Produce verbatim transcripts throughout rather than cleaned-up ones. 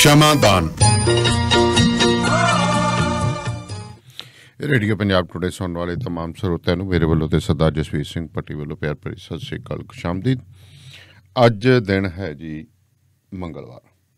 ਸ਼ਮਾਦਾਨ। Radio Punjab today ਸੁਣਨ ਵਾਲੇ ਤਮਾਮ ਸਰੋਤਿਆਂ ਨੂੰ ਮੇਰੇ ਵੱਲੋਂ ਤੇ ਸਰਦਾਰ ਜਸਵੀਰ ਸਿੰਘ ਭੱਟੀ ਵੱਲੋਂ ਪਿਆਰ ਭਰੀ ਸਤਿ ਸ਼੍ਰੀ ਅਕਾਲ, ਖੁਸ਼ਾਮਦੀਦ। ਅੱਜ ਦਿਨ ਹੈ ਜੀ ਮੰਗਲਵਾਰ,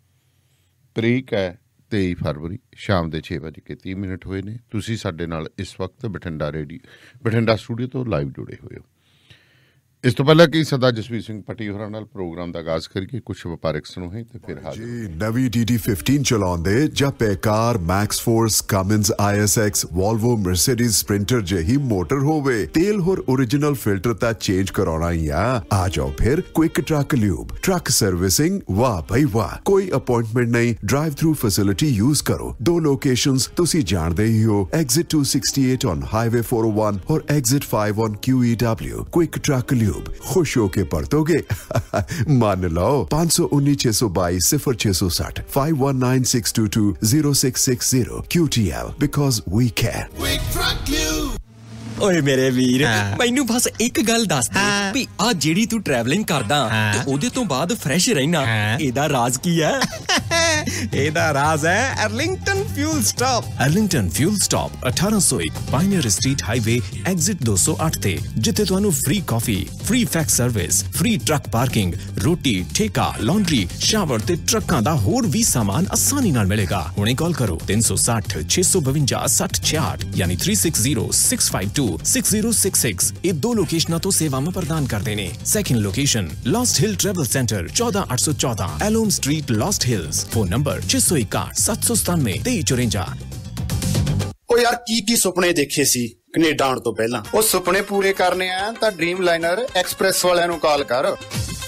ਤਰੀਕ ਹੈ ਤੇਈ ਫਰਵਰੀ, ਸ਼ਾਮ ਦੇ ਛੇ ਵਜੇ ਕੇ ਤੀਹ ਮਿੰਟ ਹੋਏ ਨੇ। ਤੁਸੀਂ ਸਾਡੇ ਨਾਲ ਇਸ ਵਕਤ ਬਠਿੰਡਾ ਰੇਡੀਓ ਬਠਿੰਡਾ ਸਟੂਡੀਓ ਤੋਂ ਲਾਈਵ ਜੁੜੇ ਹੋਏ ਹੋ। ਇਸ ਤੋਂ ਪਹਿਲਾਂ ਕਿ ਸਰਦਾਰ ਜਸਵੀਰ ਸਿੰਘ ਭੱਟੀ ਹੋਰਾਂ ਨਾਲ ਪ੍ਰੋਗਰਾਮ ਦਾ ਆਗਾਜ਼ ਕਰੀਏ, ਕੁਛ ਵਪਾਰਕ ਸਨੋਹੇ ਤੇ ਫਿਰ ਹਾਜ਼ਰ ਜੀ। ਨਵੀਂ ਡੀ ਡੀ ਫਿਫਟੀਨ ਚਲਾਉਂਦੇ ਜਾਂ Paccar, Max Force, Cummins, I S X, Volvo, Mercedes Sprinter ਜਿਹੀ ਮੋਟਰ ਹੋਵੇ, ਤੇਲ ਹੋਰ ਓਰੀਜਨਲ ਫਿਲਟਰ ਤਾਂ ਚੇਂਜ ਕਰਾਉਣਾ ਹੀ ਆ। ਆ ਜਾਓ ਫਿਰ quick truck lube, truck servicing. ਵਾਹ ਭਾਈ ਵਾਹ, ਕੋਈ ਅਪਾਇੰਟਮੈਂਟ ਨਹੀਂ, ਡਰਾਈਵ ਥਰੂ ਫੈਸਿਲਿਟੀ ਯੂਜ਼ ਕਰੋ। ਦੋ ਲੋਕੇਸ਼ਨਸ ਤੁਸੀਂ ਜਾਣਦੇ ਹੀ ਹੋ, exit two sixty eight on highway four oh one or exit five on Q E W. Quick truck lube, खुश होके परतोगे। मान लो पांच सौ उन्नीस छह सौ बाईस सिफर छह सौ साठ five one nine six two two zero six six zero Q T L because we care. ਓਏ ਮੇਰੇ ਵੀਰ, ਮੈਨੂੰ ਬਸ ਇੱਕ ਗੱਲ ਦੱਸ ਦੇ ਵੀ ਆ ਜਿਹੜੀ ਤੂੰ ਟਰੈਵਲਿੰਗ ਕਰਦਾ ਤੇ ਉਹਦੇ ਤੋਂ ਬਾਅਦ ਫਰੈਸ਼ ਰਹਿਣਾ, ਇਹਦਾ ਰਾਜ਼ ਕੀ ਹੈ? ਇਹਦਾ ਰਾਜ਼ ਹੈ Arlington fuel stop. Arlington fuel stop ਅਠਾਰਾਂ ਸੌ ਇੱਕ ਪਾਇਨੀਅਰ ਸਟਰੀਟ ਹਾਈਵੇ, ਐਗਜ਼ਿਟ ਦੋ ਸੌ ਅੱਠ ਤੇ, ਜਿੱਥੇ ਤੁਹਾਨੂੰ free coffee, free fax service, free truck parking, ਰੋਟੀ, ਠੇਕਾ, ਲਾਂਡਰੀ, ਸ਼ਾਵਰ ਤੇ ਟਰੱਕਾਂ ਦਾ ਹੋਰ ਵੀ ਸਾਮਾਨ ਆਸਾਨੀ ਨਾਲ ਮਿਲੇਗਾ। ਹੁਣੇ ਕਾਲ ਕਰੋ ਤਿੰਨ ਸੌ ਸੱਠ ਛੇ ਸੌ ਬਵੰਜਾ ਸੱਠ ਛਿਆਹਠ ਯਾਨੀ three six zero six five two six zero six six. ਇਹ ਦੋ ਲੋਕੇਸ਼ਨਾਂ ਤੋਂ ਸੇਵਾਵਾਂ ਪ੍ਰਦਾਨ ਕਰਦੇ ਨੇ। Second location Lost Hill travel centre, ਚੌਦਾਂ ਅੱਠ ਸੌ ਚੌਦਾਂ Alom street, Lost Hills. Phone number ਛੇ ਸੌ ਇਕਾਹਠ ਸੱਤ ਸੌ ਸਤਾਨਵੇਂ ਤੇਈ ਚੁਰੰਜਾ। ਉਹ ਯਾਰ ਕੀ ਕੀ ਸੁਪਨੇ ਦੇਖੇ ਸੀ ਕੈਨੇਡਾ ਆਉਣ ਤੋਂ ਪਹਿਲਾਂ? ਉਹ ਸੁਪਨੇ ਪੂਰੇ ਕਰਨੇ ਆ ਤਾਂ ਡ੍ਰੀਮ ਲਾਈਨਰ ਐਕਸਪ੍ਰੈਸ ਵਾਲਿਆਂ ਨੂੰ ਕਾਲ ਕਰ।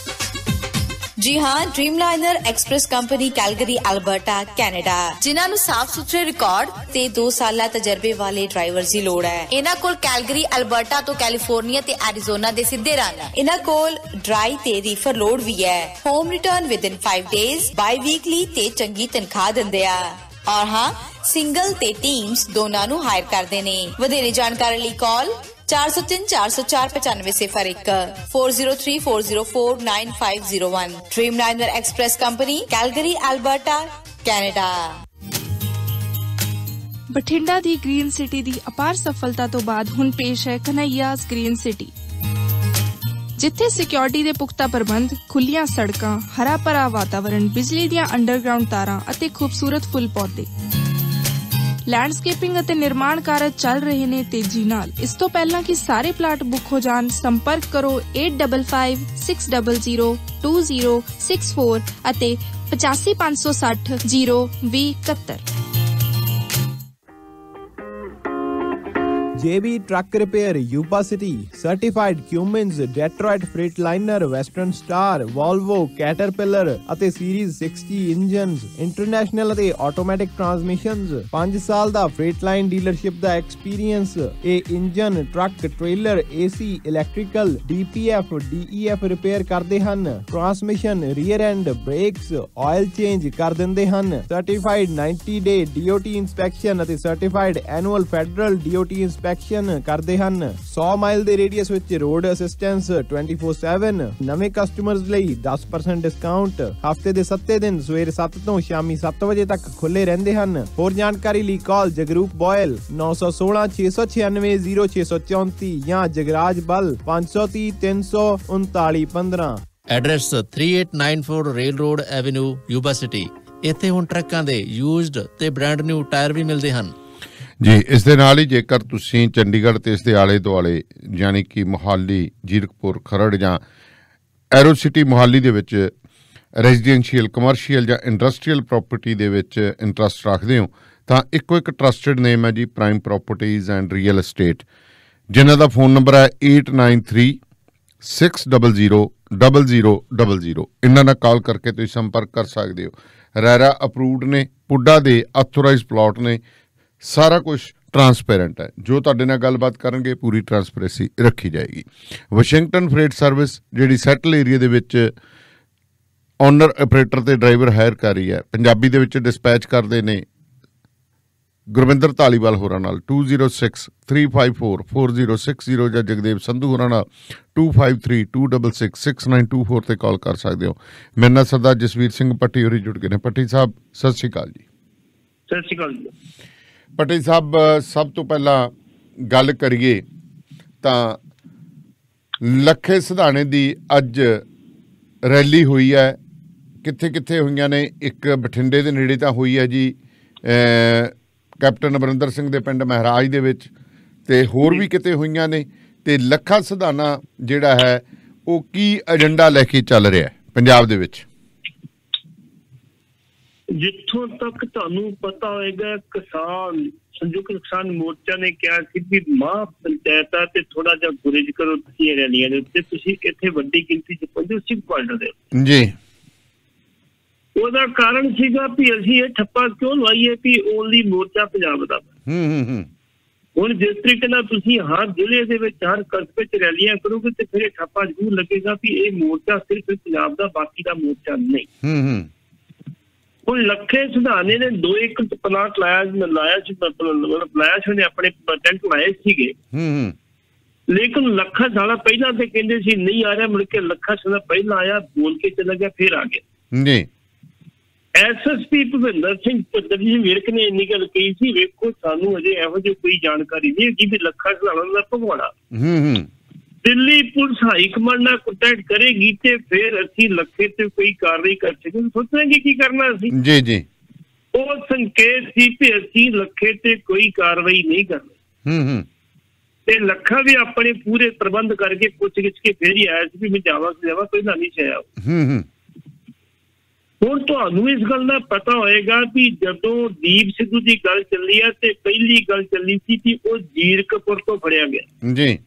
ਜੀ ਹਾਂ, Dreamliner Express company, Calgary, Alberta, Canada, ਜਿਨ੍ਹਾਂ ਨੂੰ ਸਾਫ਼ ਸੁਥਰੇ ਰਿਕਾਰਡ ਤੇ ਦੋ ਸਾਲਾ ਤਜਰਬੇ ਵਾਲੇ ਡਰਾਈਵਰਸ ਦੀ ਲੋੜ ਹੈ। ਇਹਨਾਂ ਕੋਲ ਕੈਲਗਰੀ, ਅਲਬਰਟਾ ਤੋਂ ਕੈਲੀਫੋਰਨੀਆ ਤੇ ਐਰੀਜ਼ੋਨਾ ਦੇ ਸਿੱਧੇ ਰਨ। ਇਹਨਾਂ ਕੋਲ ਡਰਾਈ ਤੇ ਰੀਫਰ ਲੋਡ ਵੀ ਹੈ। Home return within five days, biweekly ਤੇ ਚੰਗੀ ਤਨਖਾਹ ਦਿੰਦੇ ਆ। ਔਰ ਹਾਂ, ਸਿੰਗਲ ਤੇ ਟੀਮਸ ਦੋਨਾਂ ਨੂੰ ਹਾਇਰ ਕਰਦੇ ਨੇ। ਵਧੇਰੇ ਜਾਣਕਾਰੀ ਲਈ ਕਾਲ ਚਾਰ ਸੌ ਤਿੰਨ ਚਾਰ ਸੌ ਚਾਰ ਪਚਾਨਵੇਂ ਸਿਫਰ ਇੱਕ four zero three four zero four nine five zero one. Dreamliner Express company, Calgary, Alberta, Canada. Bathinda ਦੀ ਗ੍ਰੀਨ ਸਿਟੀ ਦੀ ਅਪਾਰ ਸਫਲਤਾ ਤੋਂ ਬਾਅਦ ਹੁਣ ਪੇਸ਼ ਹੈ ਕਨ੍ਹਈਆਜ਼ ਗ੍ਰੀਨ ਸਿਟੀ, ਜਿੱਥੇ ਸਿਕਿਉਰਿਟੀ ਦੇ ਪੁਖਤਾ ਪ੍ਰਬੰਧ, ਖੁੱਲੀਆਂ ਸੜਕਾਂ, ਹਰਾ ਭਰਾ ਵਾਤਾਵਰਣ, ਬਿਜਲੀ ਦੀਆਂ ਅੰਡਰਗਰਾਉਂਡ ਤਾਰਾਂ ਅਤੇ ਖੂਬਸੂਰਤ ਫੁੱਲ ਪੌਦੇ। ਲੈਂਡਸਕੇਪਿੰਗ ਅਤੇ ਨਿਰਮਾਣ ਕਾਰਜ ਚੱਲ ਰਹੇ ਨੇ ਤੇਜ਼ੀ ਨਾਲ। ਇਸ ਤੋਂ ਪਹਿਲਾਂ ਕਿ ਸਾਰੇ ਪਲਾਟ ਬੁੱਕ ਹੋ ਜਾਣ, ਸੰਪਰਕ ਕਰੋ eight five five six zero zero two zero six four ਅਤੇ ਪਚਾਸੀ ਪੰਜ ਸੌ ਸੱਠ ਜ਼ੀਰੋ ਵੀਹ ਇਕਹੱਤਰ। J B Truck Repair, Yuba City, Certified Cummins, Detroit Freightliner, Western Star, Volvo, Caterpillar ਅਤੇ Series sixty ਇੰਜਨਸ, ਇੰਟਰਨੈਸ਼ਨਲ ਅਤੇ ਆਟੋਮੈਟਿਕ ਟਰਾਂਸਮਿਸ਼ਨਸ। ਪੰਜ ਸਾਲ ਦਾ ਫਰੇਟਲਾਈਨ ਡੀਲਰਸ਼ਿਪ ਦਾ ਐਕਸਪੀਰੀਅੰਸ। ਇਹ engine, truck, trailer, A C, electrical, D P F, D E F repair ਕਰਦੇ ਹਨ। Transmission, rear end, brakes, oil change ਕਰ ਦਿੰਦੇ ਹਨ। Certified ninety day D O T inspection ਅਤੇ certified annual federal D O T inspection ਕਰਦੇ ਹਨ। ਸੌ mile ਦੇ ਰੇਡੀਅਸ ਵਿੱਚ road assistance twenty four seven. ਨਵੇਂ ਕਸਟਮਰਸ ਲਈ ਦਸ ਪਰਸੈਂਟ ਡਿਸਕਾਊਂਟ। ਹਫਤੇ ਦੇ ਸੱਤੇ ਦਿਨ ਸਵੇਰੇ ਸੱਤ ਤੋਂ ਸ਼ਾਮੀ ਸੱਤ ਵਜੇ ਤੱਕ ਖੁੱਲੇ ਰਹਿੰਦੇ ਹਨ। ਹੋਰ ਜਾਣਕਾਰੀ ਲਈ ਕਾਲ ਜਗਰੂਪ ਬੋਇਲ ਨੌ ਸੌ ਸੋਲਾਂ ਛੇ ਸੌ ਛਿਆਨਵੇਂ ਜ਼ੀਰੋ ਛੇ ਸੌ ਚੌਂਤੀ ਜਾਂ ਜਗਰਾਜ ਬਲ ਪੰਜ ਸੌ ਤੀਹ ਤਿੰਨ ਸੌ ਉਨਤਾਲੀ ਪੰਦਰਾਂ। Address three eight nine four railroad avenue, Yuba City. ਇੱਥੇ ਹੁਣ ਟਰੱਕਾਂ ਦੇ ਯੂਜ਼ਡ ਤੇ ਬ੍ਰਾਂਡ ਨਿਊ ਟਾਇਰ ਵੀ ਮਿਲਦੇ ਹਨ ਜੀ। ਇਸ ਦੇ ਨਾਲ ਹੀ ਜੇਕਰ ਤੁਸੀਂ ਚੰਡੀਗੜ੍ਹ ਤੇ ਇਸ ਦੇ ਆਲੇ ਦੁਆਲੇ ਯਾਨੀ ਕਿ ਮੋਹਾਲੀ, ਜੀਰਕਪੁਰ, ਖਰੜ ਜਾਂ ਐਰੋ ਸਿਟੀ ਮੋਹਾਲੀ ਦੇ ਵਿੱਚ ਰੈਜ਼ੀਡੈਂਸ਼ੀਅਲ, ਕਮਰਸ਼ੀਅਲ ਜਾਂ ਇੰਡਸਟਰੀਅਲ ਪ੍ਰੋਪਰਟੀ ਦੇ ਵਿੱਚ ਇੰਟਰਸਟ ਰੱਖਦੇ ਹੋ ਤਾਂ ਇੱਕੋ ਇੱਕ ਟਰਸਟਡ ਨੇਮ ਹੈ ਜੀ, Prime Properties and Real Estate, ਜਿਨ੍ਹਾਂ ਦਾ ਫੋਨ ਨੰਬਰ ਹੈ eight nine three six double zero double zero double zero. ਇਹਨਾਂ ਨਾਲ ਕਾਲ ਕਰਕੇ ਤੁਸੀਂ ਸੰਪਰਕ ਕਰ ਸਕਦੇ ਹੋ। ਰੈਰਾ ਅਪਰੂਵਡ ਨੇ, ਪੁੱਡਾ ਦੇ ਆਥੋਰਾਈਜ਼ ਪਲਾਟ ਨੇ, ਸਾਰਾ ਕੁਛ ਟਰਾਂਸਪੇਰੈਂਟ ਹੈ। ਜੋ ਤੁਹਾਡੇ ਨਾਲ ਗੱਲਬਾਤ ਕਰਨਗੇ ਪੂਰੀ ਟਰਾਂਸਪੇਰੈਂਸੀ ਰੱਖੀ ਜਾਏਗੀ। ਵਾਸ਼ਿੰਗਟਨ ਫਰੇਟ ਸਰਵਿਸ ਜਿਹੜੀ ਸੈਟਲ ਏਰੀਆ ਦੇ ਵਿੱਚ ਓਨਰ ਆਪਰੇਟਰ ਤੇ ਡਰਾਈਵਰ ਹਾਇਰ ਕਰ ਰਹੀ ਹੈ, ਪੰਜਾਬੀ ਦੇ ਵਿੱਚ ਡਿਸਪੈਚ ਕਰਦੇ ਨੇ ਗੁਰਵਿੰਦਰ ਧਾਲੀਵਾਲ ਹੋਰਾਂ ਨਾਲ two zero six three five four four zero six zero ਜਾਂ ਜਗਦੇਵ ਸੰਧੂ ਹੋਰਾਂ ਨਾਲ two five three two double six six nine two four 'ਤੇ ਕਾਲ ਕਰ ਸਕਦੇ ਹੋ। ਮੇਰੇ ਨਾਲ ਸਰਦਾਰ ਜਸਵੀਰ ਸਿੰਘ ਭੱਟੀ ਹੋਰੀ ਜੁੜ ਗਏ ਨੇ। ਭੱਟੀ ਸਾਹਿਬ ਸਤਿ ਸ਼੍ਰੀ ਅਕਾਲ ਜੀ। ਸਤਿ ਸ਼੍ਰੀ ਅਕਾਲ ਜੀ। ਭੱਟੀ ਸਾਹਿਬ, ਸਭ ਤੋਂ ਪਹਿਲਾਂ ਗੱਲ ਕਰੀਏ ਤਾਂ ਲੱਖੇ ਸਿਧਾਣੇ ਦੀ ਅੱਜ ਰੈਲੀ ਹੋਈ ਹੈ। ਕਿੱਥੇ ਕਿੱਥੇ ਹੋਈਆਂ ਨੇ? ਇੱਕ ਬਠਿੰਡੇ ਦੇ ਨੇੜੇ ਤਾਂ ਹੋਈ ਹੈ ਜੀ, ਕੈਪਟਨ ਅਮਰਿੰਦਰ ਸਿੰਘ ਦੇ ਪਿੰਡ ਮਹਿਰਾਜ ਦੇ ਵਿੱਚ, ਤੇ ਹੋਰ ਵੀ ਕਿਤੇ ਹੋਈਆਂ ਨੇ। ਤੇ ਲੱਖਾ ਸਿਧਾਣਾ ਜਿਹੜਾ ਹੈ ਉਹ ਕੀ ਏਜੰਡਾ ਲੈ ਕੇ ਚੱਲ ਰਿਹਾ ਪੰਜਾਬ ਦੇ ਵਿੱਚ? ਜਿੱਥੋਂ ਤੱਕ ਤੁਹਾਨੂੰ ਪਤਾ ਹੋਏਗਾ, ਕਿਸਾਨ ਸੰਯੁਕਤ ਕਿਸਾਨ ਮੋਰਚਾ ਨੇ ਕਿਹਾ ਸੀ ਵੀ ਮਾਂ ਪੰਚਾਇਤਾਂ ਤੇ ਥੋੜਾ ਜਿਹਾ ਗੁਰੇਜ ਕਰੋ ਤੁਸੀਂ ਰੈਲੀਆਂ ਦੇ ਉੱਤੇ, ਤੁਸੀਂ ਇੱਥੇ ਵੱਡੀ ਗਿਣਤੀ ਚ ਪਹੁੰਚੋ ਸਿੱਖ ਬਾਰਡਰ ਦੇ ਜੀ। ਉਹਦਾ ਕਾਰਨ ਸੀਗਾ ਵੀ ਅਸੀਂ ਇਹ ਠੱਪਾ ਕਿਉਂ ਲਵਾਈਏ ਵੀ ਓਨਲੀ ਮੋਰਚਾ ਪੰਜਾਬ ਦਾ। ਹੂੰ ਹੂੰ ਹੂੰ ਹੁਣ ਜਿਸ ਤਰੀਕੇ ਨਾਲ ਤੁਸੀਂ ਹਰ ਜ਼ਿਲ੍ਹੇ ਦੇ ਵਿੱਚ ਹਰ ਕਸਬੇ ਚ ਰੈਲੀਆਂ ਕਰੋਗੇ ਤੇ ਫਿਰ ਇਹ ਠੱਪਾ ਜ਼ਰੂਰ ਲੱਗੇਗਾ ਵੀ ਇਹ ਮੋਰਚਾ ਸਿਰਫ ਪੰਜਾਬ ਦਾ, ਬਾਕੀ ਦਾ ਮੋਰਚਾ ਨਹੀਂ। ਹੂੰ ਹੂੰ ਹੁਣ ਲੱਖੇ ਸਿਧਾਣੇ ਨੇ ਦੋ ਇੱਕ ਪਲਾਟ ਲਾਇਆ ਲਾਇਆ ਸੀ ਲਾਇਆ ਸੀ ਉਹਨੇ ਆਪਣੇ ਟੈਂਟ ਲਾਏ ਸੀਗੇ। ਹੂੰ ਹੂੰ ਲੇਕਿਨ ਲੱਖਾ ਸਾਲਾ ਪਹਿਲਾਂ ਤੇ ਕਹਿੰਦੇ ਸੀ ਨਹੀਂ ਆ ਰਿਹਾ, ਮੁੜ ਕੇ ਲੱਖਾ ਸਾਲਾ ਪਹਿਲਾਂ ਆਇਆ, ਬੋਲ ਕੇ ਚਲਾ ਗਿਆ, ਫਿਰ ਆ ਗਿਆ ਜੀ। S S P Bhupinder Singh Bhullar ji Virk ਨੇ ਇੰਨੀ ਗੱਲ ਕਹੀ ਸੀ, ਵੇਖੋ ਸਾਨੂੰ ਅਜੇ ਇਹੋ ਜਿਹੀ ਕੋਈ ਜਾਣਕਾਰੀ ਨਹੀਂ ਹੈਗੀ ਵੀ ਲੱਖਾ ਸਿਧਾਣਾ ਦਾ ਭਗਵਾੜਾ ਹੂੰ ਹੂੰ ਦਿੱਲੀ ਪੁਲਿਸ ਹਾਈ ਕਮਾਂਡ ਨਾਲ ਕੰਟੈਕਟ ਕਰੇਗੀ ਤੇ ਫਿਰ ਅਸੀਂ ਲੱਖੇ ਤੇ ਕੋਈ ਕਾਰਵਾਈ ਕਰ ਸਕੇ। ਸੋਚਾਂਗੇ ਕੀ ਕਰਨਾ ਅਸੀਂ। ਜੀ ਜੀ ਉਹ ਸੰਕੇਤ ਸੀ ਕਿ ਅਸੀਂ ਲੱਖੇ ਤੇ ਕੋਈ ਕਾਰਵਾਈ ਨਹੀਂ ਕਰਨੀ। ਹੂੰ ਹੂੰ ਤੇ ਲੱਖਾ ਵੀ ਆਪਣੇ ਪੂਰੇ ਪ੍ਰਬੰਧ ਕਰਕੇ ਪੁੱਛ ਗਿੱਛ ਕੇ ਫਿਰ ਹੀ ਆਇਆ ਸੀ ਵੀ ਮੈਂ ਜਾਵਾਂ ਜਾਵਾਂ ਕੋਈ ਨਾ ਨਹੀਂ ਚਾਹਿਆ। ਹੂੰ ਹੂੰ ਹੁਣ ਤੁਹਾਨੂੰ ਇਸ ਗੱਲ ਦਾ ਪਤਾ ਹੋਏਗਾ ਵੀ ਜਦੋਂ ਦੀਪ ਸਿੱਧੂ ਦੀ ਗੱਲ ਚੱਲੀ ਹੈ ਤੇ ਪਹਿਲੀ ਗੱਲ ਚੱਲੀ ਸੀ ਕਿ ਉਹ ਜੀਰਕਪੁਰ ਤੋਂ ਫੜਿਆ ਗਿਆ। ਜੀ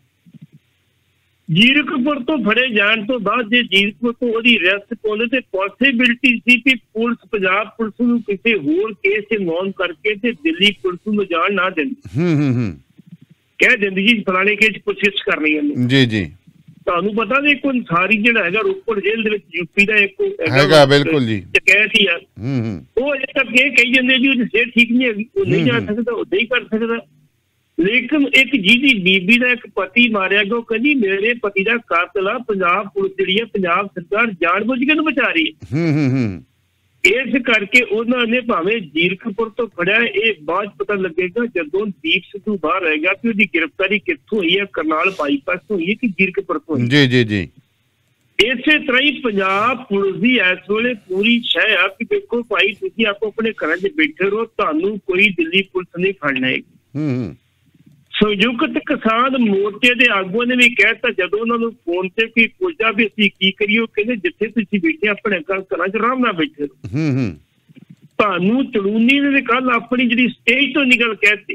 ਜੀਰਕਪੁਰ ਤੋਂ ਫੜੇ ਜਾਣ ਤੋਂ ਬਾਅਦ ਜੇ ਜੀਰਕਪੁਰ ਤੋਂ ਉਹਦੀ ਅਰੈਸਟ ਪਾਉਂਦੇ ਤੇ ਪੋਸੀਬਿਲਿਟੀ ਸੀ ਕਿ ਪੁਲਿਸ ਪੰਜਾਬ ਪੁਲਿਸ ਨੂੰ ਕਿਸੇ ਹੋਰ ਕੇਸ ਇਨਵੋਲਵ ਕਰਕੇ ਤੇ ਦਿੱਲੀ ਪੁਲਿਸ ਨੂੰ ਜਾਣ ਨਾ ਦਿੰਦੀ। ਹੂੰ ਹੂੰ ਹੂੰ ਕਹਿ ਦਿੰਦੀ ਜੀ ਫਲਾਣੇ ਕੇਸ ਪੁੱਛਗਿੱਛ ਕਰਨੀ ਹੈ। ਜੀ ਜੀ ਤੁਹਾਨੂੰ ਪਤਾ ਨਹੀਂ ਕੋਈ ਸਾਰੀ ਜਿਹੜਾ ਹੈਗਾ ਰੋਪੜ ਜੇਲ੍ਹ ਦੇ ਵਿੱਚ ਯੂਪੀ ਦਾ ਇੱਕ ਹੈਗਾ, ਬਿਲਕੁਲ ਜੀ, ਸ਼ਿਕਾਇਤ ਹੀ ਆ। ਹੂੰ ਹੂੰ ਉਹ ਅਜੇ ਤੱਕ ਇਹ ਕਹੀ ਜਾਂਦੇ ਜੀ ਉਹਦੀ ਸਿਹਤ ਠੀਕ ਨਹੀਂ ਹੈਗੀ, ਉਹ ਨਹੀਂ ਜਾ ਸਕਦਾ, ਉਹ ਨਹੀਂ ਕਰ ਸਕਦਾ। ਲੇਕਿਨ ਇੱਕ ਜਿਹਦੀ ਬੀਬੀ ਦਾ ਇੱਕ ਪਤੀ ਮਾਰਿਆ ਗਿਆ, ਉਹ ਕਹਿੰਦੀ ਮੇਰੇ ਪਤੀ ਦਾ ਕਾਤਲ ਆ ਪੰਜਾਬ ਪੁਲਿਸ ਜਿਹੜੀ ਹੈ, ਪੰਜਾਬ ਸਰਕਾਰ ਜਾਣ ਬੁੱਝ ਕੇ ਨੂੰ ਬਚਾ ਰਹੀ ਹੈ। ਹੂੰ ਹੂੰ ਹੂੰ ਇਸ ਕਰਕੇ ਉਹਨਾਂ ਨੇ ਭਾਵੇਂ ਜੀਰਕਪੁਰ ਤੋਂ ਫੜਿਆ, ਇਹ ਬਾਅਦ ਪਤਾ ਲੱਗੇਗਾ ਜਦੋਂ ਦੀਪ ਸਿੱਧੂ ਬਾਹਰ ਆਏਗਾ ਕਿ ਉਹਦੀ ਗ੍ਰਿਫਤਾਰੀ ਕਿੱਥੋਂ ਹੋਈ ਹੈ, ਕਰਨਾਲ ਬਾਈਪਾਸ ਤੋਂ ਹੋਈ ਹੈ ਕਿ ਜੀਰਕਪੁਰ ਤੋਂ ਹੋਈ। ਜੀ ਜੀ ਜੀ ਇਸੇ ਤਰ੍ਹਾਂ ਹੀ ਪੰਜਾਬ ਪੁਲਿਸ ਦੀ ਇਸ ਵੇਲੇ ਪੂਰੀ ਸ਼ਹਿ ਆ ਕਿ ਦੇਖੋ ਭਾਈ ਤੁਸੀਂ ਆਪੋ ਆਪਣੇ ਘਰਾਂ 'ਚ ਬੈਠੇ ਰਹੋ, ਤੁਹਾਨੂੰ ਕੋਈ ਦਿੱਲੀ ਪੁਲਿਸ ਨਹੀਂ ਫੜਨਾ ਹੈ। ਹੂੰ ਹੂੰ ਸੰਯੁਕਤ ਕਿਸਾਨ ਮੋਰਚੇ ਦੇ ਆਗੂਆਂ ਨੇ ਵੀ ਕਹਿਤਾ ਜਦੋਂ ਉਹਨਾਂ ਨੂੰ ਫੋਨ ਤੇ ਕੋਈ ਪੁੱਛਿਆ ਵੀ ਅਸੀਂ ਕੀ ਕਰੀਏ, ਉਹ ਕਹਿੰਦੇ ਜਿੱਥੇ ਤੁਸੀਂ ਬੈਠੇ ਆਪਣੇ ਘਰਾਂ 'ਚ ਆਰਾਮ ਨਾਲ ਬੈਠੇ ਰਹੋ। ਹੂੰ ਹੂੰ ਤੁਹਾਨੂੰ ਚੜੂਨੀ ਨੇ ਕੱਲ ਆਪਣੀ ਜਿਹੜੀ ਸਟੇਜ ਤੋਂ ਨਿਕਲ ਕਹਿਤੀ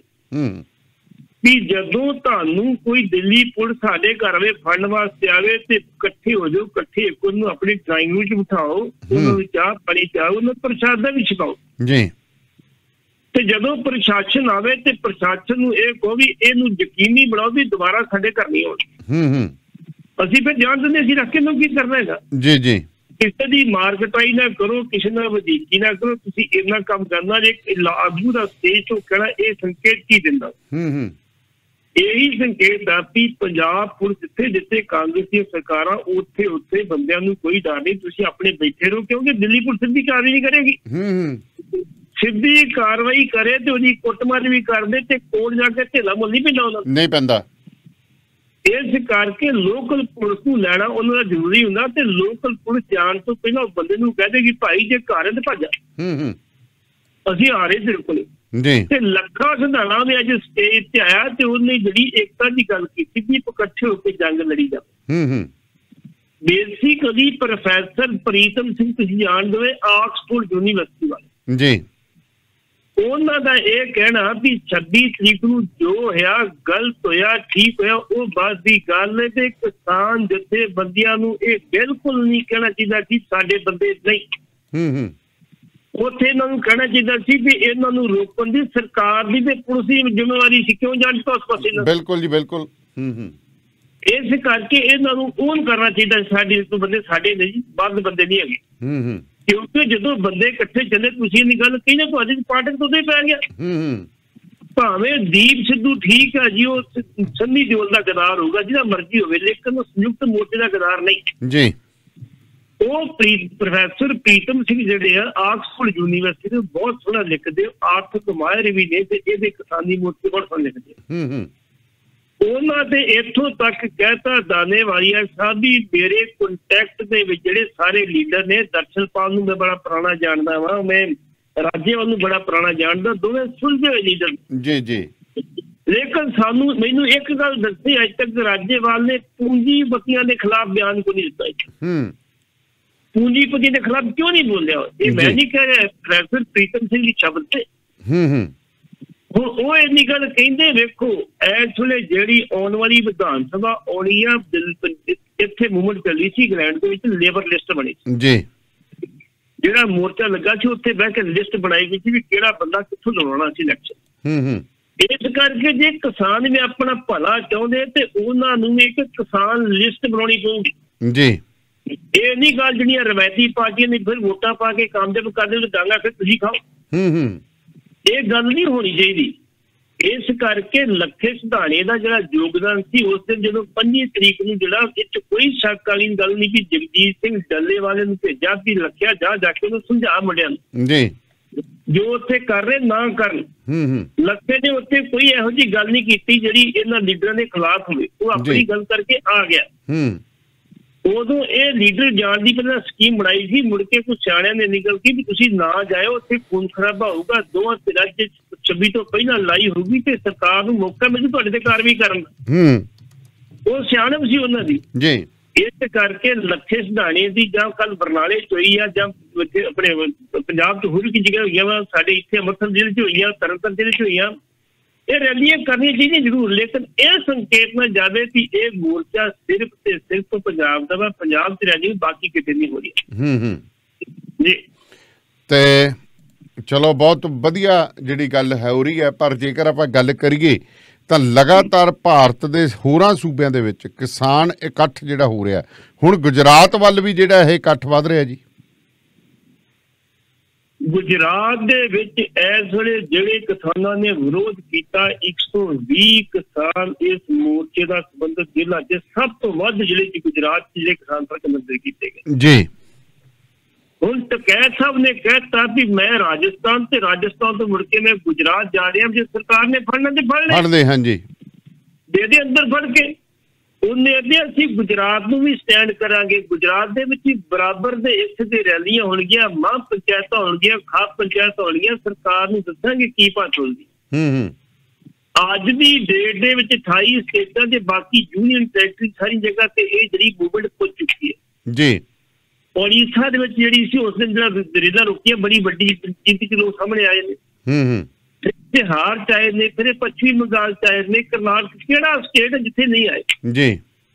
ਵੀ ਜਦੋਂ ਤੁਹਾਨੂੰ ਕੋਈ ਦਿੱਲੀ ਪੁਲਿਸ ਸਾਡੇ ਘਰ ਵਿੱਚ ਫੜਨ ਵਾਸਤੇ ਆਵੇ ਤੇ ਇਕੱਠੇ ਹੋ ਜਾਓ, ਇਕੱਠੇ ਉਹਨੂੰ ਆਪਣੀ ਡਰਾਇੰਗ ਰੂਮ 'ਚ ਬਿਠਾਓ, ਉਹਨਾਂ ਨੂੰ ਚਾਹ ਪਾਣੀ ਚਾਹੋ, ਉਹਨਾਂ ਪ੍ਰਸ਼ਾਦਾ ਵੀ ਛਕਾਓ। ਜੀ ਤੇ ਜਦੋਂ ਪ੍ਰਸ਼ਾਸਨ ਆਵੇ ਤੇ ਪ੍ਰਸ਼ਾਸਨ ਨੂੰ ਇਹ ਕਹੋ ਵੀ ਇਹਨੂੰ ਯਕੀਨੀ ਬਣਾਓ ਵੀ ਦੁਬਾਰਾ ਸਾਡੇ ਘਰ ਨਹੀਂ ਆਉਣ। ਹੂੰ ਹੂੰ ਅਸੀਂ ਫਿਰ ਜਾਣ ਦਿੰਦੇ, ਅਸੀਂ ਰੱਖ ਕੇ ਨੂੰ ਕੀ ਕਰਨਾ ਹੈਗਾ। ਜੀ ਜੀ ਕਿਸੇ ਦੀ ਮਾਰਕਟਾਈ ਨਾ ਕਰੋ, ਕਿਸੇ ਨਾਲ ਵਧੀਕੀ ਨਾ ਕਰੋ, ਤੁਸੀਂ ਇੰਨਾ ਕੰਮ ਕਰਨਾ ਜੇ ਆਗੂ ਦਾ ਸਟੇਜ ਤੋਂ ਕਹਿਣਾ ਇਹ ਸੰਕੇਤ ਕੀ ਦਿੰਦਾ। ਹੂੰ ਹੂੰ ਇਹੀ ਸੰਕੇਤ ਦਾ ਵੀ ਪੰਜਾਬ ਪੁਲਿਸ ਜਿੱਥੇ ਜਿੱਥੇ ਕਾਂਗਰਸ ਦੀਆਂ ਸਰਕਾਰਾਂ ਉੱਥੇ ਉੱਥੇ ਬੰਦਿਆਂ ਨੂੰ ਕੋਈ ਡਰ ਨਹੀਂ, ਤੁਸੀਂ ਆਪਣੇ ਬੈਠੇ ਰਹੋ, ਕਿਉਂਕਿ ਦਿੱਲੀ ਪੁਲਿਸ ਦੀ ਕਾਰਵਾਈ ਨਹੀਂ ਕਰੇਗੀ। ਹੂੰ ਹੂੰ ਸਿੱਧੀ ਕਾਰਵਾਈ ਕਰੇ ਤੇ ਉਹਦੀ ਕੁੱਟਮਾਰ ਵੀ ਕਰਦੇ ਤੇ ਕੋਲ ਜਾ ਕੇ ਢੇਲਾ ਮੁੱਲ ਨਹੀਂ ਪੈਂਦਾ, ਉਹਨਾਂ ਨਹੀਂ ਪੈਂਦਾ। ਇਸ ਕਰਕੇ ਲੋਕਲ ਪੁਲਿਸ ਨੂੰ ਲੈਣਾ ਉਹਨਾਂ ਦਾ ਜ਼ਰੂਰੀ ਹੁੰਦਾ ਤੇ ਲੋਕਲ ਪੁਲਿਸ ਜਾਣ ਤੋਂ ਪਹਿਲਾਂ ਉਹ ਬੰਦੇ ਨੂੰ ਕਹਿ ਦੇਗੀ ਭਾਈ ਜੇ ਘਰ ਤੇ ਭੱਜ ਅਸੀਂ ਆ ਰਹੇ ਤੇਰੇ ਕੋਲ। ਤੇ ਲੱਖਾ ਸਿਧਾਣਾ ਨੇ ਅੱਜ ਸਟੇਜ ਤੇ ਆਇਆ ਤੇ ਉਹਨੇ ਜਿਹੜੀ ਏਕਤਾ ਦੀ ਗੱਲ ਕੀਤੀ ਵੀ ਇਕੱਠੇ ਹੋ ਕੇ ਜੰਗ ਲੜੀ ਜਾਵੇ। ਬੇਸਿਕਲੀ ਪ੍ਰੋਫੈਸਰ ਪ੍ਰੀਤਮ ਸਿੰਘ ਤੁਸੀਂ ਜਾਣਦੇ ਹੋ ਆਕਸਫੋਰਡ ਯੂਨੀਵਰਸਿਟੀ ਵਾਲੇ ਜੀ, ਉਹਨਾਂ ਦਾ ਇਹ ਕਹਿਣਾ ਵੀ ਛੱਬੀ ਤਰੀਕ ਨੂੰ ਜੋ ਹੋਇਆ ਗਲਤ ਹੋਇਆ ਠੀਕ ਹੋਇਆ ਉਹ ਬਸ ਦੀ ਗੱਲ ਹੈ ਤੇ ਕਿਸਾਨ ਜਥੇਬੰਦੀਆਂ ਨੂੰ ਇਹ ਬਿਲਕੁਲ ਨਹੀਂ ਕਹਿਣਾ ਚਾਹੀਦਾ ਕਿ ਸਾਡੇ ਬੰਦੇ ਨਹੀਂ। ਹੂੰ ਹੂੰ ਉੱਥੇ ਇਹਨਾਂ ਨੂੰ ਕਹਿਣਾ ਚਾਹੀਦਾ ਸੀ ਵੀ ਇਹਨਾਂ ਨੂੰ ਰੋਕਣ ਦੀ ਸਰਕਾਰ ਦੀ ਤੇ ਪੁਲਿਸ ਦੀ ਜ਼ਿੰਮੇਵਾਰੀ ਸੀ, ਕਿਉਂ ਜਾਣ ਤੋਂ ਉਸ ਪਾਸੇ। ਬਿਲਕੁਲ ਜੀ ਬਿਲਕੁਲ। ਹੂੰ ਹੂੰ ਇਸ ਕਰਕੇ ਇਹਨਾਂ ਨੂੰ ਉਹ ਕਰਨਾ ਚਾਹੀਦਾ ਸਾਡੇ ਤੋਂ ਬੰਦੇ ਸਾਡੇ ਨਹੀਂ, ਬੰਦ ਬੰਦੇ ਨਹੀਂ ਹੈਗੇ। ਹੂੰ ਹੂੰ ਕਿਉਂਕਿ ਜਦੋਂ ਬੰਦੇ ਇਕੱਠੇ ਚੱਲੇ ਤੁਸੀਂ ਇੰਨੀ ਗੱਲ ਕਹੀ ਨਾ ਤੁਹਾਡੀ ਪਾਰਟੀ ਤੋਂ ਹੀ ਪੈ ਗਿਆ। ਭਾਵੇਂ ਦੀਪ ਸਿੱਧੂ ਠੀਕ ਆ ਜੀ, ਉਹ ਸੰਨੀ ਦਿਓਲ ਦਾ ਗਦਾਰ ਹੋਊਗਾ, ਜਿਹਦਾ ਮਰਜ਼ੀ ਹੋਵੇ, ਲੇਕਿਨ ਉਹ ਸੰਯੁਕਤ ਮੋਰਚੇ ਦਾ ਗਦਾਰ ਨਹੀਂ ਜੀ। ਉਹ ਪ੍ਰੋਫੈਸਰ ਪ੍ਰੀਤਮ ਸਿੰਘ ਜਿਹੜੇ ਆ ਆਕਸਫੋਰਡ ਯੂਨੀਵਰਸਿਟੀ ਦੇ ਬਹੁਤ ਸੋਹਣਾ ਲਿਖਦੇ, ਆਰਥਿਕ ਮਾਹਿਰ ਵੀ ਨੇ ਤੇ ਇਹਦੇ ਕਿਸਾਨੀ ਮੋਰਚੇ ਬਹੁਤ ਸੋਹਣਾ ਲਿਖਦੇ। ਹੂੰ ਹੂੰ ਉਹਨਾਂ ਤੇ ਇੱਥੋਂ ਤੱਕ ਕਹਿਤਾ ਦਾਨੇਵਾਲੀਆ ਸਾਹਿਬ ਵੀ ਮੇਰੇ ਕੰਟੈਕਟ ਦੇ ਵਿੱਚ ਜਿਹੜੇ ਸਾਰੇ ਲੀਡਰ ਨੇ, ਦਰਸ਼ਨਪਾਲ ਨੂੰ ਮੈਂ ਬੜਾ ਪੁਰਾਣਾ ਜਾਣਦਾ ਵਾਂ, ਮੈਂ ਰਾਜੇਵਾਲ ਨੂੰ ਬੜਾ ਪੁਰਾਣਾ ਜਾਣਦਾ, ਦੋਵੇਂ ਸੁਲਝੇ ਹੋਏ ਲੀਡਰ ਜੀ ਜੀ। ਲੇਕਿਨ ਸਾਨੂੰ ਮੈਨੂੰ ਇੱਕ ਗੱਲ ਦੱਸੀ, ਅੱਜ ਤੱਕ ਰਾਜੇਵਾਲ ਨੇ ਪੂੰਜੀਪਤੀਆਂ ਦੇ ਖਿਲਾਫ ਬਿਆਨ ਕਿਉਂ ਨਹੀਂ ਦਿੱਤਾ? ਹੂੰ ਪੂੰਜੀਪਤੀ ਦੇ ਖਿਲਾਫ ਕਿਉਂ ਨਹੀਂ ਬੋਲਿਆ? ਇਹ ਮੈਂ ਨਹੀਂ ਕਹਿ ਰਿਹਾ, ਪ੍ਰੋਫੈਸਰ ਪ੍ਰੀਤਮ ਸਿੰਘ ਦੀ ਸ਼ਬਦ ਤੇ। ਹੂੰ ਹੂੰ ਹੁਣ ਉਹ ਇੰਨੀ ਗੱਲ ਕਹਿੰਦੇ, ਵੇਖੋ ਇਸ ਵੇਲੇ ਜਿਹੜੀ ਆਉਣ ਵਾਲੀ ਵਿਧਾਨ ਸਭਾ ਆਉਣੀ ਆ, ਇੱਥੇ ਮੂਵਮੈਂਟ ਚੱਲੀ ਸੀ ਇੰਗਲੈਂਡ ਦੇ ਵਿੱਚ, ਲੇਬਰ ਲਿਸਟ ਬਣੀ ਜੀ, ਜਿਹੜਾ ਮੋਰਚਾ ਲੱਗਾ ਸੀ ਉੱਥੇ ਬਹਿ ਕੇ ਲਿਸਟ ਬਣਾਈ ਗਈ ਸੀ ਵੀ ਕਿਹੜਾ ਬੰਦਾ ਕਿੱਥੋਂ ਲੜਾਉਣਾ ਸੀ ਇਲੈਕਸ਼ਨ। ਹੂੰ ਹੂੰ ਇਸ ਕਰਕੇ ਜੇ ਕਿਸਾਨ ਵੀ ਆਪਣਾ ਭਲਾ ਚਾਹੁੰਦੇ ਤੇ ਉਹਨਾਂ ਨੂੰ ਇੱਕ ਕਿਸਾਨ ਲਿਸਟ ਬਣਾਉਣੀ ਪਊਗੀ ਜੀ। ਇਹ ਨਹੀਂ ਗੱਲ ਜਿਹੜੀਆਂ ਰਵਾਇਤੀ ਪਾਰਟੀਆਂ ਨੇ ਫਿਰ ਵੋਟਾਂ ਪਾ ਕੇ ਕਾਮਯਾਬ ਕਰਦੇ ਨੇ, ਡਾਂਗਾ ਫਿਰ ਤੁਸੀਂ ਖਾਓ। ਹੂੰ ਹੂੰ ਇਹ ਗੱਲ ਨਹੀਂ ਹੋਣੀ ਚਾਹੀਦੀ। ਇਸ ਕਰਕੇ ਲੱਖੇ ਸਿਧਾਣੇ ਦਾ ਜਿਹੜਾ ਯੋਗਦਾਨ ਸੀ ਉਸ ਦਿਨ, ਜਦੋਂ ਪੰਜੀ ਤਰੀਕ ਨੂੰ, ਜਿਹੜਾ ਇਹ 'ਚ ਕੋਈ ਸ਼ੱਕ ਵਾਲੀ ਗੱਲ ਨਹੀਂ ਕਿ ਜਗਜੀਤ ਸਿੰਘ ਡੱਲੇਵਾਲੇ ਨੂੰ ਭੇਜਿਆ ਵੀ ਲੱਖਿਆ ਜਾ ਜਾ ਕੇ ਉਹਨੂੰ ਸਮਝਾ ਮੁੰਡਿਆਂ ਨੂੰ ਜੀ, ਜੋ ਉੱਥੇ ਕਰ ਰਹੇ ਨਾ ਕਰਨ। ਹੂੰ ਹੂੰ ਲੱਖੇ ਨੇ ਉੱਥੇ ਕੋਈ ਇਹੋ ਜਿਹੀ ਗੱਲ ਨਹੀਂ ਕੀਤੀ ਜਿਹੜੀ ਇਹਨਾਂ ਲੀਡਰਾਂ ਦੇ ਖਿਲਾਫ ਹੋਵੇ, ਉਹ ਆਪਣੀ ਗੱਲ ਕਰਕੇ ਆ ਗਿਆ। ਹੂੰ ਉਦੋਂ ਇਹ ਲੀਡਰ ਜਾਣ ਦੀ ਪਹਿਲਾਂ ਸਕੀਮ ਬਣਾਈ ਸੀ, ਮੁੜ ਕੇ ਕੁਝ ਸਿਆਣਿਆਂ ਨੇ ਨਿਕਲ ਕੇ ਵੀ ਤੁਸੀਂ ਨਾ ਜਾਇਓ, ਉੱਥੇ ਖੂਨ ਖਰਾਬਾ ਹੋਊਗਾ, ਦੋਵਾਂ ਧਿਰਾਂ 'ਚ ਛੱਬੀ ਤੋਂ ਪਹਿਲਾਂ ਲੜਾਈ ਹੋਊਗੀ ਤੇ ਸਰਕਾਰ ਨੂੰ ਮੌਕਾ ਮਿਲੂ ਤੁਹਾਡੇ ਤੇ ਕਾਰਵਾਈ ਕਰਨ ਦਾ। ਹੂੰ ਉਹ ਸਿਆਣਪ ਸੀ ਉਹਨਾਂ ਦੀ ਜੀ। ਇਸ ਕਰਕੇ ਲੱਖੇ ਸਿਧਾਣੇ ਦੀ ਜਾਂ ਕੱਲ ਬਰਨਾਲੇ 'ਚ ਹੋਈ ਆ, ਜਾਂ ਆਪਣੇ ਪੰਜਾਬ 'ਚ ਹੋਰ ਕੀ ਜਗ੍ਹਾ ਹੋਈਆਂ ਵਾ, ਸਾਡੇ ਇੱਥੇ ਅੰਮ੍ਰਿਤਸਰ ਜ਼ਿਲ੍ਹੇ 'ਚ ਹੋਈਆਂ, ਤਰਨਤਾਰਨ ਜ਼ਿਲ੍ਹੇ 'ਚ ਹੋਈਆਂ, ਇਹ ਰੈਲੀਆਂ ਕਰਨੀਆਂ ਚਾਹੀਦੀਆਂ ਜ਼ਰੂਰ, ਲੇਕਿਨ ਇਹ ਸੰਕੇਤ ਨਾ ਜਾਵੇ ਕਿ ਇਹ ਮੋਰਚਾ ਸਿਰਫ ਤੇ ਸਿਰਫ ਪੰਜਾਬ ਦਾ ਵਾ, ਪੰਜਾਬ 'ਚ ਰੈਲੀ ਬਾਕੀ ਕਿਤੇ ਨਹੀਂ ਹੋ ਰਹੀ। ਹੂੰ ਹੂੰ ਜੀ। ਤੇ ਚਲੋ ਬਹੁਤ ਵਧੀਆ ਜਿਹੜੀ ਗੱਲ ਹੈ ਹੋ ਰਹੀ ਹੈ, ਪਰ ਜੇਕਰ ਆਪਾਂ ਗੱਲ ਕਰੀਏ ਤਾਂ ਲਗਾਤਾਰ ਭਾਰਤ ਦੇ ਹੋਰਾਂ ਸੂਬਿਆਂ ਦੇ ਵਿੱਚ ਕਿਸਾਨ ਇਕੱਠ ਜਿਹੜਾ ਹੋ ਰਿਹਾ, ਹੁਣ ਗੁਜਰਾਤ ਵੱਲ ਵੀ ਜਿਹੜਾ ਇਹ ਇਕੱਠ ਵੱਧ ਰਿਹਾ ਜੀ। ਗੁਜਰਾਤ ਦੇ ਵਿੱਚ ਇਸ ਵੇਲੇ ਜਿਹੜੇ ਕਿਸਾਨਾਂ ਨੇ ਵਿਰੋਧ ਕੀਤਾ, ਇੱਕ ਸੌ ਵੀਹ ਕਿਸਾਨ ਇਸ ਮੋਰਚੇ ਦਾ ਸੰਬੰਧਿਤ ਜ਼ਿਲ੍ਹਾ 'ਚ ਸਭ ਤੋਂ ਵੱਧ ਜ਼ਿਲ੍ਹੇ 'ਚ ਗੁਜਰਾਤ 'ਚ ਜਿਹੜੇ ਕਿਸਾਨ ਸੜਕ ਮੰਦਰ ਕੀਤੇ ਗਏ ਜੀ। ਹੁਣ ਟਕੈਤ ਸਾਹਿਬ ਨੇ ਕਹਿਤਾ ਵੀ ਮੈਂ ਰਾਜਸਥਾਨ ਤੇ ਰਾਜਸਥਾਨ ਤੋਂ ਮੁੜ ਕੇ ਮੈਂ ਗੁਜਰਾਤ ਜਾ ਰਿਹਾ, ਜੇ ਸਰਕਾਰ ਨੇ ਫੜਨਾ ਤੇ ਫੜ ਲੈ, ਫੜਦੇ ਹਾਂਜੀ ਦੇ ਦੇ ਅੰਦਰ ਫੜ ਕੇ। ਉਹਨੇ ਅੱਗੇ ਅਸੀਂ ਗੁਜਰਾਤ ਨੂੰ ਵੀ ਸਟੈਂਡ ਕਰਾਂਗੇ, ਗੁਜਰਾਤ ਦੇ ਵਿੱਚ ਵੀ ਬਰਾਬਰ ਦੇ ਇੱਥੇ ਦੇ ਰੈਲੀਆਂ ਹੋਣਗੀਆਂ, ਮਾਂ ਪੰਚਾਇਤਾਂ ਹੋਣਗੀਆਂ, ਖਾਪ ਪੰਚਾਇਤਾਂ ਹੋਣਗੀਆਂ, ਸਰਕਾਰ ਨੂੰ ਦੱਸਾਂਗੇ ਕੀ ਭਾਤ ਹੋਊਗੀ। ਹੂੰ ਹੂੰ ਅੱਜ ਦੀ ਡੇਟ ਦੇ ਵਿੱਚ ਅਠਾਈ ਸਟੇਟਾਂ ਦੇ ਬਾਕੀ ਯੂਨੀਅਨ ਟੈਰੀਟਰੀ ਸਾਰੀ ਜਗ੍ਹਾ ਤੇ ਇਹ ਜਿਹੜੀ ਮੂਵਮੈਂਟ ਪੁੱਜ ਚੁੱਕੀ ਹੈ ਜੀ। ਉੜੀਸਾ ਦੇ ਵਿੱਚ ਜਿਹੜੀ ਸੀ ਉਸ ਦਿਨ ਜਿਹੜਾ ਰੇਲਾਂ ਰੁਕੀਆਂ, ਬੜੀ ਵੱਡੀ ਗਿਣਤੀ 'ਚ ਲੋਕ ਸਾਹਮਣੇ ਆਏ ਨੇ। ਹੂੰ ਹੂੰ ਬਿਹਾਰ 'ਚ ਆਏ ਨੇ, ਫਿਰ ਪੱਛਮੀ ਬੰਗਾਲ 'ਚ ਆਏ ਨੇ, ਕਰਨਾਟਕ, ਕਿਹੜਾ ਸਟੇਟ ਹੈ ਜਿੱਥੇ ਨਹੀਂ ਆਏ ਜੀ।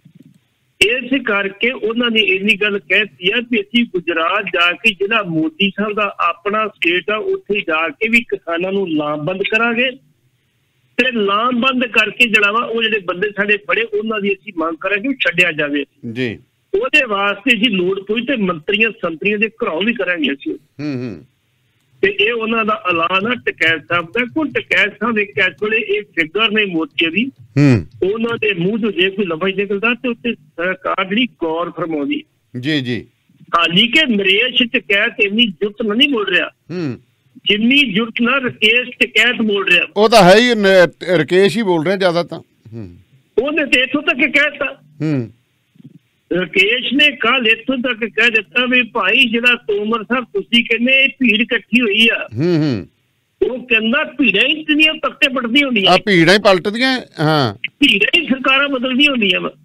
ਇਸ ਕਰਕੇ ਉਹਨਾਂ ਨੇ ਇੰਨੀ ਗੱਲ ਕਹਿਤੀ ਆ ਵੀ ਅਸੀਂ ਗੁਜਰਾਤ ਜਾ ਕੇ, ਜਿਹੜਾ ਮੋਦੀ ਸਾਹਿਬ ਦਾ ਆਪਣਾ ਸਟੇਟ ਆ, ਉੱਥੇ ਜਾ ਕੇ ਵੀ ਕਿਸਾਨਾਂ ਨੂੰ ਲਾਮਬੰਦ ਕਰਾਂਗੇ ਤੇ ਲਾਮਬੰਦ ਕਰਕੇ ਜਿਹੜਾ ਵਾ ਉਹ ਜਿਹੜੇ ਬੰਦੇ ਸਾਡੇ ਫੜੇ ਉਹਨਾਂ ਦੀ ਅਸੀਂ ਮੰਗ ਕਰਾਂਗੇ ਛੱਡਿਆ ਜਾਵੇ ਜੀ। ਉਹਦੇ ਵਾਸਤੇ ਜੀ ਲੋੜ ਪਈ ਤੇ ਮੰਤਰੀਆਂ ਸੰਤਰੀਆਂ ਦੇ ਘਰੋਂ ਵੀ ਕਰਾਂਗੇ ਅਸੀਂ। ਹੂੰ ਹੂੰ ਤੇ ਇਹ ਉਹਨਾਂ ਦਾ ਐਲਾਨ ਆ ਟਕੈਤ ਸਾਹਿਬ ਦਾ। ਕੋਈ ਟਕੈਤ ਸਾਹਿਬ ਇੱਕ ਇਸ ਵੇਲੇ ਇਹ ਫਿਗਰ ਨੇ ਮੋਰਚੇ ਦੀ, ਹੂੰ ਉਹਨਾਂ ਦੇ ਮੂੰਹ ਤੋਂ ਜੇ ਕੋਈ ਲਫ਼ਜ਼ ਨਿਕਲਦਾ ਤੇ ਉੱਤੇ ਸਰਕਾਰ ਜਿਹੜੀ ਗੌਰ ਫਰਮਾਉਂਦੀ ਜੀ ਜੀ। ਹਾਲੀ ਕਿ ਨਰੇਸ਼ ਟਕੈਤ ਇੰਨੀ ਜੁਰਤ ਨਹੀਂ ਬੋਲ ਰਿਹਾ, ਹੂੰ ਜਿੰਨੀ ਜੁਰਤ ਨਾਲ ਰਕੇਸ਼ ਟਕੈਤ ਬੋਲ ਰਿਹਾ। ਉਹ ਤਾਂ ਹੈ ਹੀ, ਰਕੇਸ਼ ਹੀ ਬੋਲ ਰਿਹਾ ਜ਼ਿਆਦਾ ਤਾਂ। ਹੂੰ ਉਹਨੇ ਤੇ ਇੱਥੋਂ ਤੱਕ ਕਹਿਤਾ, ਹੂੰ ਰਕੇਸ਼ ਨੇ ਕੱਲ ਇੱਥੋਂ ਤੱਕ ਕਹਿ ਦਿੱਤਾ ਵੀ ਭਾਈ ਜਿਹੜਾ ਤੋਮਰ ਸਾਹਿਬ ਤੁਸੀਂ ਕਹਿੰਦੇ ਭੀੜ ਇਕੱਠੀ ਹੋਈ ਆ, ਹੂੰ ਹੂੰ ਉਹ ਕਹਿੰਦਾ ਭੀੜਾਂ ਹੀ ਇਤਨੀਆਂ ਤਖਤੇ ਪੜਦੀਆਂ ਹੁੰਦੀਆਂ, ਆ ਭੀੜਾਂ ਹੀ ਪਲਟਦੀਆਂ। ਹਾਂ, ਭੀੜਾਂ ਹੀ ਸਰਕਾਰਾਂ ਬਦਲਦੀਆਂ ਹੁੰਦੀਆਂ ਵਾ।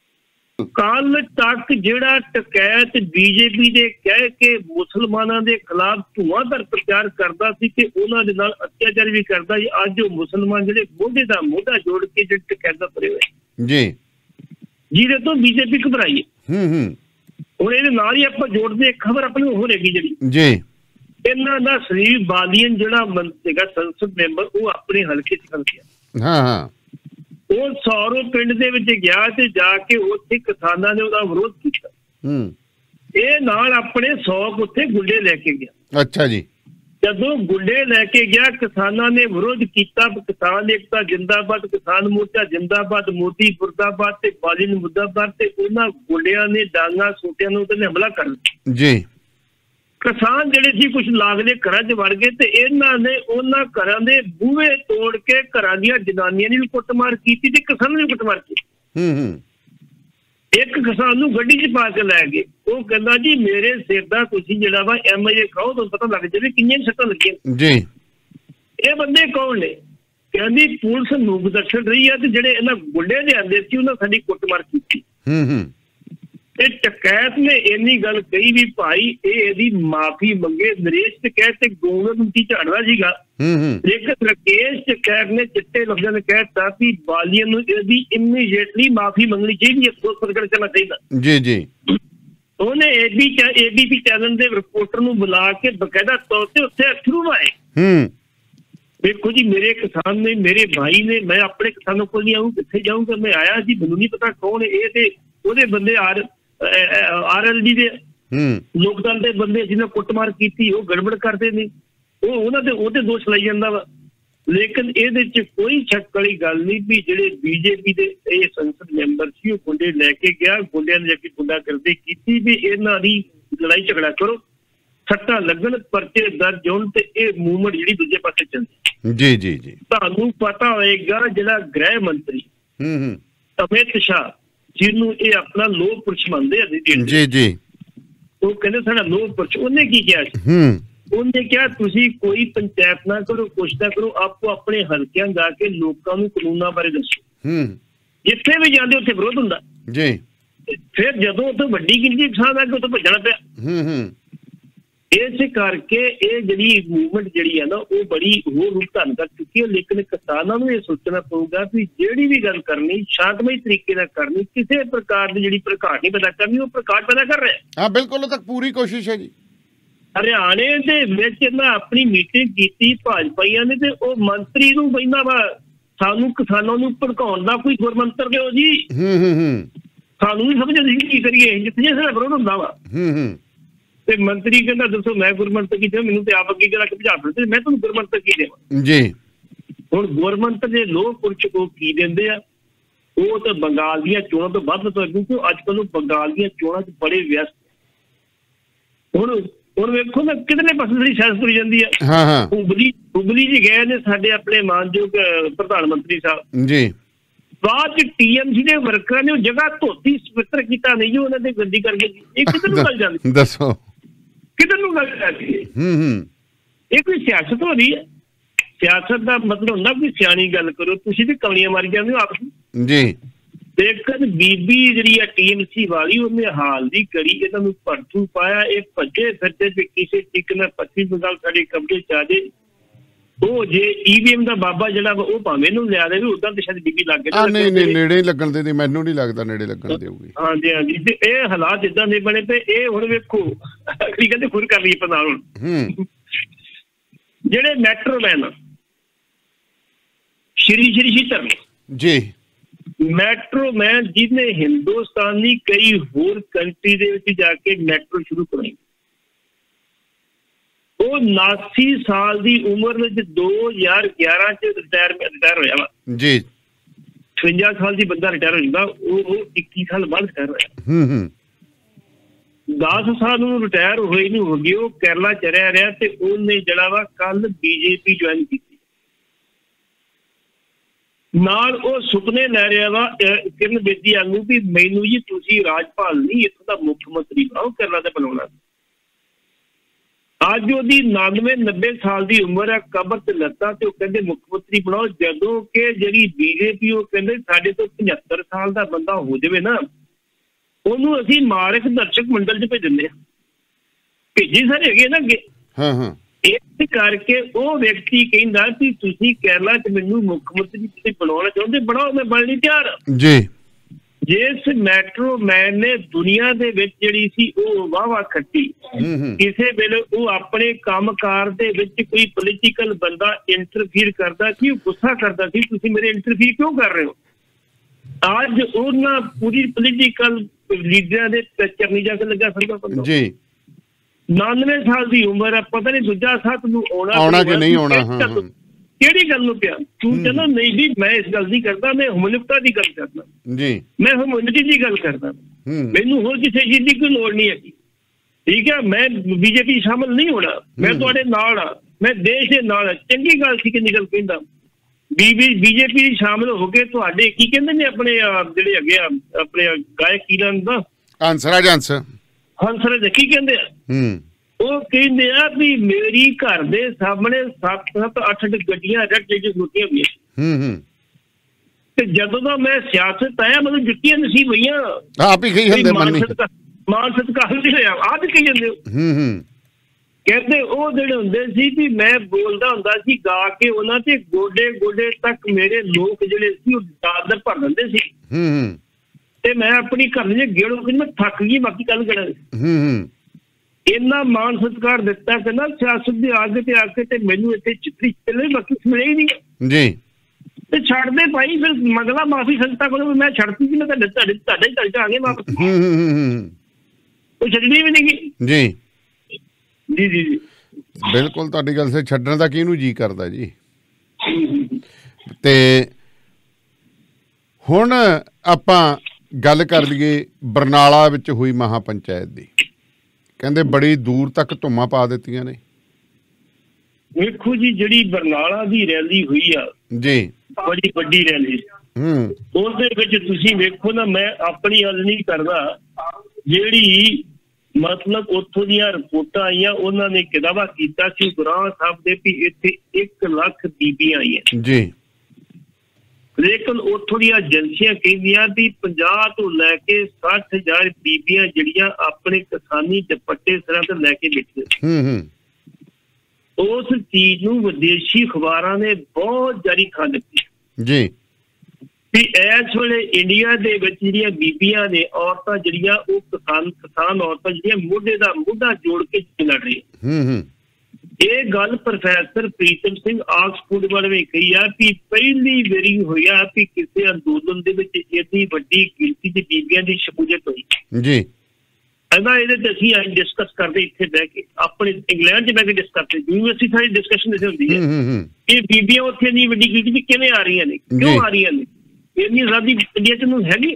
ਕੱਲ ਤੱਕ ਜਿਹੜਾ ਟਕੈਤ ਬੀਜੇਪੀ ਦੇ ਕਹਿ ਕੇ ਮੁਸਲਮਾਨਾਂ ਦੇ ਖਿਲਾਫ ਧੂਆਂਧਰ ਪ੍ਰਚਾਰ ਕਰਦਾ ਸੀ ਤੇ ਉਹਨਾਂ ਦੇ ਨਾਲ ਅਤਿਆਚਾਰ ਵੀ ਕਰਦਾ ਸੀ, ਅੱਜ ਉਹ ਮੁਸਲਮਾਨ ਜਿਹੜੇ ਮੋਢੇ ਦਾ ਮੋਢਾ ਜੋੜ ਕੇ ਜਿਹੜੇ ਟਕੈਤਾਂ ਭਰੇ ਹੋਏ ਜੀ, ਜਿਹਦੇ ਤੋਂ ਬੀਜੇਪੀ ਘਬਰਾਈ ਹੈ। ਹੂੰ ਹੂੰ ਹੁਣ ਇਹਦੇ ਨਾਲ ਹੀ ਆਪਾਂ ਜੋੜਦੇ ਇੱਕ ਖਬਰ ਆਪਣੀ ਹੋ ਰਹੀ ਜਿਹੜੀ ਜੀ, ਇਹਨਾਂ ਦਾ ਸਰੀਰ ਬਾਲੀਅਨ ਜਿਹੜਾ ਮੰਤਰੀਗਾ ਸੰਸਦ ਮੈਂਬਰ, ਉਹ ਆਪਣੇ ਹਲਕੇ 'ਚ ਖਲ ਗਿਆ। ਹਾਂ ਹਾਂ, ਉਹ ਸੌਰੋ ਪਿੰਡ ਦੇ ਵਿੱਚ ਗਿਆ ਤੇ ਜਾ ਕੇ ਉੱਥੇ ਕਿਸਾਨਾਂ ਨੇ ਉਹਦਾ ਵਿਰੋਧ ਕੀਤਾ। ਹੂੰ ਇਹ ਨਾਲ ਆਪਣੇ ਸੌ ਉੱਥੇ ਗੁੱਡੇ ਲੈ ਕੇ ਗਿਆ। ਅੱਛਾ ਜੀ। ਜਦੋਂ ਗੁੰਡੇ ਲੈ ਕੇ ਗਿਆ ਕਿਸਾਨਾਂ ਨੇ ਵਿਰੋਧ ਕੀਤਾ, ਕਿਸਾਨ ਏਕਤਾ ਜਿੰਦਾਬਾਦ, ਕਿਸਾਨ ਮੋਰਚਾ ਜਿੰਦਾਬਾਦ, ਮੋਦੀ ਮੁਰਦਾਬਾਦ ਤੇ ਬਾਲਿਨ ਮੁਰਦਾਬਾਦ, ਤੇ ਉਹਨਾਂ ਗੁੰਡਿਆਂ ਨੇ ਡਾਂਗਾ ਸੋਟਿਆਂ ਨੂੰ ਤੇ ਹਮਲਾ ਕਰ ਦਿੱਤਾ ਜੀ। ਕਿਸਾਨ ਜਿਹੜੇ ਸੀ ਕੁਝ ਲਾਗਲੇ ਘਰਾਂ 'ਚ ਵੜ ਗਏ ਤੇ ਇਹਨਾਂ ਨੇ ਉਹਨਾਂ ਘਰਾਂ ਦੇ ਬੂਹੇ ਤੋੜ ਕੇ ਘਰਾਂ ਦੀਆਂ ਜਨਾਨੀਆਂ ਦੀ ਵੀ ਕੁੱਟਮਾਰ ਕੀਤੀ ਤੇ ਕਿਸਾਨਾਂ ਦੀ ਕੁੱਟਮਾਰ ਕੀਤੀ। ਹੂੰ ਹੂੰ ਇੱਕ ਕਿਸਾਨ ਨੂੰ ਗੱਡੀ 'ਚ ਪਾ ਕੇ ਲੈ ਗਏ। ਉਹ ਕਹਿੰਦਾ ਜੀ ਮੇਰੇ ਸਿਰ ਦਾ ਤੁਸੀਂ ਜਿਹੜਾ ਵਾ ਐਮ ਆਈ ਏ ਖਾਓ ਤੁਹਾਨੂੰ ਪਤਾ ਲੱਗ ਜਾਵੇ ਕਿੰਨੀਆਂ ਸੱਟਾਂ ਲੱਗੀਆਂ ਜੀ। ਇਹ ਬੰਦੇ ਕੌਣ ਨੇ? ਕਹਿੰਦੀ ਪੁਲਿਸ ਨੂੰ ਦਰਸ਼ਨ ਰਹੀ ਆ ਤੇ ਜਿਹੜੇ ਇਹਨਾਂ ਗੁੰਡੇ ਦੇ ਆਂਦੇ ਸੀ ਉਹਨਾਂ ਸਾਡੀ ਕੁੱਟਮਾਰ ਕੀਤੀ। ਹੂੰ ਹੂੰ ਤੇ ਟਕੈਤ ਨੇ ਇੰਨੀ ਗੱਲ ਕਹੀ ਵੀ ਭਾਈ ਇਹ ਇਹਦੀ ਮਾਫੀ ਮੰਗੇ। ਨਰੇਸ਼ ਟਕੈਤ ਤੇ ਗੋਵਰ ਨੂੰ ਕੀ ਝਾੜਦਾ ਸੀਗਾ, ਲੇਕਿਨ ਰਾਕੇਸ਼ ਟਕੈਤ ਨੇ ਚਿੱਟੇ ਲਫ਼ਜ਼ਾਂ ਨੇ ਕਹਿ ਦਿੱਤਾ ਵੀ ਬਾਲੀਅਨ ਨੂੰ ਇਹਦੀ ਇਮੀਡੀਏਟਲੀ ਮਾਫੀ ਮੰਗਣੀ ਚਾਹੀਦੀ ਹੈ, ਅਫਸੋਸ ਪ੍ਰਗਟ ਕਰਨਾ ਚਾਹੀਦਾ ਜੀ ਜੀ। ਉਹਨੇ ਏਬੀ ਏਬੀਪੀ ਚੈਨਲ ਦੇ ਰਿਪੋਰਟਰ ਨੂੰ ਬੁਲਾ ਕੇ ਬਕਾਇਦਾ ਤੌਰ ਤੇ ਉੱਥੇ ਅਥਰੂ ਆਏ। ਹੂੰ ਦੇਖੋ ਜੀ ਮੇਰੇ ਕਿਸਾਨ ਨੇ, ਮੇਰੇ ਭਾਈ ਨੇ, ਮੈਂ ਆਪਣੇ ਕਿਸਾਨਾਂ ਕੋਲ ਨਹੀਂ ਆਊਂ ਕਿੱਥੇ ਜਾਊਂਗਾ? ਮੈਂ ਆਇਆ ਜੀ, ਮੈਨੂੰ ਨਹੀਂ ਪਤਾ ਕੌਣ ਇਹ ਤੇ ਉਹਦੇ ਬੰਦੇ ਆਰ ਆਰ ਐਲ ਡੀ ਦੇ ਲੋਕਦਲ ਦੇ ਬੰਦੇ ਜਿਹਨਾਂ ਕੁੱਟਮਾਰ ਕੀਤੀ ਉਹ ਗੜਬੜ ਕਰਦੇ ਨੇ, ਉਹ ਉਹਨਾਂ ਦੇ ਉਹਦੇ ਦੋਸ਼ ਲਾਈ ਜਾਂਦਾ ਵਾ। ਲੇਕਿਨ ਇਹਦੇ 'ਚ ਕੋਈ ਸ਼ੱਕ ਵਾਲੀ ਗੱਲ ਨਹੀਂ ਵੀ ਜਿਹੜੇ ਬੀਜੇਪੀ ਦੇ ਇਹ ਸੰਸਦ ਮੈਂਬਰ ਸੀ ਉਹ ਗੁੰਡੇ ਲੈ ਕੇ ਗਿਆ, ਗੁੰਡਿਆਂ ਨੇ ਜਾ ਕੇ ਗੁੰਡਾਗਰਦੀ ਕੀਤੀ ਵੀ ਇਹਨਾਂ ਦੀ ਲੜਾਈ ਝਗੜਾ ਕਰੋ, ਸੱਟਾਂ ਲੱਗਣ, ਪਰਚੇ ਦਰਜ ਹੋਣ ਤੇ ਇਹ ਮੂਵਮੈਂਟ ਜਿਹੜੀ ਦੂਜੇ ਪਾਸੇ ਚੱਲਦੀ ਜੀ ਜੀ ਜੀ। ਤੁਹਾਨੂੰ ਪਤਾ ਹੋਏਗਾ ਜਿਹੜਾ ਗ੍ਰਹਿ ਮੰਤਰੀ ਹੂੰ ਹੂੰ ਅਮਿਤ ਸ਼ਾਹ ਜਿਹਨੂੰ ਇਹ ਆਪਣਾ ਲੋਹ ਪੁਰਸ਼ ਮੰਨਦੇ ਆ ਜੀ ਜੀ, ਉਹ ਕਹਿੰਦੇ ਸਾਡਾ ਲੋਹ ਪੁਰਸ਼, ਉਹਨੇ ਕੀ ਕਿਹਾ ਸੀ? ਉਹਨੇ ਕਿਹਾ ਤੁਸੀਂ ਕੋਈ ਪੰਚਾਇਤ ਨਾ ਕਰੋ, ਕੁਛ ਨਾ ਕਰੋ, ਆਪੋ ਆਪਣੇ ਹਲਕਿਆਂ ਜਾ ਕੇ ਲੋਕਾਂ ਨੂੰ ਕਾਨੂੰਨਾਂ ਬਾਰੇ ਦੱਸੋ। ਜਿੱਥੇ ਵੀ ਜਾਂਦੇ ਉੱਥੇ ਵਿਰੋਧ ਹੁੰਦਾ ਜੀ। ਫਿਰ ਜਦੋਂ ਉੱਥੇ ਵੱਡੀ ਗਿਣਤੀ ਕਿਸਾਨ ਆ ਕੇ ਉੱਥੇ ਭੱਜਣਾ ਪਿਆ। ਇਸ ਕਰਕੇ ਇਹ ਜਿਹੜੀ ਮੂਵਮੈਂਟ ਜਿਹੜੀ ਹੈ ਨਾ ਉਹ ਬੜੀ ਹੋਰ ਰੂਪ ਧਾਰਨ ਕਰ ਚੁੱਕੀ ਹੈ। ਲੇਕਿਨ ਕਿਸਾਨਾਂ ਨੂੰ ਇਹ ਸੋਚਣਾ ਪਊਗਾ ਵੀ ਜਿਹੜੀ ਵੀ ਗੱਲ ਕਰਨੀ ਸ਼ਾਂਤਮਈ ਤਰੀਕੇ ਨਾਲ ਕਰਨੀ, ਕਿਸੇ ਪ੍ਰਕਾਰ ਦੀ ਜਿਹੜੀ ਭੜਕਾਟ ਨਹੀਂ ਪੈਦਾ ਕਰਨੀ, ਉਹ ਭੜਕਾਟ ਪੈਦਾ ਕਰ ਰਿਹਾ। ਹਾਂ ਬਿਲਕੁਲ, ਉਹ ਤੱਕ ਪੂਰੀ ਕੋਸ਼ਿਸ਼ ਹੈ ਜੀ। ਹਰਿਆਣੇ ਦੇ ਵਿੱਚ ਇਹਨਾਂ ਆਪਣੀ ਮੀਟਿੰਗ ਕੀਤੀ ਭਾਜਪਾਈਆਂ ਨੇ ਤੇ ਉਹ ਮੰਤਰੀ ਨੂੰ ਕਹਿੰਦਾ ਵਾ ਸਾਨੂੰ ਕਿਸਾਨਾਂ ਨੂੰ ਭੜਕਾਉਣ ਦਾ ਕੋਈ ਗੁਰਮੰਤਰ ਦਿਓ ਜੀ। ਹੂੰ ਹੂੰ ਹੂੰ ਸਾਨੂੰ ਵੀ ਸਮਝ ਨਹੀਂ ਕੀ ਕਰੀਏ ਜਿੱਥੇ ਸਾਡਾ ਵਿਰੋਧ ਹੁੰਦਾ ਵਾ। ਹੂੰ ਹੂੰ ਤੇ ਮੰਤਰੀ ਕਹਿੰਦਾ ਦੱਸੋ ਮੈਂ ਗੁਰਮੰਤਰ ਕੀ ਦੇਵਾਂ, ਮੈਨੂੰ ਤੇ ਆਪ ਅੱਗੇ ਕਰਾ ਕੇ ਭਜਾ ਦਿੱਤੇ, ਮੈਂ ਤੁਹਾਨੂੰ ਗੁਰਮੰਤਰ ਕੀ ਦੇਵਾਂ ਜੀ। ਹੁਣ ਗੁਰਮੰਤਰ ਦੇ ਲੋਕ ਪੁਰਸ਼ ਉਹ ਕੀ ਦਿੰਦੇ ਆ? ਉਹ ਤਾਂ ਬੰਗਾਲ ਦੀਆਂ ਚੋਣਾਂ ਤੋਂ ਵੱਧ ਤੋਂ ਕਿਉਂਕਿ ਅੱਜ ਕੱਲ੍ਹ ਨੂੰ ਬੰਗਾਲ ਦੀਆਂ ਚੋਣਾਂ 'ਚ ਬੜੇ ਵਿਅਸਤ। ਹੁਣ ਹੁਣ ਵੇਖੋ ਨਾ ਕਿਤਨੇ ਪਾਸੇ ਜਿਹੜੀ ਸਿਆਸਤ ਤੁਰੀ ਜਾਂਦੀ ਆ। ਉਬਲੀ ਉਬਲੀ ਜੀ ਗਏ ਨੇ ਸਾਡੇ ਆਪਣੇ ਮਾਨਯੋਗ ਪ੍ਰਧਾਨ ਮੰਤਰੀ ਸਾਹਿਬ ਜੀ, ਬਾਅਦ ਚ ਟੀ ਐਮ ਸੀ ਦੇ ਵਰਕਰਾਂ ਨੇ ਉਹ ਜਗ੍ਹਾ ਧੋਤੀ ਸਪਿੱਤਰ ਕੀਤਾ ਨਹੀਂ ਜੀ, ਉਹਨਾਂ ਦੇ ਗੱਡੀ ਕਰਕੇ। ਇਹ ਕਿੱਧਰ ਨੂੰ ਗੱਲ ਜਾਂਦੀ ਦੱਸੋ, ਕਿੱਧਰ ਨੂੰ ਗੱਲ ਜਾਂਦੀ ਹੈ? ਹੂੰ ਹੂੰ ਇਹ ਕੋਈ ਸਿਆਸਤ ਹੋ ਰਹੀ ਹੈ? ਸਿਆਸਤ ਦਾ ਮਤਲਬ ਹੁੰਦਾ ਕੋਈ ਸਿਆਣੀ ਗੱਲ ਕਰੋ, ਤੁਸੀਂ ਵੀ ਕਵਲੀਆਂ ਮਾਰੀ ਜਾਂਦੇ ਹੋ ਆਪਸ ਜੀ। ਲੇਕਿਨ ਬੀਬੀ ਜਿਹੜੀ ਆ ਟੀ ਐਮ ਸੀ ਵਾਲੀ ਉਹਨੇ ਹਾਲ ਦੀ ਕੜੀ ਇਹਨਾਂ ਨੂੰ ਭੜਥੂ ਪਾਇਆ। ਇਹ ਭੱਜੇ ਫਿਰਦੇ ਵੀ ਕਿਸੇ ਟਿਕ ਨਾਲ ਪੱਛਮੀ ਬੰਗਾਲ ਸਾਡੇ ਕਬਜ਼ੇ ਚ ਆ ਜੇ। ਉਹ ਜੇ ਈਵੀਐਮ ਦਾ ਬਾਬਾ ਜਿਹੜਾ ਉਹ ਭਾਵੇਂ ਨੂੰ ਲਿਆ ਦੇ ਵੀ ਉਦਾਂ ਤੇ ਸ਼ਾਇਦ ਬੀਬੀ ਲੱਗ ਜਾਏ। ਨਹੀਂ ਨਹੀਂ ਨੇੜੇ ਲੱਗਣ ਦੇ, ਮੈਨੂੰ ਨਹੀਂ ਲੱਗਦਾ ਨੇੜੇ ਲੱਗਣ ਦੇਊਗੀ। ਹਾਂਜੀ ਹਾਂਜੀ ਤੇ ਇਹ ਹਾਲਾਤ ਇਦਾਂ ਦੇ ਬਣੇ ਤੇ ਇਹ ਹੁਣ ਵੇਖੋ ਅਗਲੀ ਕਹਿੰਦੇ ਖੁਦ ਕਰ ਲਈ ਆਪਾਂ ਨਾਲ। ਹੁਣ ਜਿਹੜੇ ਮੈਟਰੋ ਮੈਨ ਸ਼੍ਰੀ ਸ਼੍ਰੀ ਸ਼੍ਰੀ ਧਰਮ ਜੀ, ਮੈਟਰੋ ਮੈਨ ਜਿਹਨੇ ਹਿੰਦੁਸਤਾਨ ਦੀ ਕਈ ਹੋਰ ਕੰਟਰੀ ਦੇ ਵਿੱਚ ਜਾ ਕੇ ਮੈਟਰੋ ਸ਼ੁਰੂ ਕਰਾਈ, ਉਹ ਉਨਾਸੀ ਸਾਲ ਦੀ ਉਮਰ ਵਿੱਚ ਦੋ ਹਜ਼ਾਰ ਗਿਆਰਾਂ ਚ ਰਿਟਾਇਰ ਰਿਟਾਇਰ ਹੋਇਆ ਵਾ ਜੀ। ਅਠਵੰਜਾ ਸਾਲ ਦੀ ਬੰਦਾ ਰਿਟਾਇਰ ਹੋ ਜਾਂਦਾ, ਉਹ ਇੱਕੀ ਸਾਲ ਬਾਅਦ ਰਿਟਾਇਰ ਹੋਇਆ। ਹੂੰ ਹੂੰ ਦਸ ਸਾਲ ਨੂੰ ਰਿਟਾਇਰ ਹੋਏ ਨੂੰ ਹੋ ਗਏ। ਉਹ ਕੇਰਲਾ ਚ ਰਿਹਾ ਰਿਹਾ ਤੇ ਉਹਨੇ ਜਿਹੜਾ ਵਾ ਕੱਲ ਬੀਜੇਪੀ ਜੁਆਇਨ ਕੀਤੀ। ਨਾਲ ਉਹ ਸੁਪਨੇ ਲੈ ਰਿਹਾ ਵਾ ਕਿਰਨ ਬੇਦੀ ਵਾਂਗੂ ਵੀ ਮੈਨੂੰ ਜੀ ਤੁਸੀਂ ਰਾਜਪਾਲ ਨਹੀਂ ਇੱਥੋਂ ਦਾ ਮੁੱਖ ਮੰਤਰੀ ਬਣਾਓ, ਕੇਰਲਾ ਤੇ ਬਣਾਉਣਾ। ਅੱਜ ਉਹਦੀ ਨਾਨਵੇਂ ਨੱਬੇ ਸਾਲ ਦੀ ਉਮਰ ਹੈ, ਕਬਰ ਤੇ ਲੱਤਾਂ ਤੇ ਉਹ ਕਹਿੰਦੇ ਮੁੱਖ ਮੰਤਰੀ ਬਣਾਓ। ਜਦੋਂ ਕਿ ਜਿਹੜੀ ਬੀਜੇਪੀ ਉਹ ਕਹਿੰਦੇ ਸਾਡੇ ਤੋਂ ਪਝੱਤਰ ਸਾਲ ਦਾ ਬੰਦਾ ਹੋ ਜਾਵੇ ਨਾ ਉਹਨੂੰ ਅਸੀਂ ਮਾਰਕ ਦਰਸ਼ਕ ਮੰਡਲ ਚ ਭੇਜਦੇ ਹਾਂ, ਭੇਜੀ ਸਾਰੇ ਹੈਗੇ ਨਾ ਅੱਗੇ। ਹਾਂ ਹਾਂ ਇਸ ਕਰਕੇ ਉਹ ਵਿਅਕਤੀ ਕਹਿੰਦਾ ਕਿ ਤੁਸੀਂ ਕੇਰਲਾ ਚ ਮੈਨੂੰ ਮੁੱਖ ਮੰਤਰੀ ਤੁਸੀਂ ਬਣਾਉਣਾ ਚਾਹੁੰਦੇ, ਬਣਾਓ, ਮੈਂ ਬਣ ਲਈ ਤਿਆਰ ਜੀ। ਜਿਸ ਮੈਟਰੋ ਮੈਨ ਨੇ ਦੁਨੀਆ ਦੇ ਵਿੱਚ ਜਿਹੜੀ ਸੀ ਉਹ ਵਾਹਵਾ ਖੱਟੀ, ਕਿਸੇ ਵੇਲੇ ਉਹ ਆਪਣੇ ਕੰਮਕਾਰ ਦੇ ਵਿੱਚ ਕੋਈ ਪੋਲੀਟੀਕਲ ਬੰਦਾ ਇੰਟਰਫੀਅਰ ਕਰਦਾ ਸੀ, ਉਹ ਗੁੱਸਾ ਕਰਦਾ ਸੀ ਤੁਸੀਂ ਮੇਰੇ ਇੰਟਰਫੀਅਰ ਕਿਉਂ ਕਰ ਰਹੇ ਹੋ। ਅੱਜ ਉਹਨਾਂ ਪੂਰੀ ਪੋਲੀਟੀਕਲ ਲੀਡਰਾਂ ਦੇ ਚਰਨੀ ਜਾ ਕੇ ਲੱਗਾ ਸਰਦਾ ਜੀ। ਨਾਨਵੇਂ ਸਾਲ ਦੀ ਉਮਰ ਹੈ, ਪਤਾ ਨਹੀਂ ਦੂਜਾ ਸਾਥ ਨੂੰ ਆਉਣਾ ਆਉਣਾ ਕਿ ਨਹੀਂ ਆਉਣਾ। ਕਿਹੜੀ ਗੱਲ ਨੂੰ ਪਿਆ ਤੂੰ ਕਹਿੰਦਾ ਨਹੀਂ ਜੀ ਮੈਂ ਇਸ ਗੱਲ ਦੀ ਕਰਦਾ, ਮੈਂ ਹਿਊਮਨਿਟੀ ਦੀ ਗੱਲ ਕਰਦਾ ਜੀ, ਮੈਂ ਹਿਊਮਨਿਟੀ ਦੀ ਗੱਲ ਕਰਦਾ, ਮੈਨੂੰ ਹੋਰ ਕਿਸੇ ਚੀਜ਼ ਦੀ ਕੋਈ ਲੋੜ ਨਹੀਂ ਹੈਗੀ। ਠੀਕ ਹੈ, ਮੈਂ ਬੀਜੇਪੀ ਸ਼ਾਮਲ ਨਹੀਂ ਹੋਣਾ, ਮੈਂ ਤੁਹਾਡੇ ਨਾਲ ਆ, ਮੈਂ ਦੇਸ਼ ਦੇ ਨਾਲ। ਚੰਗੀ ਗੱਲ ਸੀ ਕਿੰਨੀ ਗੱਲ ਕਹਿੰਦਾ ਬੀਜੇਪੀ ਸ਼ਾਮਲ ਹੋ ਕੇ ਤੁਹਾਡੇ ਕੀ ਕਹਿੰਦੇ ਨੇ ਆਪਣੇ ਜਿਹੜੇ ਹੈਗੇ ਆ ਆਪਣੇ ਗਾਇਕ ਕੀ ਨਾਮ ਦਾ ਹੰਸਰਾਜ ਹੰਸ ਹੰਸਰਾਜ ਕੀ ਕਹਿੰਦੇ ਆ, ਉਹ ਕਹਿੰਦੇ ਆ ਵੀ ਮੇਰੀ ਘਰ ਦੇ ਸਾਹਮਣੇ ਸੱਤ ਸੱਤ ਅੱਠ ਅੱਠ ਗੱਡੀਆਂ ਰੈਡ ਲੇਡੀਜ਼ ਹੁੰਦੀਆਂ ਹੋਈਆਂ ਤੇ ਜਦੋਂ ਦਾ ਮੈਂ ਸਿਆਸਤ ਆਇਆ ਮੈਨੂੰ ਜੁੱਤੀਆਂ ਨਸੀਬ ਹੋਈਆਂ। ਆਪ ਹੀ ਕਹੀ ਜਾਂਦੇ ਮਾਨ ਸਤਿਕਾਰ ਨਹੀਂ ਹੋਇਆ, ਆਪ ਹੀ ਕਹੀ ਜਾਂਦੇ ਹੋ। ਕਹਿੰਦੇ ਉਹ ਜਿਹੜੇ ਹੁੰਦੇ ਸੀ ਵੀ ਮੈਂ ਬੋਲਦਾ ਹੁੰਦਾ ਸੀ ਗਾ ਕੇ ਉਹਨਾਂ ਤੇ ਗੋਡੇ ਗੋਡੇ ਤੱਕ ਮੇਰੇ ਲੋਕ ਜਿਹੜੇ ਸੀ ਉਹ ਦਾਦਰ ਭਰ ਦਿੰਦੇ ਸੀ ਤੇ ਮੈਂ ਆਪਣੀ ਘਰ ਦੇ ਗੇੜੋ ਕਿ ਮੈਂ ਥੱਕ ਗਈ ਬਾਕੀ ਗੱਲ ਕਰਾਂ। ਇੰਨਾ ਮਾਨ ਸਤਿਕਾਰ ਦਿੱਤਾ ਕਹਿੰਦਾ ਸਿਆਸਤ ਦੇ ਆਗੇ ਤੇ ਆ ਕੇ ਤੇ ਮੈਨੂੰ ਇੱਥੇ ਚਿੱਤਰੀ ਚੱਲੇ ਬਾਕੀ ਸੁਣਿਆ ਹੀ ਨਹੀਂ ਜੀ ਤੇ ਛੱਡਦੇ ਭਾਈ। ਫਿਰ ਮੰਗਲਾ ਮਾਫੀ ਸੰਗਤਾਂ ਕੋਲੋਂ, ਮੈਂ ਛੱਡਤੀ ਸੀ, ਮੈਂ ਤੁਹਾਡੇ ਤੁਹਾਡੇ ਤੁਹਾਡੇ ਘਰ ਚ ਆ ਗਏ ਵਾਪਸ, ਉਹ ਛੱਡਣੀ ਵੀ ਨਹੀਂ ਗਈ ਜੀ। ਜੀ ਜੀ ਜੀ ਬਿਲਕੁਲ ਤੁਹਾਡੀ ਗੱਲ ਸੇ ਛੱਡਣ ਦਾ ਕਿਹਨੂੰ ਜੀ ਕਰਦਾ ਜੀ। ਤੇ ਹੁਣ ਆਪਾਂ ਗੱਲ ਕਰ ਲਈਏ ਬਰਨਾਲਾ ਵਿੱਚ ਹੋਈ ਮਹਾ ਪੰਚਾਇਤ ਦੀ, ਕਹਿੰਦੇ ਬੜੀ ਦੂਰ ਤੱਕ ਧੁੰਮਾਂ ਪਾ ਦਿੱਤੀਆਂ ਨੇ। ਵੇਖੋ ਜੀ ਜਿਹੜੀ ਬਰਨਾਲਾ ਦੀ ਰੈਲੀ ਹੋਈ ਆ ਜੀ, ਬੜੀ ਵੱਡੀ ਰੈਲੀ, ਉਹਦੇ ਵਿੱਚ ਤੁਸੀਂ ਵੇਖੋ ਨਾ, ਮੈਂ ਆਪਣੀ ਗੱਲ ਨਹੀਂ ਕਰਦਾ, ਜਿਹੜੀ ਮਤਲਬ ਉੱਥੋਂ ਦੀਆਂ ਰਿਪੋਰਟਾਂ ਆਈਆਂ ਉਹਨਾਂ ਨੇ ਦਾਅਵਾ ਕੀਤਾ ਸੀ ਗੁਰਾਂ ਸਾਹਿਬ ਦੇ ਵੀ ਇੱਥੇ ਇੱਕ ਲੱਖ ਬੀਬੀਆਂ ਆਈਆਂ ਜੀ, ਲੇਕਿਨ ਉੱਥੋਂ ਦੀਆਂ ਏਜੰਸੀਆਂ ਕਹਿੰਦੀਆਂ ਵੀ ਪੰਜਾਹ ਤੋਂ ਲੈ ਕੇ ਸੱਠ ਹਜ਼ਾਰ ਬੀਬੀਆਂ ਜਿਹੜੀਆਂ ਆਪਣੇ ਕਿਸਾਨੀ ਦੁਪੱਟੇ ਸਿਰਾਂ ਤੇ ਲੈ ਕੇ ਬੈਠੀਆਂ। ਉਸ ਚੀਜ਼ ਨੂੰ ਵਿਦੇਸ਼ੀ ਅਖਬਾਰਾਂ ਨੇ ਬਹੁਤ ਜਾਰੀ ਖਾ ਦਿੱਤੀ ਜੀ ਵੀ ਇਸ ਵੇਲੇ ਇੰਡੀਆ ਦੇ ਵਿੱਚ ਜਿਹੜੀਆਂ ਬੀਬੀਆਂ ਨੇ, ਔਰਤਾਂ ਜਿਹੜੀਆਂ ਉਹ ਕਿਸਾਨ ਕਿਸਾਨ ਔਰਤਾਂ ਜਿਹੜੀਆਂ ਮੋਢੇ ਦਾ ਮੋਢਾ ਜੋੜ ਕੇ ਲੜ ਰਹੀਆਂ। ਇਹ ਗੱਲ ਪ੍ਰੋਫੈਸਰ ਪ੍ਰੀਤਮ ਸਿੰਘ ਆਕਸਫੋਰਡ ਵਾਲੇ ਨੇ ਕਹੀ ਆ ਵੀ ਪਹਿਲੀ ਵਾਰੀ ਹੋਇਆ ਵੀ ਕਿਸੇ ਅੰਦੋਲਨ ਦੇ ਵਿੱਚ ਇੰਨੀ ਵੱਡੀ ਗਿਣਤੀ ਚ ਬੀਬੀਆਂ ਦੀ ਸ਼ਮੂਲੀਅਤ ਹੋਈ ਜੀ। ਕਹਿੰਦਾ ਇਹਦੇ ਤੇ ਅਸੀਂ ਅੱਜ ਡਿਸਕਸ ਕਰਦੇ ਇੱਥੇ ਬਹਿ ਕੇ, ਆਪਣੇ ਇੰਗਲੈਂਡ ਚ ਬਹਿ ਕੇ ਡਿਸਕਸ ਕਰਦੇ, ਯੂਨੀਵਰਸਿਟੀ ਸਾਡੀ ਡਿਸਕਸ਼ਨ ਇੱਥੇ ਹੁੰਦੀ ਹੈ ਇਹ ਬੀਬੀਆਂ ਉੱਥੇ ਇੰਨੀ ਵੱਡੀ ਗਿਣਤੀ ਚ ਕਿਵੇਂ ਆ ਰਹੀਆਂ ਨੇ, ਕਿਉਂ ਆ ਰਹੀਆਂ ਨੇ, ਇੰਨੀ ਆਜ਼ਾਦੀ ਇੰਡੀਆ ਚ ਨੂੰ ਹੈਗੀ।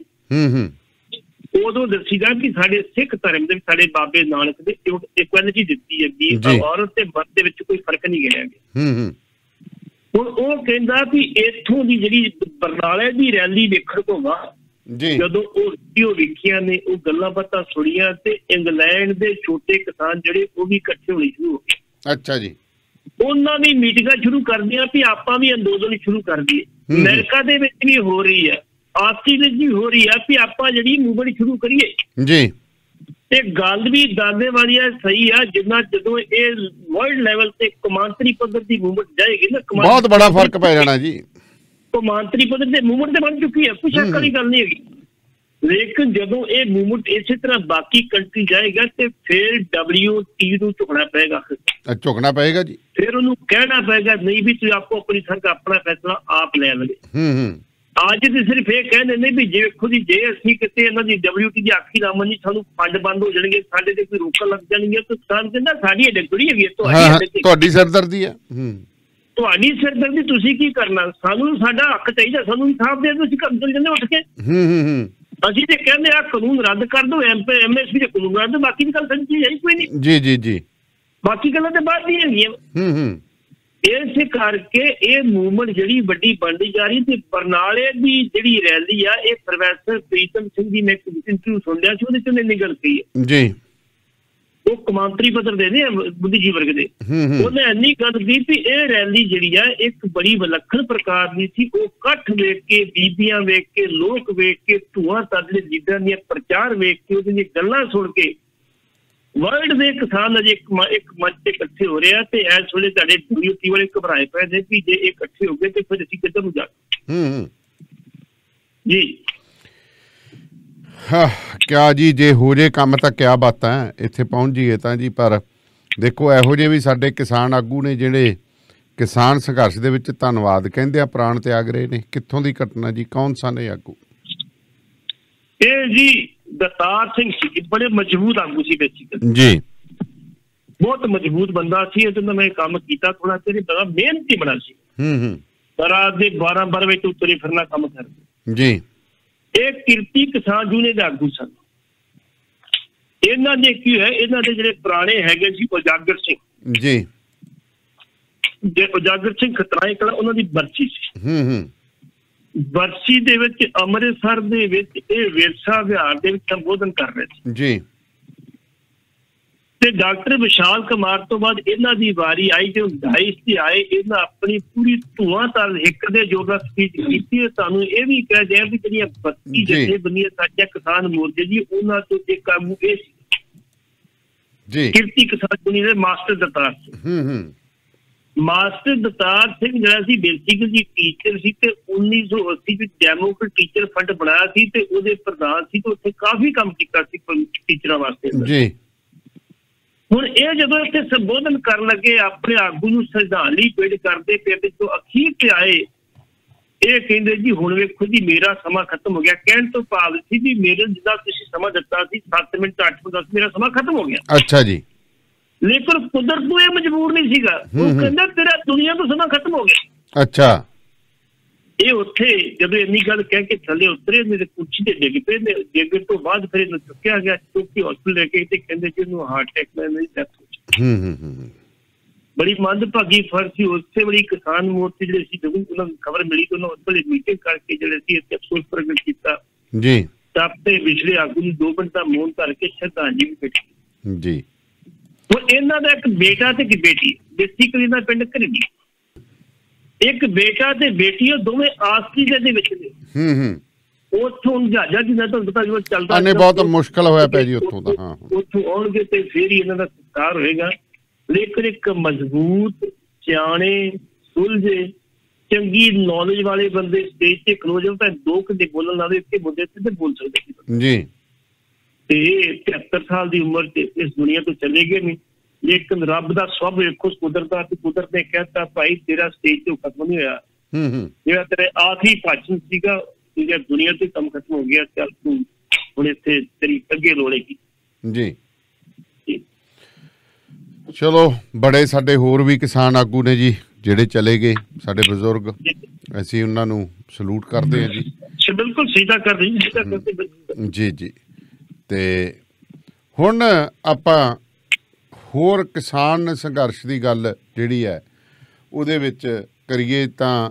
ਉਦੋਂ ਦੱਸੀਦਾ ਕਿ ਸਾਡੇ ਸਿੱਖ ਧਰਮ ਦੇ ਵਿੱਚ ਸਾਡੇ ਬਾਬੇ ਨਾਨਕ ਨੇ ਇਕੁਐਲਿਟੀ ਦਿੱਤੀ ਹੈ ਵੀ ਔਰਤ ਤੇ ਮਰਦ ਦੇ ਵਿੱਚ ਕੋਈ ਫਰਕ ਨਹੀਂ ਗਿਣਿਆ ਗਿਆ। ਹੁਣ ਉਹ ਕਹਿੰਦਾ ਵੀ ਇੱਥੋਂ ਦੀ ਜਿਹੜੀ ਬਰਨਾਲੇ ਦੀ ਰੈਲੀ ਵੇਖਣ ਤੋਂ ਬਾਅਦ ਜਦੋਂ ਉਹ ਵੀਡੀਓ ਵੇਖੀਆਂ ਨੇ, ਉਹ ਗੱਲਾਂ ਬਾਤਾਂ ਸੁਣੀਆਂ ਤੇ ਇੰਗਲੈਂਡ ਦੇ ਛੋਟੇ ਕਿਸਾਨ ਜਿਹੜੇ ਉਹ ਵੀ ਇਕੱਠੇ ਹੋਣੇ ਸ਼ੁਰੂ ਹੋ ਗਏ। ਅੱਛਾ ਜੀ, ਉਹਨਾਂ ਦੀ ਮੀਟਿੰਗਾਂ ਸ਼ੁਰੂ ਕਰਦੀਆਂ ਵੀ ਆਪਾਂ ਵੀ ਅੰਦੋਲਨ ਸ਼ੁਰੂ ਕਰ ਦਈਏ। ਅਮਰੀਕਾ ਦੇ ਵਿੱਚ ਵੀ ਹੋ ਰਹੀ ਹੈ, ਆਸਟ੍ਰੇਲੀਆ ਵਿੱਚ ਵੀ ਹੋ ਰਹੀ ਹੈ ਵੀ ਆਪਾਂ ਜਿਹੜੀ ਮੂਵਮੈਂਟ ਸ਼ੁਰੂ ਕਰੀਏ ਜੀ। ਤੇ ਗੱਲ ਵੀ ਦਾਦੇ ਵਾਲੀ ਹੈ, ਸਹੀ ਆ, ਜਿੰਨਾ ਜਦੋਂ ਇਹ ਵਰਲਡ ਲੈਵਲ ਤੇ ਕੌਮਾਂਤਰੀ ਪੱਧਰ ਦੀ ਮੂਵਮੈਂਟ ਜਾਏਗੀ ਨਾ, ਬਹੁਤ ਬੜਾ ਫਰਕ ਪੈ ਜਾਣਾ ਜੀ। ਕੌਮਾਂਤਰੀ ਪੱਧਰ ਤੇ ਮੂਵਮੈਂਟ ਤੇ ਬਣ ਚੁੱਕੀ ਹੈ, ਕੋਈ ਸ਼ੱਕ ਵਾਲੀ ਗੱਲ ਨਹੀਂ ਹੈਗੀ। ਲੇਕਿਨ ਜਦੋਂ ਇਹ ਮੂਵਮੈਂਟ ਇਸੇ ਤਰ੍ਹਾਂ ਬਾਕੀ ਕੰਟਰੀ ਜਾਏਗਾ ਤੇ ਫਿਰ ਡਬਲਿਊ ਟੀ ਨੂੰ ਝੁਕਣਾ ਪਏਗਾ, ਝੁਕਣਾ ਪਏਗਾ ਜੀ। ਫਿਰ ਉਹਨੂੰ ਕਹਿਣਾ ਪਏਗਾ ਨਹੀਂ ਵੀ ਤੁਸੀਂ ਆਪੋ ਆਪਣੀ ਸਰਕਾਰ ਆਪਣਾ ਫੈਸਲਾ ਆਪ ਲੈ ਲਵੇ। ਅੱਜ ਤੇ ਸਿਰਫ ਇਹ ਕਹਿੰਦੇ ਨੇ ਵੀ ਜੇ ਵੇਖੋ ਜੀ ਜੇ ਅਸੀਂ ਕਿਤੇ ਇਹਨਾਂ ਦੀ ਡਬਲਿਊ ਟੀ ਦੀ ਆਖੀ ਨਾ ਮੰਨੀ ਸਾਨੂੰ ਫੰਡ ਬੰਦ ਹੋ ਜਾਣਗੇ, ਸਾਡੇ ਤੇ ਕੋਈ ਰੋਕਾਂ ਲੱਗ ਜਾਣਗੀਆਂ, ਤਾਂ ਕਿਸਾਨ ਕਹਿੰਦਾ ਸਾਡੀ ਡਿਗਰੀ ਹੈਗੀ, ਤੁਹਾਡੀ ਸਿਰਦਰਦੀ ਹੈ, ਤੁਹਾਡੀ ਸਿਰਦਰਦੀ, ਤੁਸੀਂ ਕੀ ਕਰਨਾ, ਸਾਨੂੰ ਸਾਡਾ ਹੱਕ ਚਾਹੀਦਾ, ਸਾਨੂੰ ਇਨਸਾਫ ਦੇ, ਤੁਸੀਂ ਕੰਮ ਚਲ ਜਾਂਦੇ ਉੱਠ ਕੇ। ਅਸੀਂ ਤੇ ਕਹਿੰਦੇ ਆ ਕਾਨੂੰਨ ਰੱਦ ਕਰ ਦਿਓ, ਐਮ ਐਮ ਐਸ ਪੀ ਦੇ ਕਾਨੂੰਨ ਰੱਦ, ਬਾਕੀ ਦੀ ਗੱਲ ਸੱਚੀ ਹੈ ਕੋਈ ਨਹੀਂ ਜੀ ਜੀ ਜੀ, ਬਾਕੀ ਗੱਲਾਂ ਤੇ ਬਾਅਦ ਦੀਆਂ ਹੈਗੀਆਂ। ਇਸੇ ਕਰਕੇ ਇਹ ਮੂਵਮੈਂਟ ਜਿਹੜੀ ਵੱਡੀ ਬਣਦੀ ਜਾ ਰਹੀ ਤੇ ਬਰਨਾਲੇ ਦੀ ਜਿਹੜੀ ਰੈਲੀ ਆ, ਇਹ ਪ੍ਰੋਫੈਸਰ ਪ੍ਰੀਤਮ ਸਿੰਘ ਦੀ ਮੈਂ ਇੰਟਰਵਿਊ ਸੁਣ ਲਿਆ ਸੀ, ਉਹਦੇ ਚ ਉਹਨੇ ਗੱਲ ਕਹੀ ਹੈ ਜੀ, ਉਹ ਕੌਮਾਂਤਰੀ ਪੱਧਰ ਦੇ ਨੇ ਬੁੱਧੀਜੀਵੀ ਵਰਗ ਦੇ, ਉਹਨੇ ਇੰਨੀ ਗੱਲ ਕੀਤੀ ਵੀ ਇਹ ਰੈਲੀ ਜਿਹੜੀ ਆ ਇੱਕ ਬੜੀ ਵਿਲੱਖਣ ਪ੍ਰਕਾਰ ਦੀ ਸੀ। ਉਹ ਇਕੱਠ ਵੇਖ ਕੇ, ਬੀਬੀਆਂ ਵੇਖ ਕੇ, ਲੋਕ ਵੇਖ ਕੇ, ਧੂਆਂ ਤੱਕ ਲੀਡਰਾਂ ਦੀਆਂ ਪ੍ਰਚਾਰ ਵੇਖ ਕੇ, ਉਹਦੀਆਂ ਗੱਲਾਂ ਸੁਣ ਕੇ ਵਰਲਡ ਦੇ ਕਿਸਾਨ ਅਜੇ ਇੱਕ ਇੱਕ ਮੰਚ ਤੇ ਇਕੱਠੇ ਹੋ ਰਿਹਾ ਤੇ ਇਸ ਵੇਲੇ ਤੁਹਾਡੇ ਡਬਲਿਊਟੀ ਵਾਲੇ ਘਬਰਾਏ ਪਏ ਨੇ ਵੀ ਜੇ ਇਹ ਇਕੱਠੇ ਹੋ ਗਏ ਤੇ ਫਿਰ ਅਸੀਂ ਕਿੱਧਰ ਨੂੰ ਜਾਣਾ ਜੀ। ਹਾਂ ਕਿਆ ਜੀ, ਜੇ ਹੋ ਜੇ ਕੰਮ ਤਾਂ ਕਿਆ ਬਾਤਾਂ ਇੱਥੇ ਪਹੁੰਚ ਜੀਏ ਤਾਂ ਜੀ। ਪਰ ਦੇਖੋ ਇਹੋ ਜਿਹੇ ਵੀ ਸਾਡੇ ਕਿਸਾਨ ਆਗੂ ਨੇ ਜਿਹੜੇ ਕਿਸਾਨ ਸੰਘਰਸ਼ ਦੇ ਵਿੱਚ ਧੰਨਵਾਦ ਕਹਿੰਦੇ ਆ ਪ੍ਰਾਣ ਤਿਆਗ ਰਹੇ ਨੇ। ਕਿੱਥੋਂ ਦੀ ਘਟਨਾ ਜੀ, ਕੌਣ ਸਨ ਇਹ ਆਗੂ? ਇਹ ਜੀ ਦਤਾਰ ਸਿੰਘ ਸੀ, ਬੜੇ ਮਜ਼ਬੂਤ ਆਗੂ ਸੀ ਬੇਸਿਕਲੀ ਜੀ। ਬਹੁਤ ਮਜ਼ਬੂਤ ਬੰਦਾ ਸੀ। ਇਹਦੇ ਨਾਲ ਮੈਂ ਕੰਮ ਕੀਤਾ ਥੋੜਾ ਚਿਰ, ਬੜਾ ਮਿਹਨਤੀ ਬਣਾ ਸੀ। ਰਾਤ ਦੇ ਬਾਰਾਂ ਬਾਰਾਂ ਵਜੇ ਤੋਂ ਤੁਰੇ ਫਿਰਨਾ ਕੰਮ ਕਰਦੇ ਜੀ। ਇਹ ਕਿਰਤੀ ਕਿਸਾਨ ਯੂਨੀਅਨ ਦੇ ਆਗੂ ਸਨ। ਇਹਨਾਂ ਦੇ ਕੀ ਹੈ, ਇਹਨਾਂ ਦੇ ਜਿਹੜੇ ਪੁਰਾਣੇ ਹੈਗੇ ਸੀ ਉਜਾਗਰ ਸਿੰਘ ਜੀ, ਜੇ ਉਜਾਗਰ ਸਿੰਘ ਖਤਰਾਏ ਕਲਾ, ਉਹਨਾਂ ਦੀ ਬਰਸੀ ਸੀ। ਹੂੰ ਹੂੰ ਬਰਸੀ ਦੇ ਵਿੱਚ ਅੰਮ੍ਰਿਤਸਰ ਦੇ ਵਿੱਚ ਇਹ ਵਿਰਸਾ ਵਿਹਾਰ ਦੇ ਵਿੱਚ ਸੰਬੋਧਨ ਕਰ ਰਹੇ ਸੀ ਜੀ। ਤੇ ਡਾਕਟਰ ਵਿਸ਼ਾਲ ਕੁਮਾਰ ਤੋਂ ਬਾਅਦ ਇਹਨਾਂ ਦੀ ਵਾਰੀ ਆਈ ਤੇ ਉਦਾਈ ਤੇ ਆਏ। ਇਹਨਾਂ ਆਪਣੀ ਪੂਰੀ ਧੂਆਂ ਤਾਲ ਹਿੱਕ ਦੇ ਜੋਗਾ ਸਪੀਚ ਕੀਤੀ। ਤੁਹਾਨੂੰ ਇਹ ਵੀ ਕਹਿ ਦਿਆਂ ਵੀ ਜਿਹੜੀਆਂ ਬੱਤੀ ਜਥੇਬੰਦੀਆਂ ਸਾਡੀਆਂ ਕਿਸਾਨ ਮੋਰਚੇ ਜੀ, ਉਹਨਾਂ ਤੋਂ ਇੱਕ ਆਗੂ ਇਹ ਸੀ ਜੀ, ਕਿਰਤੀ ਕਿਸਾਨ ਯੂਨੀਅਨ ਦੇ ਮਾਸਟਰ ਦਤਾਰ ਸਿੰਘ। ਹੂੰ ਹੂੰ ਮਾਸਟਰ ਦਤਾਰ ਸਿੰਘ ਜਿਹੜਾ ਸੀ ਬੇਸਿਕਲੀ ਜੀ ਟੀਚਰ ਸੀ ਤੇ ਉੱਨੀ ਸੌ ਅੱਸੀ ਵਿੱਚ ਡੈਮੋਕ੍ਰੇਟ ਟੀਚਰ ਫੰਡ ਬਣਾਇਆ ਸੀ ਤੇ ਉਹਦੇ ਪ੍ਰਧਾਨ ਸੀ ਤੇ ਉੱਥੇ ਕਾਫੀ ਕੰਮ ਕੀਤਾ ਸੀ ਟੀਚਰਾਂ ਵਾਸਤੇ ਜੀ। ਹੁਣ ਇਹ ਜਦੋਂ ਇੱਥੇ ਸੰਬੋਧਨ ਕਰਨ ਲੱਗੇ, ਆਪਣੇ ਆਗੂ ਨੂੰ ਸ਼ਰਧਾਂਜਲੀ ਭੇਟ ਕਰਦੇ ਪਏ ਤੋਂ ਅਖੀਰ ਤੇ ਆਏ, ਇਹ ਕਹਿੰਦੇ ਜੀ ਹੁਣ ਵੇਖੋ ਜੀ ਮੇਰਾ ਸਮਾਂ ਖਤਮ ਹੋ ਗਿਆ। ਕਹਿਣ ਤੋਂ ਭਾਵ ਸੀ ਵੀ ਮੇਰੇ ਜਿੱਦਾਂ ਤੁਸੀਂ ਸਮਾਂ ਦਿੱਤਾ ਸੀ ਸੱਤ ਮਿੰਟ ਅੱਠ ਮਿੰਟ ਦਸ, ਮੇਰਾ ਸਮਾਂ ਖਤਮ ਹੋ ਗਿਆ। ਅੱਛਾ ਜੀ। ਲੇਕਿਨ ਕੁਦਰਤ ਨੂੰ ਇਹ ਮਜਬੂਰ ਨਹੀਂ ਸੀਗਾ, ਉਹ ਕਹਿੰਦਾ ਤੇਰਾ ਦੁਨੀਆ ਤੋਂ ਸਮਾਂ ਖਤਮ ਹੋ ਗਿਆ। ਅੱਛਾ। ਇਹ ਉੱਥੇ ਜਦੋਂ ਇੰਨੀ ਗੱਲ ਕਹਿ ਕੇ ਥੱਲੇ ਉਤਰੇ, ਮੇਰੇ ਕੁਰਸੀ ਤੇ ਡਿੱਗ ਪਏ। ਡਿੱਗਣ ਤੋਂ ਬਾਅਦ ਫਿਰ ਇਹਨੂੰ ਚੁੱਕਿਆ ਗਿਆ, ਚੁੱਕੀ ਹਸਪਤਾਲ ਲੈ ਕੇ ਤੇ ਕਹਿੰਦੇ ਕਿ ਇਹਨੂੰ ਹਾਰਟ ਅਟੈਕ ਨਾਲ ਨਹੀਂ ਡੈਥ ਹੋ ਗਈ। ਬੜੀ ਮੰਦਭਾਗੀ ਫਰਕ ਸੀ। ਉਸੇ ਬੜੀ ਕਿਸਾਨ ਮੋਰਚੇ ਜਿਹੜੇ ਸੀ, ਜਦੋਂ ਉਹਨਾਂ ਨੂੰ ਖਬਰ ਮਿਲੀ ਤਾਂ ਉਹਨਾਂ ਉਸ ਵੇਲੇ ਮੀਟਿੰਗ ਕਰਕੇ ਜਿਹੜੇ ਸੀ ਇੱਥੇ ਅਫਸੋਸ ਪ੍ਰਗਟ ਕੀਤਾ ਜੀ। ਤਾਂ ਤੇ ਵਿਛੜੇ ਆਗੂ ਨੂੰ ਦੋ ਮਿੰਟ ਦਾ ਮੌਨ ਕਰਕੇ ਸ਼ਰਧਾਂਜਲੀ ਵੀ ਭੇਜੀ ਜੀ। ਹੁਣ ਇਹਨਾਂ ਦਾ ਇੱਕ ਬੇਟਾ ਤੇ ਇੱਕ ਬੇਟੀ, ਬੇਸਿਕਲੀ ਦਾ ਪਿੰਡ ਘਰਿੰਡੀ, ਇੱਕ ਬੇਟਾ ਤੇ ਬੇਟੀ, ਉਹ ਦੋਵੇਂ ਆਸਟ੍ਰੇਲੀਆ ਦੇ ਵਿੱਚ ਨੇ। ਹੂੰ ਹੂੰ ਉੱਥੋਂ ਜਹਾਜ਼ਾਂ ਜਿਹਾ ਤੁਹਾਨੂੰ ਪਤਾ ਜੋ ਚੱਲਦਾ ਨਹੀਂ, ਬਹੁਤ ਮੁਸ਼ਕਲ ਹੋਇਆ ਪਿਆ ਜੀ ਉੱਥੋਂ ਦਾ। ਹਾਂ, ਉੱਥੋਂ ਆਉਣਗੇ ਤੇ ਫਿਰ ਹੀ ਇਹਨਾਂ ਦਾ ਸਤਿਕਾਰ ਹੋਏਗਾ। ਲੇਕਿਨ ਇੱਕ ਮਜ਼ਬੂਤ, ਸਿਆਣੇ, ਸੁਲਝੇ, ਚੰਗੀ ਨੌਲੇਜ ਵਾਲੇ ਬੰਦੇ ਸਟੇਜ ਤੇ ਖਲੋ ਜਾਣ ਤਾਂ ਦੋ ਘੰਟੇ ਬੋਲਣ ਨਾਲ ਇੱਕ ਮੁੱਦੇ ਤੇ ਬੋਲ ਸਕਦੇ ਸੀ ਜੀ। ਤੇ ਤਿਹੱਤਰ ਸਾਲ ਦੀ ਉਮਰ ਚ ਇਸ ਦੁਨੀਆ ਤੋਂ ਚਲੇ ਗਏ ਨੇ। ਲੇਕਿਨ ਰੱਬ ਦਾ ਸਭ ਵੇਖੋ, ਕੁਦਰਤ ਦਾ, ਤੇ ਕੁਦਰਤ ਨੇ ਕਹਿਤਾ ਭਾਈ ਤੇਰਾ ਸਟੇਜ ਤੋਂ ਖਤਮ ਨਹੀਂ ਹੋਇਆ। ਜਿਹੜਾ ਤੇਰੇ ਆਖਰੀ ਭਾਸ਼ਣ ਸੀਗਾ, ਦੁਨੀਆ ਤੋਂ ਕੰਮ ਖਤਮ ਹੋ ਗਿਆ, ਚੱਲ ਤੂੰ ਹੁਣ ਇੱਥੇ ਤੇਰੀ ਅੱਗੇ ਲੋੜੇਗੀ ਜੀ। ਚਲੋ, ਬੜੇ ਸਾਡੇ ਹੋਰ ਵੀ ਕਿਸਾਨ ਆਗੂ ਨੇ ਜੀ ਜਿਹੜੇ ਚਲੇ ਗਏ, ਸਾਡੇ ਬਜ਼ੁਰਗ, ਅਸੀਂ ਉਹਨਾਂ ਨੂੰ ਸਲੂਟ ਕਰਦੇ ਹਾਂ ਜੀ। ਬਿਲਕੁਲ ਸਿੱਧਾ ਕਰਦੇ ਜੀ, ਸਿੱਧਾ ਕਰਦੇ ਜੀ ਜੀ। ਤੇ ਹੁਣ ਆਪਾਂ ਹੋਰ ਕਿਸਾਨ ਸੰਘਰਸ਼ ਦੀ ਗੱਲ ਜਿਹੜੀ ਹੈ ਉਹਦੇ ਵਿੱਚ ਕਰੀਏ ਤਾਂ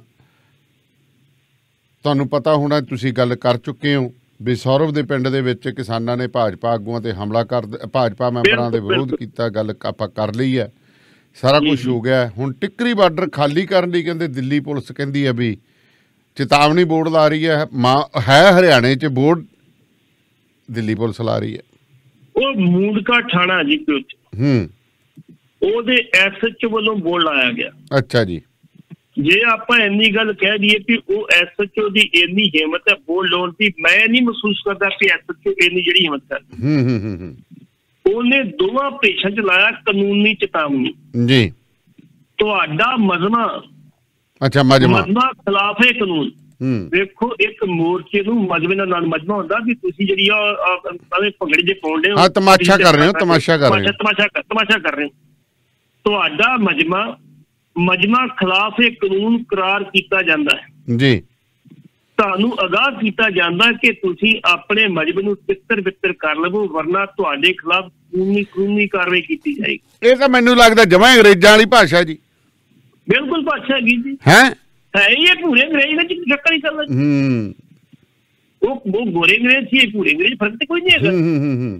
ਤੁਹਾਨੂੰ ਪਤਾ ਹੋਣਾ, ਤੁਸੀਂ ਗੱਲ ਕਰ ਚੁੱਕੇ ਹੋ ਵੀ ਸੌਰਵ ਦੇ ਪਿੰਡ ਦੇ ਵਿੱਚ ਕਿਸਾਨਾਂ ਨੇ ਭਾਜਪਾ ਆਗੂਆਂ ਤੇ ਹਮਲਾ ਕਰ, ਭਾਜਪਾ ਮੈਂਬਰਾਂ ਦੇ ਵਿਰੋਧ ਕੀਤਾ। ਗੱਲ ਆਪਾਂ ਕਰ ਲਈ ਹੈ, ਸਾਰਾ ਕੁਝ ਹੋ ਗਿਆ। ਹੁਣ ਟਿੱਕਰੀ ਬਾਰਡਰ ਖਾਲੀ ਕਰਨ ਲਈ ਕਹਿੰਦੇ ਦਿੱਲੀ ਪੁਲਿਸ ਕਹਿੰਦੀ ਹੈ ਵੀ ਚੇਤਾਵਨੀ ਬੋਰਡ ਲਾ ਰਹੀ ਹੈ। ਮਾਂ ਹੈ ਹਰਿਆਣੇ 'ਚ ਬੋਰਡ, ਦਿੱਲੀ ਪੁਲਿਸ ਲਾ ਰਹੀ ਹੈ। ਉਹ ਮੂੰਡਕਾ ਥਾਣਾ ਜੀ ਹੂੰ ਉਹਦੇ ਐਸ ਐਚ ਓ ਵੱਲੋਂ ਬੋਰਡ ਲਾਇਆ ਗਿਆ। ਅੱਛਾ ਜੀ। ਜੇ ਆਪਾਂ ਇੰਨੀ ਗੱਲ ਕਹਿ ਦਈਏ ਕਿ ਉਹ ਐਸ ਐਚ ਓ ਦੀ ਇੰਨੀ ਹਿੰਮਤ ਹੈ ਬੋਰਡ ਲਾਉਣ ਦੀ, ਮੈਂ ਨਹੀਂ ਮਹਿਸੂਸ ਕਰਦਾ ਕਿ ਐਸ ਐਚ ਓ ਇੰਨੀ ਜਿਹੜੀ ਹਿੰਮਤ ਕਰਦਾ। ਹੂੰ ਹੂੰ ਹੂੰ ਉਹਨੇ ਦੋਵਾਂ ਪੇਸ਼ਾਂ ਚ ਲਾਇਆ ਕਾਨੂੰਨੀ ਚੇਤਾਵਨੀ ਜੀ। ਤੁਹਾਡਾ ਮਜਮਾ, ਅੱਛਾ ਮਜਮਾ ਮਜਮਾ ਖਿਲਾਫ ਹੈ ਕਾਨੂੰਨ। ਵੇਖੋ, ਇੱਕ ਮੋਰਚੇ ਨੂੰ ਮਜਮੇ ਦਾ ਨਾਲ ਮਜਮਾ ਹੁੰਦਾ ਵੀ ਤੁਸੀਂ ਜਿਹੜੀ ਆ ਭੰਗੜੇ ਜੇ ਪਾਉਂਦੇ ਹੋ, ਤਮਾਸ਼ਾ ਕਰ ਰਹੇ ਹੋ, ਤਮਾਸ਼ਾ ਕਰ ਰਹੇ ਹੋ, ਤਮਾਸ਼ਾ ਤਮਾਸ਼ਾ ਕਰ ਰਹੇ ਹੋ। ਤੁਹਾਡਾ ਮਜਮਾ ਮਜਮਾ ਖਿਲਾਫ ਇਹ ਕਾਨੂੰਨ ਕਰਾਰ ਕੀਤਾ ਜਾਂਦਾ ਹੈ ਜੀ। ਤੁਹਾਨੂੰ ਅਗਾਹ ਕੀਤਾ ਜਾਂਦਾ ਕਿ ਤੁਸੀਂ ਆਪਣੇ ਮਜਮੇ ਨੂੰ ਤਿੱਤਰ ਬਿੱਤਰ ਕਰ ਲਵੋ, ਵਰਨਾ ਤੁਹਾਡੇ ਖਿਲਾਫ ਕਾਨੂੰਨੀ ਕਾਨੂੰਨੀ ਕਾਰਵਾਈ ਕੀਤੀ ਜਾਏਗੀ। ਇਹ ਤਾਂ ਮੈਨੂੰ ਲੱਗਦਾ ਜਮਾਂ ਅੰਗਰੇਜ਼ਾਂ ਵਾਲੀ ਭਾਸ਼ਾ ਜੀ। ਬਿਲਕੁਲ ਭਾਸ਼ਾ ਹੈਗੀ ਜੀ। ਹੈ ਹੈ ਹੀ ਇਹ ਪੂਰੇ ਅੰਗਰੇਜ਼ ਵਿੱਚ ਚੱਕਰ ਹੀ ਚੱਲਦਾ। ਹੂੰ ਉਹ ਉਹ ਗੋਰੇ ਅੰਗਰੇਜ਼ ਸੀ, ਪੂਰੇ ਅੰਗਰੇਜ਼, ਫਰਕ ਤੇ ਕੋਈ ਨਹੀਂ ਹੈਗਾ। ਹੂੰ ਹੂੰ ਹੂੰ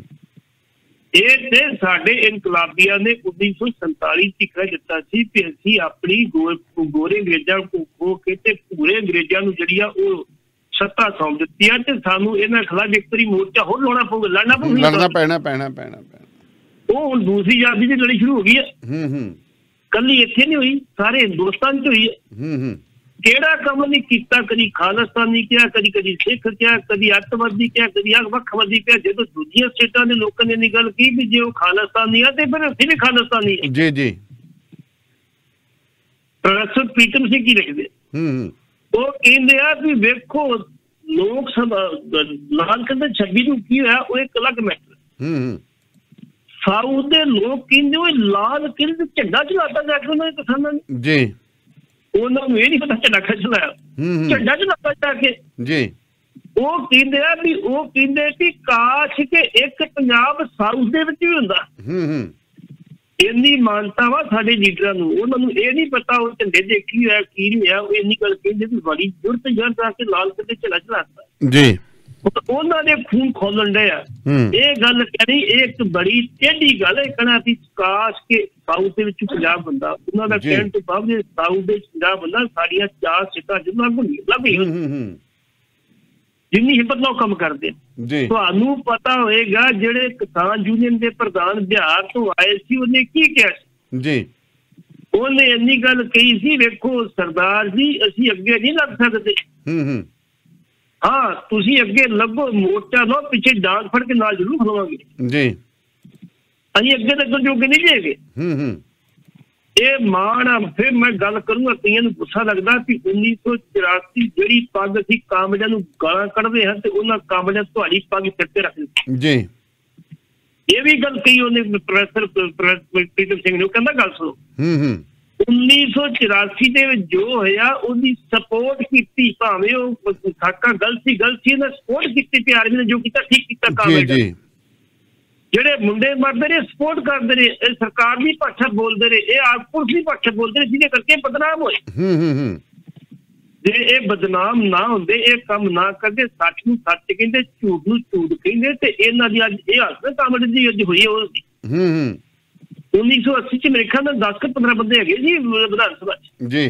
ਇਹ ਤੇ ਸਾਡੇ ਇਨਕਲਾਬੀਆਂ ਨੇ ਉੱਨੀ ਸੌ ਸੰਤਾਲੀ ਚ ਕਹਿ ਦਿੱਤਾ ਸੀ ਕਿ ਅਸੀਂ ਆਪਣੀ ਗੋਰੇ ਅੰਗਰੇਜ਼ਾਂ ਨੂੰ ਖੋ ਕੇ ਤੇ ਪੂਰੇ ਅੰਗਰੇਜ਼ਾਂ ਨੂੰ ਜਿਹੜੀ ਆ ਉਹ ਸੱਤਾ ਸੌਂਪ ਦਿੱਤੀ ਆ ਤੇ ਸਾਨੂੰ ਇਹਨਾਂ ਖਿਲਾਫ ਇੱਕ ਵਾਰੀ ਮੋਰਚਾ ਹੋਰ ਲਾਉਣਾ ਪਊਗਾ, ਲੜਨਾ ਪਊਗਾ, ਲੜਨਾ ਪੈਣਾ ਪੈਣਾ ਪੈਣਾ ਪੈਣਾ ਉਹ ਹੁਣ ਦੂਸਰੀ ਆਜ਼ਾਦੀ ਦੀ ਲੜੀ ਸ਼ੁਰੂ ਹੋ ਗਈ ਹੈ। ਹੂੰ ਹੂੰ ਕੱਲੀ ਇੱਥੇ ਨਹੀਂ ਹੋਈ, ਸਾਰੇ ਹਿੰਦੁਸਤਾਨ ਚ ਹੋਈ ਹੈ। ਹੂੰ ਹੂੰ ਕਿਹੜਾ ਕੰਮ ਨਹੀਂ ਕੀਤਾ, ਕਦੀ ਖਾਲਿਸਤਾਨੀ ਕਿਹਾ, ਕਦੀ ਕਦੀ ਸਿੱਖ ਕਿਹਾ, ਕਦੀ ਅੱਤਵਾਦੀ ਕਿਹਾ, ਕਦੀ ਵੱਖਵਾਦੀ ਕਿਹਾ। ਜਦੋਂ ਦੂਜੀਆਂ ਸਟੇਟਾਂ ਦੇ ਲੋਕਾਂ ਨੇ ਗੱਲ ਕੀ ਵੀ ਜੇ ਉਹ ਖਾਲਿਸਤਾਨੀ ਆ ਤੇ ਫਿਰ ਅਸੀਂ ਵੀ ਖਾਲਿਸਤਾਨੀ ਆ। ਜੀ ਜੀ। ਪ੍ਰੋਫੈਸਰ ਪ੍ਰੀਤਮ ਸਿੰਘ ਕੀ ਲਿਖਦੇ, ਉਹ ਕਹਿੰਦੇ ਆ ਵੀ ਵੇਖੋ ਲੋਕ ਸਭਾ ਲਾਲ ਕਹਿੰਦੇ ਛੱਬੀ ਨੂੰ ਕੀ ਹੋਇਆ, ਉਹ ਇੱਕ ਅਲੱਗ ਮੈਟਰ। ਸਾਊਥ ਦੇ ਲੋਕ ਕਹਿੰਦੇ ਉਹ ਲਾਲ ਕਿਲੇ ਝੰਡਾ ਚਲਾਤਾ ਜਾ ਕੇ ਉਹਨਾਂ ਦੇ ਕਿਸਾਨਾਂ ਨੇ ਜੀ, ਉਹਨਾਂ ਨੂੰ ਇਹ ਨਹੀਂ ਪਤਾ ਝੰਡਾ ਕਿੱਥੇ ਚਲਾਇਆ, ਝੰਡਾ ਚਲਾਤਾ ਜਾ ਕੇ ਜੀ। ਉਹ ਕਹਿੰਦੇ ਆ ਵੀ ਉਹ ਕਹਿੰਦੇ ਵੀ ਕਾਸ਼ ਕਿ ਇੱਕ ਪੰਜਾਬ ਸਾਊਥ ਦੇ ਵਿੱਚ ਵੀ ਹੁੰਦਾ। ਇੰਨੀ ਮਾਨਤਾ ਵਾ ਸਾਡੇ ਲੀਡਰਾਂ ਨੂੰ, ਉਹਨਾਂ ਨੂੰ ਇਹ ਨਹੀਂ ਪਤਾ ਉਹ ਝੰਡੇ ਦੇ ਕੀ ਹੋਇਆ ਕੀ ਨਹੀਂ ਹੋਇਆ। ਉਹ ਇੰਨੀ ਗੱਲ ਕਹਿੰਦੇ ਵੀ ਬੜੀ ਜ਼ੁਰਤ ਜ਼ਰਤ ਆ ਕੇ ਲਾਲ ਕਿਲੇ ਝੰਡਾ ਚਲਾਤਾ ਜੀ। ਉਹਨਾਂ ਦੇ ਖੂਨ ਖੋਲਣ ਡੇ ਆ। ਇਹ ਗੱਲ ਕਹਿਣੀ ਇਹ ਇੱਕ ਬੜੀ ਟੇਢੀ ਗੱਲ ਹੈ ਕਹਿਣਾ ਵੀ ਕਾਸ਼ ਕੇ ਸਾਊਥ ਦੇ ਵਿੱਚ ਪੰਜਾਬ ਹੁੰਦਾ। ਉਹਨਾਂ ਦਾ ਕਹਿਣ ਤੋਂ ਬਾਅਦ ਸਾਊਥ ਦੇ ਪੰਜਾਬ ਹੁੰਦਾ ਸਾਡੀਆਂ ਚਾਰ ਸੀਟਾਂ ਜਿੰਨਾ ਲੱਗ ਗਈ ਜਿੰਨੀ ਹਿੰਮਤ ਨਾਲ ਕੰਮ ਕਰਦੇ। ਤੁਹਾਨੂੰ ਪਤਾ ਹੋਏਗਾ ਜਿਹੜੇ ਕਿਸਾਨ ਯੂਨੀਅਨ ਦੇ ਪ੍ਰਧਾਨ ਬਿਹਾਰ ਤੋਂ ਆਏ ਸੀ ਉਹਨੇ ਕੀ ਕਿਹਾ ਸੀ ਜੀ? ਉਹਨੇ ਇੰਨੀ ਗੱਲ ਕਹੀ ਸੀ, ਵੇਖੋ ਸਰਦਾਰ ਜੀ ਅਸੀਂ ਅੱਗੇ ਨਹੀਂ ਲੱਗ ਸਕਦੇ, ਹਾਂ ਤੁਸੀਂ ਅੱਗੇ ਲੱਗੋ ਮੋਰਚਾ ਲਓ, ਪਿੱਛੇ ਡਾਂਗ ਫੜ ਕੇ ਨਾਲ ਜ਼ਰੂਰ ਖਲੋਵਾਂਗੇ ਜੀ, ਅਸੀਂ ਅੱਗੇ ਤੱਕ ਜੋਗੇ ਨਹੀਂ ਜਾਏਗੇ। ਇਹ ਮਾਣ ਆ। ਫਿਰ ਮੈਂ ਗੱਲ ਕਰੂੰਗਾ, ਕਈਆਂ ਨੂੰ ਗੁੱਸਾ ਲੱਗਦਾ ਵੀ ਉੱਨੀ ਸੌ ਚੁਰਾਸੀ ਜਿਹੜੀ ਪੱਗ ਅਸੀਂ ਕਾਮੜਿਆਂ ਨੂੰ ਗਾਲਾਂ ਕੱਢਦੇ ਹਾਂ ਤੇ ਉਹਨਾਂ ਕਾਮੜਿਆਂ ਤੁਹਾਡੀ ਪੱਗ ਸਿਰ ਤੇ ਰੱਖ ਦਿੱਤੀ ਜੀ। ਇਹ ਵੀ ਗੱਲ ਕਹੀ ਉਹਨੇ ਪ੍ਰੋਫੈਸਰ ਪ੍ਰੀਤਮ ਸਿੰਘ ਨੇ। ਉਹ ਕਹਿੰਦਾ ਗੱਲ ਸੁਣੋ, ਉੱਨੀ ਸੌ ਚੁਰਾਸੀ ਦੇ ਵਿੱਚ ਜੋ ਹੋਇਆ ਉਹਦੀ ਸਪੋਰਟ ਕੀਤੀ, ਭਾਵੇਂ ਉਹ ਸਾਕਾ ਗਲਤ ਸੀ ਗਲਤ ਸੀ ਇਹਨਾਂ ਸਪੋਰਟ ਕੀਤੀ ਤੇ ਆਰਮੀ ਨੇ ਜੋ ਕੀਤਾ ਠੀਕ ਕੀਤਾ ਕੰਮ। ਜਿਹੜੇ ਮੁੰਡੇ ਮਰਦੇ ਨੇ ਸਪੋਰਟ ਕਰਦੇ ਨੇ, ਇਹ ਸਰਕਾਰ ਦੀ ਭਾਸ਼ਾ ਬੋਲਦੇ ਨੇ, ਇਹ ਆਪ ਪੁਲਿਸ ਦੀ ਭਾਸ਼ਾ ਬੋਲਦੇ ਨੇ, ਜਿਹਦੇ ਕਰਕੇ ਬਦਨਾਮ ਹੋਏ। ਜੇ ਇਹ ਬਦਨਾਮ ਨਾ ਹੁੰਦੇ, ਇਹ ਕੰਮ ਨਾ ਕਰਦੇ, ਸੱਚ ਨੂੰ ਸੱਚ ਕਹਿੰਦੇ, ਝੂਠ ਨੂੰ ਝੂਠ ਕਹਿੰਦੇ, ਤੇ ਇਹਨਾਂ ਦੀ ਅੱਜ ਇਹ ਹਾਲਤ ਕਾਮੜ ਦੀ ਅੱਜ ਹੋਈ ਉਹ ਉੱਨੀ ਸੌ ਅੱਸੀ ਚ ਮੇਰੇ ਖਿਆਲ ਨਾਲ ਦਸ ਕੁ ਪੰਦਰਾਂ ਬੰਦੇ ਹੈਗੇ ਜੀ ਵਿਧਾਨ ਸਭਾ ਚ ਜੀ।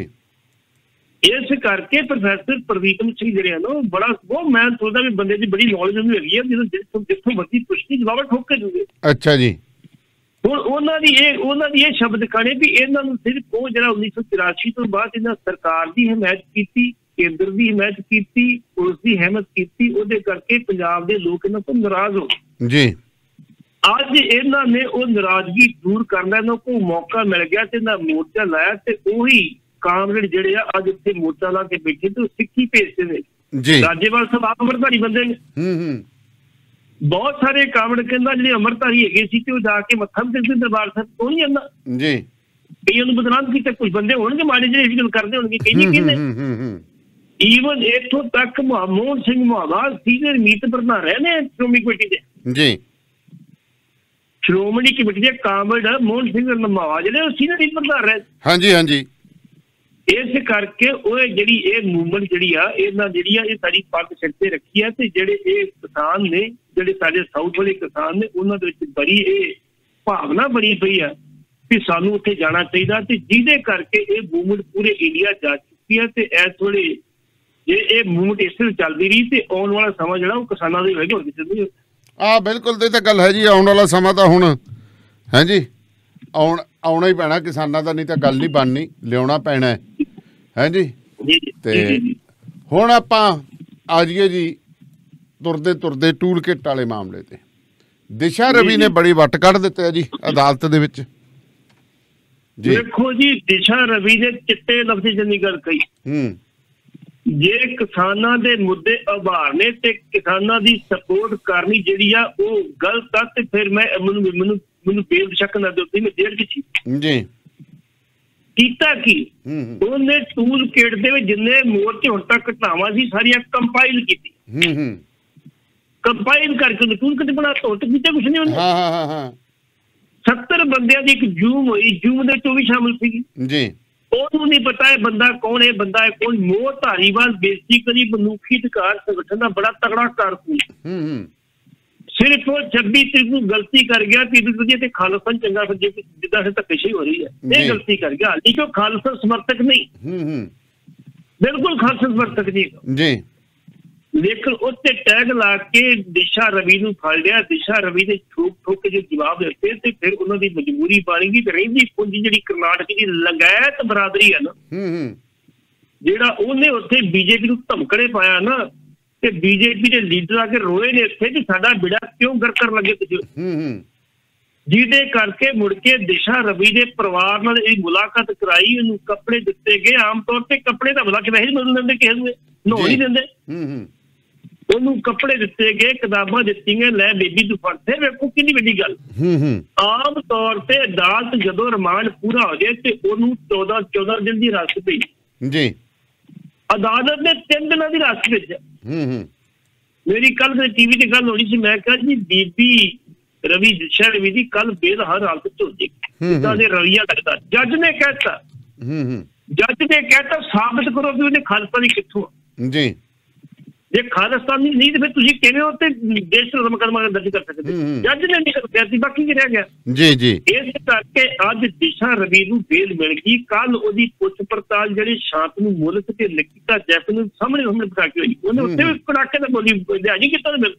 ਇਸ ਕਰਕੇ ਪ੍ਰੋਫੈਸਰ ਪ੍ਰਵੀਤਮ ਸਿੰਘ ਜਿਹੜੇ ਆ ਨਾ ਬੜਾ ਬਹੁਤ ਮੈਂ ਸੋਚਦਾ ਵੀ ਬੰਦੇ ਦੀ ਬੜੀ ਨੌਲੇਜ ਉਹਨੂੰ ਹੈਗੀ ਆ, ਜਦੋਂ ਜਿੱਥੋਂ ਮਰਜ਼ੀ ਪੁੱਛੀ ਜਵਾਬ ਠੋਕ ਕੇ ਦੂਗੇ। ਅੱਛਾ ਜੀ। ਹੁਣ ਉਹਨਾਂ ਦੀ ਇਹ ਉਹਨਾਂ ਦੀ ਇਹ ਸ਼ਬਦ ਕਹਣੇ ਵੀ ਇਹਨਾਂ ਨੂੰ ਸਿਰਫ ਉਹ ਜਿਹੜਾ ਉੱਨੀ ਸੌ ਚੁਰਾਸੀ ਤੋਂ ਬਾਅਦ ਇਹਨਾਂ ਸਰਕਾਰ ਦੀ ਹਮਾਇਤ ਕੀਤੀ, ਕੇਂਦਰ ਦੀ ਹਮਾਇਤ ਕੀਤੀ, ਪੁਲਿਸ ਦੀ ਹਮਾਇਤ ਕੀਤੀ, ਉਹਦੇ ਕਰਕੇ ਪੰਜਾਬ ਦੇ ਲੋਕ ਇਹਨਾਂ ਤੋਂ ਨਾਰਾਜ਼ ਹੋ ਗਏ ਜੀ। ਅੱਜ ਇਹਨਾਂ ਨੇ ਉਹ ਨਾਰਾਜ਼ਗੀ ਦੂਰ ਕਰਨਾ, ਇਹਨਾਂ ਕੋਲ ਮੌਕਾ ਮਿਲ ਗਿਆ ਤੇ ਇਹਨਾਂ ਮੋਰਚਾ ਲਾਇਆ ਤੇ ਉਹੀ ਕਾਮਰੇਡ ਜਿਹੜੇ ਆ ਅੱਜ ਉੱਥੇ ਮੋਰਚਾ ਲਾ ਕੇ ਬੈਠੇ ਤੇ ਸਿੱਖੀ ਭੇਜਦੇ ਨੇ। ਰਾਜੇਵਾਲ ਸਾਹਿਬ ਆਪ ਅੰਮ੍ਰਿਤਧਾਰੀ ਬੰਦੇ ਨੇ, ਬਹੁਤ ਸਾਰੇ ਕਾਮਰੇਡ ਕਹਿੰਦਾ ਜਿਹੜੇ ਅੰਮ੍ਰਿਤਧਾਰੀ ਹੈਗੇ ਸੀ ਤੇ ਉਹ ਜਾ ਕੇ ਮੱਥਾ ਟੇਕਦੇ ਦਰਬਾਰ ਸਾਹਿਬ ਤੋਂ ਨਹੀਂ ਜਾਂਦਾ ਜੀ। ਕਈਆਂ ਨੂੰ ਬਦਨਾਮ ਕੀਤਾ, ਕੁਝ ਬੰਦੇ ਹੋਣਗੇ ਮਾੜੇ ਜਿਹੜੇ ਇਹ ਗੱਲ ਕਰਦੇ ਹੋਣਗੇ, ਕਈ ਨਹੀਂ ਕਹਿੰਦੇ। ਈਵਨ ਇੱਥੋਂ ਤੱਕ ਮੋਹਨ ਸਿੰਘ ਮਹਾਵਾ ਸੀਨੀਅਰ ਮੀਤ ਪ੍ਰਧਾਨ ਰਹੇ ਨੇ ਸ਼੍ਰੋਮਣੀ ਕਮੇਟੀ ਦੇ ਜੀ। ਸ਼੍ਰੋਮਣੀ ਕਮੇਟੀ ਦੇ ਕਾਮਰੇਡ ਮੋਹਨ ਸਿੰਘ ਰੰਧਾਵਾ ਜਿਹੜੇ ਉਹ ਸੀਨੀਅਰ ਮੀਤ ਪ੍ਰਧਾਨ ਰਹੇ। ਹਾਂਜੀ ਹਾਂਜੀ। ਇਸ ਕਰਕੇ ਉਹ ਜਿਹੜੀ ਇਹ ਮੂਵਮੈਂਟ ਜਿਹੜੀ ਆ ਇਹਨਾਂ ਜਿਹੜੀ ਆ ਇਹ ਸਾਡੀ ਪੱਗ ਸਿਰ ਤੇ ਰੱਖੀ ਆ ਤੇ ਜਿਹੜੇ ਇਹ ਕਿਸਾਨ ਨੇ ਜਿਹੜੇ ਸਾਡੇ ਸਾਊਥ ਵਾਲੇ ਕਿਸਾਨ ਨੇ ਉਹਨਾਂ ਦੇ ਵਿੱਚ ਬੜੀ ਇਹ ਭਾਵਨਾ ਬਣੀ ਪਈ ਆ ਕਿ ਸਾਨੂੰ ਉੱਥੇ ਜਾਣਾ ਚਾਹੀਦਾ ਤੇ ਜਿਹਦੇ ਕਰਕੇ ਇਹ ਮੂਵਮੈਂਟ ਪੂਰੇ ਇੰਡੀਆ ਜਾ ਚੁੱਕੀ ਆ। ਤੇ ਇਸ ਵੇਲੇ ਜੇ ਇਹ ਮੂਵਮੈਂਟ ਇਸ ਤਰ੍ਹਾਂ ਚੱਲਦੀ ਰਹੀ ਤੇ ਆਉਣ ਵਾਲਾ ਸਮਾਂ ਜਿਹੜਾ ਉਹ ਕਿਸਾਨਾਂ ਦੇ ਹੋਏਗਾ। ਹੋਰ ਕਿਸੇ ਨਹੀਂ ਆ ਬਿਲਕੁਲ ਤੇ ਤਾਂ ਗੱਲ ਹੈ ਜੀ। ਆਉਣ ਵਾਲਾ ਸਮਾਂ ਤਾਂ ਹੁਣ ਹੈ ਜੀ, ਆਉਣ ਆਉਣਾ ਹੀ ਪੈਣਾ ਕਿਸਾਨਾਂ ਦਾ, ਨਹੀਂ ਤਾਂ ਗੱਲ ਨਹੀਂ ਬਣਨੀ, ਲਿਆਉਣਾ ਪੈਣਾ ਹੈ ਜੀ। ਤੇ ਹੁਣ ਆਪਾਂ ਆ ਜਾਈਏ ਜੀ ਤੁਰਦੇ ਤੁਰਦੇ ਟੂਲ ਕਿੱਟ ਵਾਲੇ ਮਾਮਲੇ ਤੇ। ਦਿਸ਼ਾ ਰਵੀ ਨੇ ਬੜੀ ਵੱਟ ਕੱਢ ਦਿੱਤਾ ਜੀ ਅਦਾਲਤ ਦੇ ਵਿੱਚ। ਦੇਖੋ ਜੀ ਦਿਸ਼ਾ ਰਵੀ ਨੇ ਚਿੱਟੇ ਲਫ਼ਜ਼ਾਂ ਜਿੰਨੀ ਗੱਲ ਕਹੀ, ਹੂੰ ਜੇ ਕਿਸਾਨਾਂ ਦੇ ਮੁੱਦੇ ਉਭਾਰਨੇ ਤੇ ਕਿਸਾਨਾਂ ਦੀ ਸਪੋਰਟ ਕਰਨੀ ਜਿਹੜੀ ਆ ਉਹ ਗਲਤ ਆ ਤੇ ਫਿਰ ਮੈਂ ਮੈਨੂੰ ਮੈਨੂੰ ਮੈਨੂੰ ਬੇਸ਼ੱਕ ਨਾ ਦਿਓ ਮੈਂ ਜੇਲ੍ਹ ਵਿੱਚ ਜੀ ਕੀਤਾ ਕੀ ਉਹਨੇ ਟੂਲ ਕਿੱਟ ਦੇ ਵਿੱਚ ਜਿੰਨੇ ਮੋਰਚੇ ਹੁਣ ਤੱਕ ਘਟਨਾਵਾਂ ਸੀ ਸਾਰੀਆਂ ਕੰਪਾਈਲ ਕੀਤੀ, ਹੂੰ ਹੂੰ ਕੰਪਾਈਲ ਕਰਕੇ ਟੂਲ ਕਿੱਟ ਬਣਾ ਤੋਟ ਕੀਤਾ ਕੁਛ ਨਹੀਂ ਉਹਨੇ। ਹਾਂ ਹਾਂ ਹਾਂ ਸੱਤਰ ਬੰਦਿਆਂ ਦੀ ਇੱਕ ਜੂਮ ਹੋਈ, ਜੂਮ ਦੇ ਵਿੱਚ ਉਹ ਵੀ ਸ਼ਾਮਲ ਸੀਗੀ ਜੀ। ਉਹਨੂੰ ਨਹੀਂ ਪਤਾ ਇਹ ਬੰਦਾ ਕੌਣ, ਇਹ ਬੰਦਾ ਹੈ ਕੌਣ। ਮੋਹ ਧਾਰੀਵਾਲ ਬੇਸਿਕਲੀ ਮਨੁੱਖੀ ਅਧਿਕਾਰ ਸੰਗਠਨ ਦਾ ਬੜਾ ਤਗੜਾ ਕਾਰਕੁਨ, ਹੂੰ ਹੂੰ ਸਿਰਫ ਉਹ ਛੱਬੀ ਤਰੀਕ ਨੂੰ ਗਲਤੀ ਕਰ ਗਿਆ ਕਿ ਵਧੀਆ ਤੇ ਖਾਲਸਾ ਚੰਗਾ ਫਿਰ ਜਿੱਦਾਂ ਫਿਰ ਧੱਕੇਸ਼ਾਹੀ ਹੋ ਰਹੀ ਹੈ ਇਹ ਗਲਤੀ ਕਰ ਗਿਆ। ਹਾਲੀ ਕਿ ਉਹ ਖਾਲਸਾ ਸਮਰਥਕ ਨਹੀਂ, ਹੂੰ ਹੂੰ ਬਿਲਕੁਲ ਖਾਲਸਾ ਸਮਰਥਕ ਨਹੀਂ ਜੀ। ਲੇਕਿਨ ਉੱਤੇ ਟੈਗ ਲਾ ਕੇ ਦਿਸ਼ਾ ਰਵੀ ਨੂੰ ਫੜ ਲਿਆ। ਦਿਸ਼ਾ ਰਵੀ ਨੇ ਠੋਕ ਠੋਕ ਕੇ ਜੇ ਜਵਾਬ ਦਿੱਤੇ ਤੇ ਫਿਰ ਉਹਨਾਂ ਦੀ ਮਜਬੂਰੀ ਬਣ ਗਈ ਤੇ ਰਹਿੰਦੀ ਪੂੰਜੀ ਜਿਹੜੀ ਕਰਨਾਟਕ ਦੀ ਲੰਗੈਤ ਬਰਾਦਰੀ ਹੈ ਨਾ, ਹੂੰ ਹੂੰ ਜਿਹੜਾ ਉਹਨੇ ਉੱਥੇ ਬੀਜੇਪੀ ਨੂੰ ਧਮਕੜੇ ਪਾਇਆ ਨਾ ਤੇ ਬੀਜੇਪੀ ਦੇ ਲੀਡਰ ਆ ਕੇ ਰੋਏ ਨੇ ਇੱਥੇ ਕਿ ਸਾਡਾ ਬਿੜਾ ਕਿਉਂ ਗਰ ਕਰਨ ਲੱਗੇ ਤੁਸੀਂ, ਹੂੰ ਹੂੰ ਜਿਹਦੇ ਕਰਕੇ ਮੁੜ ਕੇ ਦਿਸ਼ਾ ਰਵੀ ਦੇ ਪਰਿਵਾਰ ਨਾਲ ਇਹ ਮੁਲਾਕਾਤ ਕਰਾਈ, ਉਹਨੂੰ ਕੱਪੜੇ ਦਿੱਤੇ ਗਏ। ਆਮ ਤੌਰ ਤੇ ਕੱਪੜੇ ਤਾਂ ਭਲਾ ਕਿ ਵੈਸੇ ਮਿਲ ਦਿੰਦੇ ਕਿਸੇ ਨੂੰ ਨੋ ਨਹੀਂ ਦਿੰਦੇ, ਹੂੰ ਹੂੰ ਉਹਨੂੰ ਕੱਪੜੇ ਦਿੱਤੇ ਗਏ, ਕਿਤਾਬਾਂ ਦਿੱਤੀਆਂ, ਲੈ ਬੇਬੀ ਤੂੰ ਫੜ। ਫਿਰ ਵੇਖੋ ਕਿੰਨੀ ਵੱਡੀ ਗੱਲ। ਆਮ ਤੌਰ ਤੇ ਅਦਾਲਤ ਜਦੋਂ ਰਿਮਾਂਡ ਪੂਰਾ ਹੋ ਜਾਏ ਤੇ ਉਹਨੂੰ ਚੌਦਾਂ ਚੌਦਾਂ ਦਿਨ ਦੀ ਹਿਰਾਸਤ ਪਈ ਜੀ। ਅਦਾਲਤ ਨੇ ਤਿੰਨ ਦਿਨਾਂ ਦੀ ਹਿਰਾਸਤ ਭੇਜਿਆ। ਮੇਰੀ ਕੱਲ ਟੀਵੀ ਤੇ ਗੱਲ ਹੋਣੀ ਸੀ, ਮੈਂ ਕਿਹਾ ਜੀ ਬੀਬੀ ਰਵੀ ਦਿਸ਼ਾ ਰਵੀ ਦੀ ਕੱਲ ਬੇਲ ਹਰ ਹਾਲਤ ਚ ਹੋ ਜਾਏਗੀ, ਜਿੱਦਾਂ ਦੇ ਰਵਈਆ ਲੱਗਦਾ। ਜੱਜ ਨੇ ਕਹਿਤਾ ਜੱਜ ਨੇ ਕਹਿਤਾ ਸਾਬਤ ਕਰੋ ਵੀ ਉਹਨੇ ਖਾਲਿਸਤਾਨੀ ਕਿੱਥੋਂ ਜੀ। ਜੇ ਖਾਲਿਸਤਾਨੀ ਨਹੀਂ ਤੇ ਫਿਰ ਤੁਸੀਂ ਕਿਵੇਂ ਉੱਤੇ ਦੇਸ਼ ਦਾ ਮੁਕੱਦਮਾ ਦਰਜ ਕਰ ਸਕਦੇ? ਜੱਜ ਨੇ ਨਹੀਂ ਕਰ ਦਿੱਤੀ, ਬਾਕੀ ਕੀ ਰਹਿ ਗਿਆ ਜੀ ਜੀ। ਇਸ ਕਰਕੇ ਅੱਜ ਦਿਸ਼ਾ ਰਵੀ ਨੂੰ ਬੇਲ ਮਿਲ ਗਈ। ਕੱਲ ਉਹਦੀ ਪੁੱਛ ਪੜਤਾਲ ਜਿਹੜੀ ਸ਼ਾਂਤਨੂ ਮੁਲਕ ਤੇ ਨਿਕਿਤਾ ਜੈਪ ਨੂੰ ਸਾਹਮਣੇ ਸਾਹਮਣੇ ਬਿਠਾ ਕੇ ਹੋਈ, ਉਹਨੇ ਉੱਥੇ ਵੀ ਕੜਾਕੇ ਦਾ ਬੋਲੀ ਲਿਆਜੀ ਕੀਤਾ ਮਿਲ।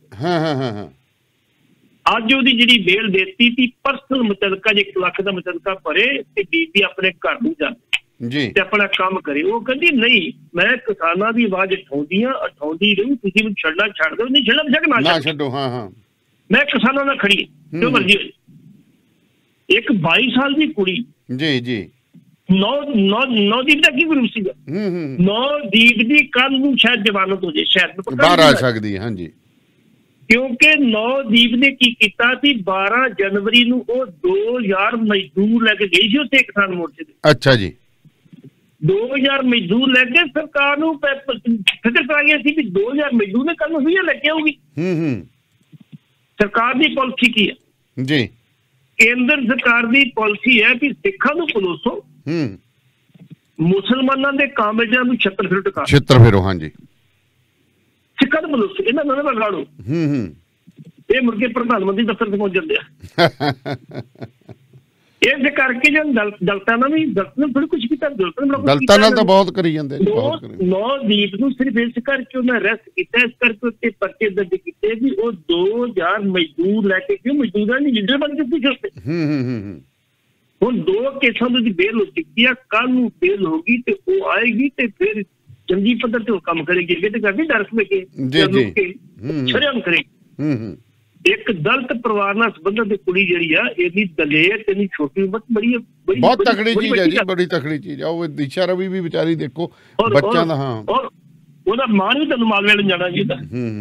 ਅੱਜ ਉਹਦੀ ਜਿਹੜੀ ਬੇਲ ਦੇਤੀ ਸੀ ਪਰਸਨਲ ਮੁਤਲਕਾ, ਜੇ ਇੱਕ ਲੱਖ ਦਾ ਮੁਤਲਕਾ ਭਰੇ ਤੇ ਬੀਬੀ ਆਪਣੇ ਘਰ ਨੂੰ ਜਾਵੇ ਜੀ ਤੇ ਆਪਣਾ ਕੰਮ ਕਰੇ। ਉਹ ਕਹਿੰਦੀ ਨਹੀਂ, ਮੈਂ ਕਿਸਾਨਾਂ ਦੀ ਆਵਾਜ਼ ਉਠਾਉਂਦੀ ਹਾਂ, ਉਠਾਉਂਦੀ ਰਹੀ, ਤੁਸੀਂ ਮੈਨੂੰ ਛੱਡਣਾ ਛੱਡ ਦਿਓ, ਨਹੀਂ ਛੱਡਣਾ ਬੇਸ਼ੱਕ ਨਾ ਛੱਡੋ, ਹਾਂ ਹਾਂ ਮੈਂ ਕਿਸਾਨਾਂ ਨਾਲ ਖੜੀ ਜੋ ਮਰਜ਼ੀ ਹੋਏ। ਇੱਕ ਬਾਈ ਸਾਲ ਦੀ ਕੁੜੀ ਜੀ ਜੀ ਨੌ ਨੌ ਨੌਦੀਪ ਦਾ ਕੀ ਗਰੁੱਪ ਸੀਗਾ, ਨੌਦੀਪ ਦੀ ਕੱਲ ਨੂੰ ਸ਼ਾਇਦ ਜ਼ਮਾਨਤ ਹੋ ਜਾਏ, ਸ਼ਾਇਦ ਬਾਹਰ ਆ ਸਕਦੀ ਹੈ। ਹਾਂਜੀ, ਕਿਉਂਕਿ ਨੌਦੀਪ ਨੇ ਕੀ ਕੀਤਾ ਸੀ, ਬਾਰਾਂ ਜਨਵਰੀ ਨੂੰ ਉਹ ਦੋ ਹਜ਼ਾਰ ਮਜ਼ਦੂਰ ਲੈ ਕੇ ਗਈ ਸੀ ਉੱਥੇ ਕਿਸਾਨ ਮੋਰਚੇ ਦੇ। ਅੱਛਾ ਜੀ, ਦੋ ਹਜ਼ਾਰ ਮਜ਼ਦੂਰ ਲੈ ਕੇ ਸਰਕਾਰ ਨੂੰ ਫਿਕਰ ਕਰਾਈਆਂ ਸੀ ਵੀ ਦੋ ਹਜ਼ਾਰ ਮਜ਼ਦੂਰ ਨੇ ਕੱਲ ਨੂੰ ਵੀਹ ਲੈ ਕੇ ਆਊਗੀ। ਸਰਕਾਰ ਦੀ ਪਾਲਿਸੀ ਕੀ ਹੈ ਜੀ? ਕੇਂਦਰ ਸਰਕਾਰ ਦੀ ਪਾਲਿਸੀ ਹੈ ਕਿ ਸਿੱਖਾਂ ਨੂੰ ਪਲੋਸੋ, ਮੁਸਲਮਾਨਾਂ ਦੇ ਕਾਮਿਆਂ ਨੂੰ ਛੱਤਰ ਫਿਰੋ ਟਕਾ ਛੱਤਰ ਫਿਰੋ। ਹਾਂਜੀ, ਸਿੱਖਾਂ ਨੂੰ ਪਲੋਸੋ, ਇਹਨਾਂ ਨੂੰ ਨਾ ਵਿਗਾੜੋ। ਇਹ ਮੁੜ ਕੇ ਪ੍ਰਧਾਨ ਮੰਤਰੀ ਦਫ਼ਤਰ ਤੇ ਪਹੁੰਚ ਜਾਂਦੇ ਆ। ਇਸ ਕਰਕੇ ਜੋ ਦਲਤਾਂ ਨਾਲ ਵੀ ਦਲਤ ਨੇ ਥੋੜੀ ਕੁਛ ਕੀਤਾ, ਦਲਤਾਂ ਨਾਲ ਤਾਂ ਬਹੁਤ ਕਰੀ ਜਾਂਦੇ। ਨੌਦੀਪ ਨੂੰ ਸਿਰਫ ਇਸ ਕਰਕੇ ਉਹਨਾਂ ਅਰੈਸਟ ਕੀਤਾ, ਇਸ ਕਰਕੇ ਉੱਤੇ ਪਰਚੇ ਦਰਜ ਕੀਤੇ ਵੀ ਉਹ ਦੋ ਹਜ਼ਾਰ ਮਜ਼ਦੂਰ ਲੈ ਕੇ, ਕਿਉਂ ਮਜ਼ਦੂਰਾਂ ਦੀ ਲੀਡਰ ਬਣ ਕੇ ਸੀ। ਹੁਣ ਦੋ ਕੇਸਾਂ ਦੀ ਬੇਲ ਹੋ ਚੁੱਕੀ ਆ, ਕੱਲ ਨੂੰ ਬੇਲ ਹੋ ਗਈ ਤੇ ਉਹ ਆਏਗੀ ਤੇ ਫਿਰ ਚੰਗੀ ਪੱਧਰ ਤੇ ਉਹ ਕੰਮ ਕਰੇਗੀ। ਅੱਗੇ ਤੇ ਕਰਦੀ ਡਰ ਸਮਝ ਕੇ ਸ਼ਰਮ ਕਰੇਗੀ। ਇੱਕ ਦਲਿਤ ਪਰਿਵਾਰ ਨਾਲ ਸੰਬੰਧਿਤ ਕੁੜੀ ਜਿਹੜੀ ਆ, ਇਹਦੀ ਦਲੇਰ ਤੇ ਨਹੀਂ ਛੋਟੀ ਉਮਰ ਬੜੀ ਬਹੁਤ ਤਕੜੀ ਚੀਜ਼ ਹੈ ਜੀ, ਬੜੀ ਤਕੜੀ ਚੀਜ਼ ਆ। ਉਹ ਦਿਸ਼ਾ ਰਵੀ ਵੀ ਵਿਚਾਰੀ ਦੇਖੋ ਬੱਚਿਆਂ ਦਾ, ਹਾਂ ਉਹਦਾ ਮਾਂ ਵੀ ਤੁਹਾਨੂੰ ਮਾਲਵੇ ਨੂੰ ਜਾਣਾ ਚਾਹੀਦਾ